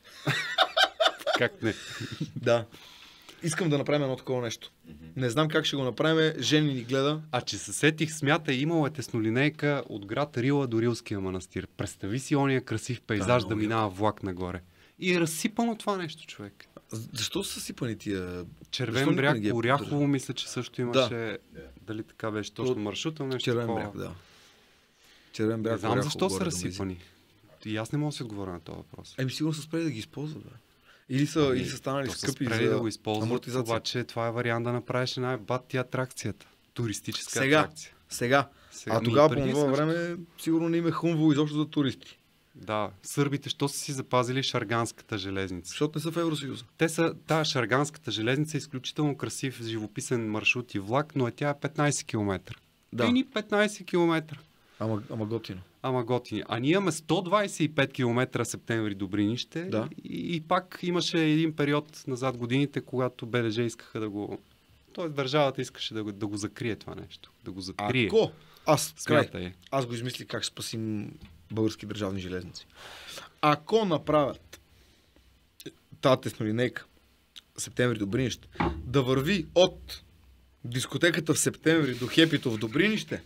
Как не? Да. Искам да направим едно такова нещо. Не знам как ще го направим. Жени ни гледа. А че се сетих, смятай, имала е теснолинейка от град Рила до Рилския манастир. Представи си ония красив пейзаж Да, да, много минава влак нагоре. И е разсипано това нещо, човек. Защо са сипани тия... Защо Червен никой бряг, не ги е Оряхово, поддържал? мисля, че също имаше... Дали така беше точно маршрута, нещо Червен такова. бряг, да. Червен бряг. Не знам Оряхово, защо са горе до разсипани. И аз не мога да си отговоря на този въпрос. Еми сигурно са спрели да ги използват, бе. Или са, Ами, или са станали то са скъпи спрели за да го използват, амортизация. обаче това е вариант да направиш една бати атракцията. Туристическа Сега. атракция. Сега. Сега, А ми тогава по преди това също. време сигурно не им е хумво изобщо за туристи. Да, сърбите, що са си запазили Шарганската железница? Защото не са в Евросъюза. Те са, та Шарганската железница е изключително красив, живописен маршрут и влак, но е тя е петнайсет километра. Да. Пини петнайсет километра. Ама, ама готино. Ама готини. А ние имаме сто двайсет и пет километра септември Добринище Да. и, и пак имаше един период назад годините, когато БДЖ искаха да го... Тоест държавата искаше да го, да го закрие това нещо. Да го закрие. Ако аз, край, Смятай. аз го измислих как ще спасим български държавни железници. Ако направят тази теснолинейка септември Добринище да върви от дискотеката в септември до хепито в Добринище,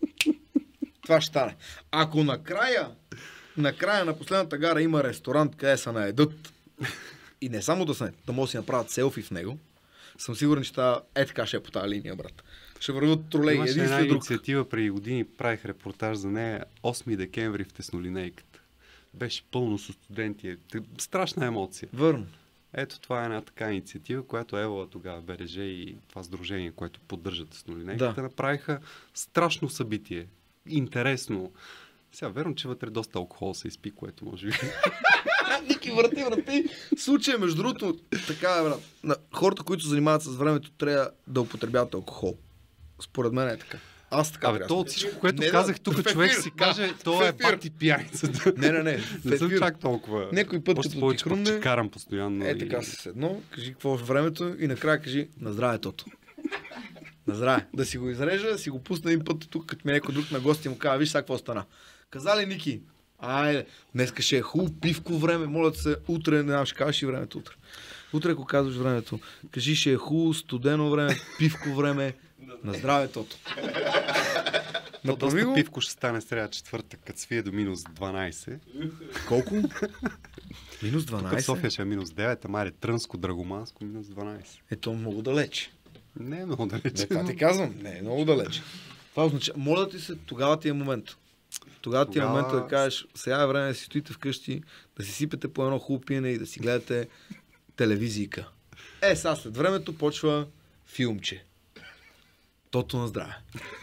това ще стане. Ако накрая, накрая на последната гара има ресторант, къде се наедат и не само да се наедат, да могат да си направят селфи в него, съм сигурен, че това е така ще е по тази линия, брат. Ще върват тролеи Имаше един една след друг. инициатива преди години, правих репортаж за нея, осми декември в теснолинейката. Беше пълно с студенти. Т- Страшна емоция. Върно. Ето това е една така инициатива, която Евала тогава БРЖ и това сдружение, което поддържат с нулинейката, Да. направиха страшно събитие. Интересно. Сега, верно, че вътре доста алкохол се изпи, което може би... Ники, врати, врати. Случай, между другото, така е, брат. На хората, които се занимават с времето, трябва да употребяват алкохол. Според мен е така. Аз така Абе, трябва. то от всичко, което Не, казах да, тук, в човек ефир, си да, каже, в то е ефир. пак ти пияницата. Не, не, не. в Не съм ефир. чак толкова. Някой път, Още като ти повече, пък, хрумне, че карам постоянно. Е, и- така с едно, кажи какво е времето и накрая кажи на здраве, тото. На здраве. Да си го изрежа, да си го пусна един път тук, като ми някой друг на гости му казва, виж сега какво стана. Каза ли Ники? Айде, днеска ще е хубаво пивко време, моля те се, утре, не знам, ще кажеш и времето утре. Утре, ако казваш времето, кажи, ще е хубаво, студено време, пивко време, на здраве, тото. Но Направи доста го. пивко ще стане сряда четвъртък, като свие до минус дванайсет. Колко? Минус Тук в дванайсет? София ще е минус девет, ама е Трънско, Драгоманско, минус дванайсет. Ето много далеч. Не е много Не, далече. това ти казвам, не е много далеч. Това означава, моля ти се, тогава ти е момент. Тогава ти е Тогава- момент да кажеш, сега е време да си стоите вкъщи, да си сипете по едно хубаво пиене и да си гледате телевизийка. Е, сега след времето почва филмче. Тото на здраве.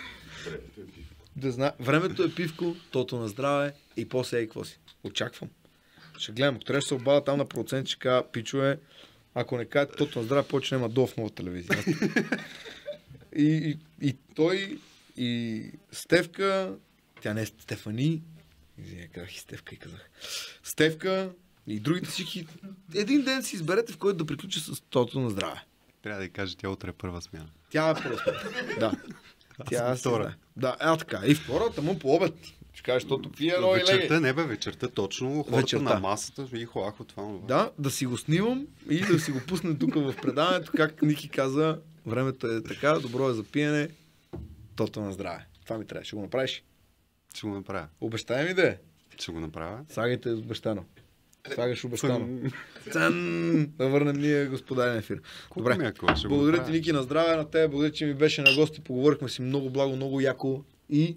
Да зна... Времето е пивко, тото на здраве и после ей какво си. Очаквам. Ще гледам, ако трябва да се обада там на процент, ще кажа, пичове, ако не кажете тото на здраве, почне има долу в нова телевизия. И, и, и той, и Стевка, тя не е Стефани, извиня, казах и Стевка и казах. Стевка и другите всички, един ден си изберете, в който да приключи с тото на здраве. Трябва да й кажа, тя утре е първа смяна. Тя е първа смяна. Да. Тя съм е втора. втора. Да, е така. И втората му по обед. Ще кажеш, защото пие едно и Вечерта, леге. не бе, вечерта точно, хората Вечерта. на масата, и холахо това. това. Да, да си го снимам и да си го пусне тук в предаването, как Ники каза, времето е така, добро е за пиене, тото на здраве. Това ми трябва. Ще го направиш. Ще го направя. Обещай ми да е. Ще го направя. Слагайте обещано. Слагаш обещано. Цън! Да върнем ние господарен ефир. Добре. Ми, ако ще го Благодаря ти, направя. Ники, на здраве на тебе. Благодаря, че ми беше на гости. Поговорихме си много благо, много яко и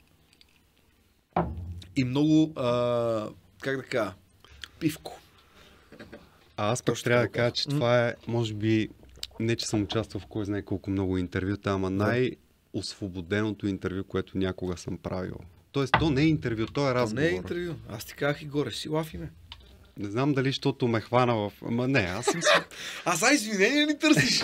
и много а, как да кажа, пивко. А аз пък Точно трябва да така. кажа, че това е, може би, не че съм участвал в кой знае колко много интервюта, ама най-освободеното интервю, което някога съм правил. Тоест, то не е интервю, то е То разговор. не е интервю. Аз ти казах и горе, си лафиме. Не знам дали, защото ме хвана в... Ама не, аз съм си... А са извинения не търсиш.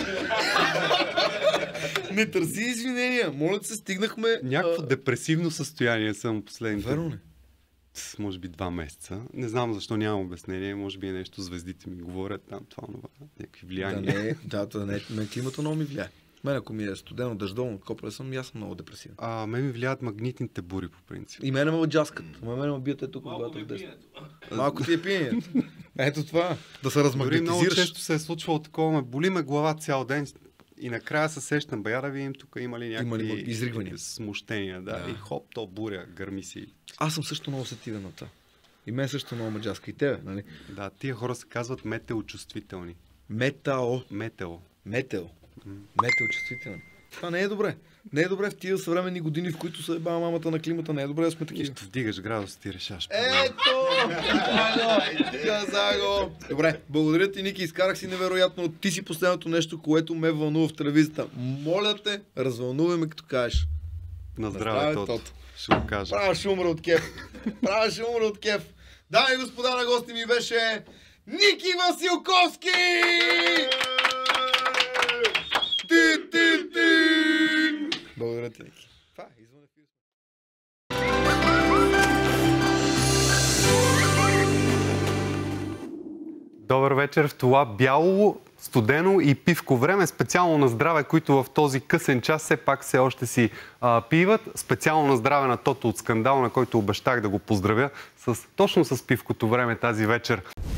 Не търси извинения. Моля те се, стигнахме... Някакво а, депресивно състояние съм последните... Верно ли? с, може би два месеца. Не знам защо нямам обяснение. Може би е нещо, звездите ми говорят там, това, това, някакви Да, влияния. не, да, да, не, мен климата много ми влияе. Мен ако ми е студено, дъждовно, копля съм, и аз съм много депресивен. А, ме ми влияят магнитните бури, по принцип. И мене ме джаскат. Ама мене ме бият е тук, когато в десна. Малко ти е пиенето. Ето това. Да се Дори много размагнетизираш. често се е случвало такова, ме боли ме глава цял ден и накрая се сещам, бая да видим тук има ли някакви Има ли изригвания? смущения. Да. Да. И хоп, то буря, гърми си. Аз съм също много сетивен на това. И мен също много ме джаска. И тебе, нали? Да, тия хора се казват метеочувствителни. Метао. Метео. Метео. Метеочувствителен. Това не е добре. Не е добре в тия съвременни години, в които се еба мамата на климата. Не е добре да сме такива. Нищо вдигаш градус, ти решаш. Ето! Каза го! Добре, благодаря ти, Ники. Изкарах си невероятно. Ти си последното нещо, което ме вълнува в телевизията. Моля те, развълнувай ме, като кажеш. На здраве, здраве, Тото. Тото. Ще го кажа. Права ще умра от кеф. Права ще умра от кеф. Дами и господа, на гости ми беше Ники Василковски! Ти, ти, ти! Благодаря ти, Ники. Това е извън ефир. Добър вечер в това бяло, студено и пивко време, специално на здраве, които в този късен час все пак все още си а, пиват. Специално на здраве на Тото от Скандал, на който обещах да го поздравя с, точно с пивкото време тази вечер.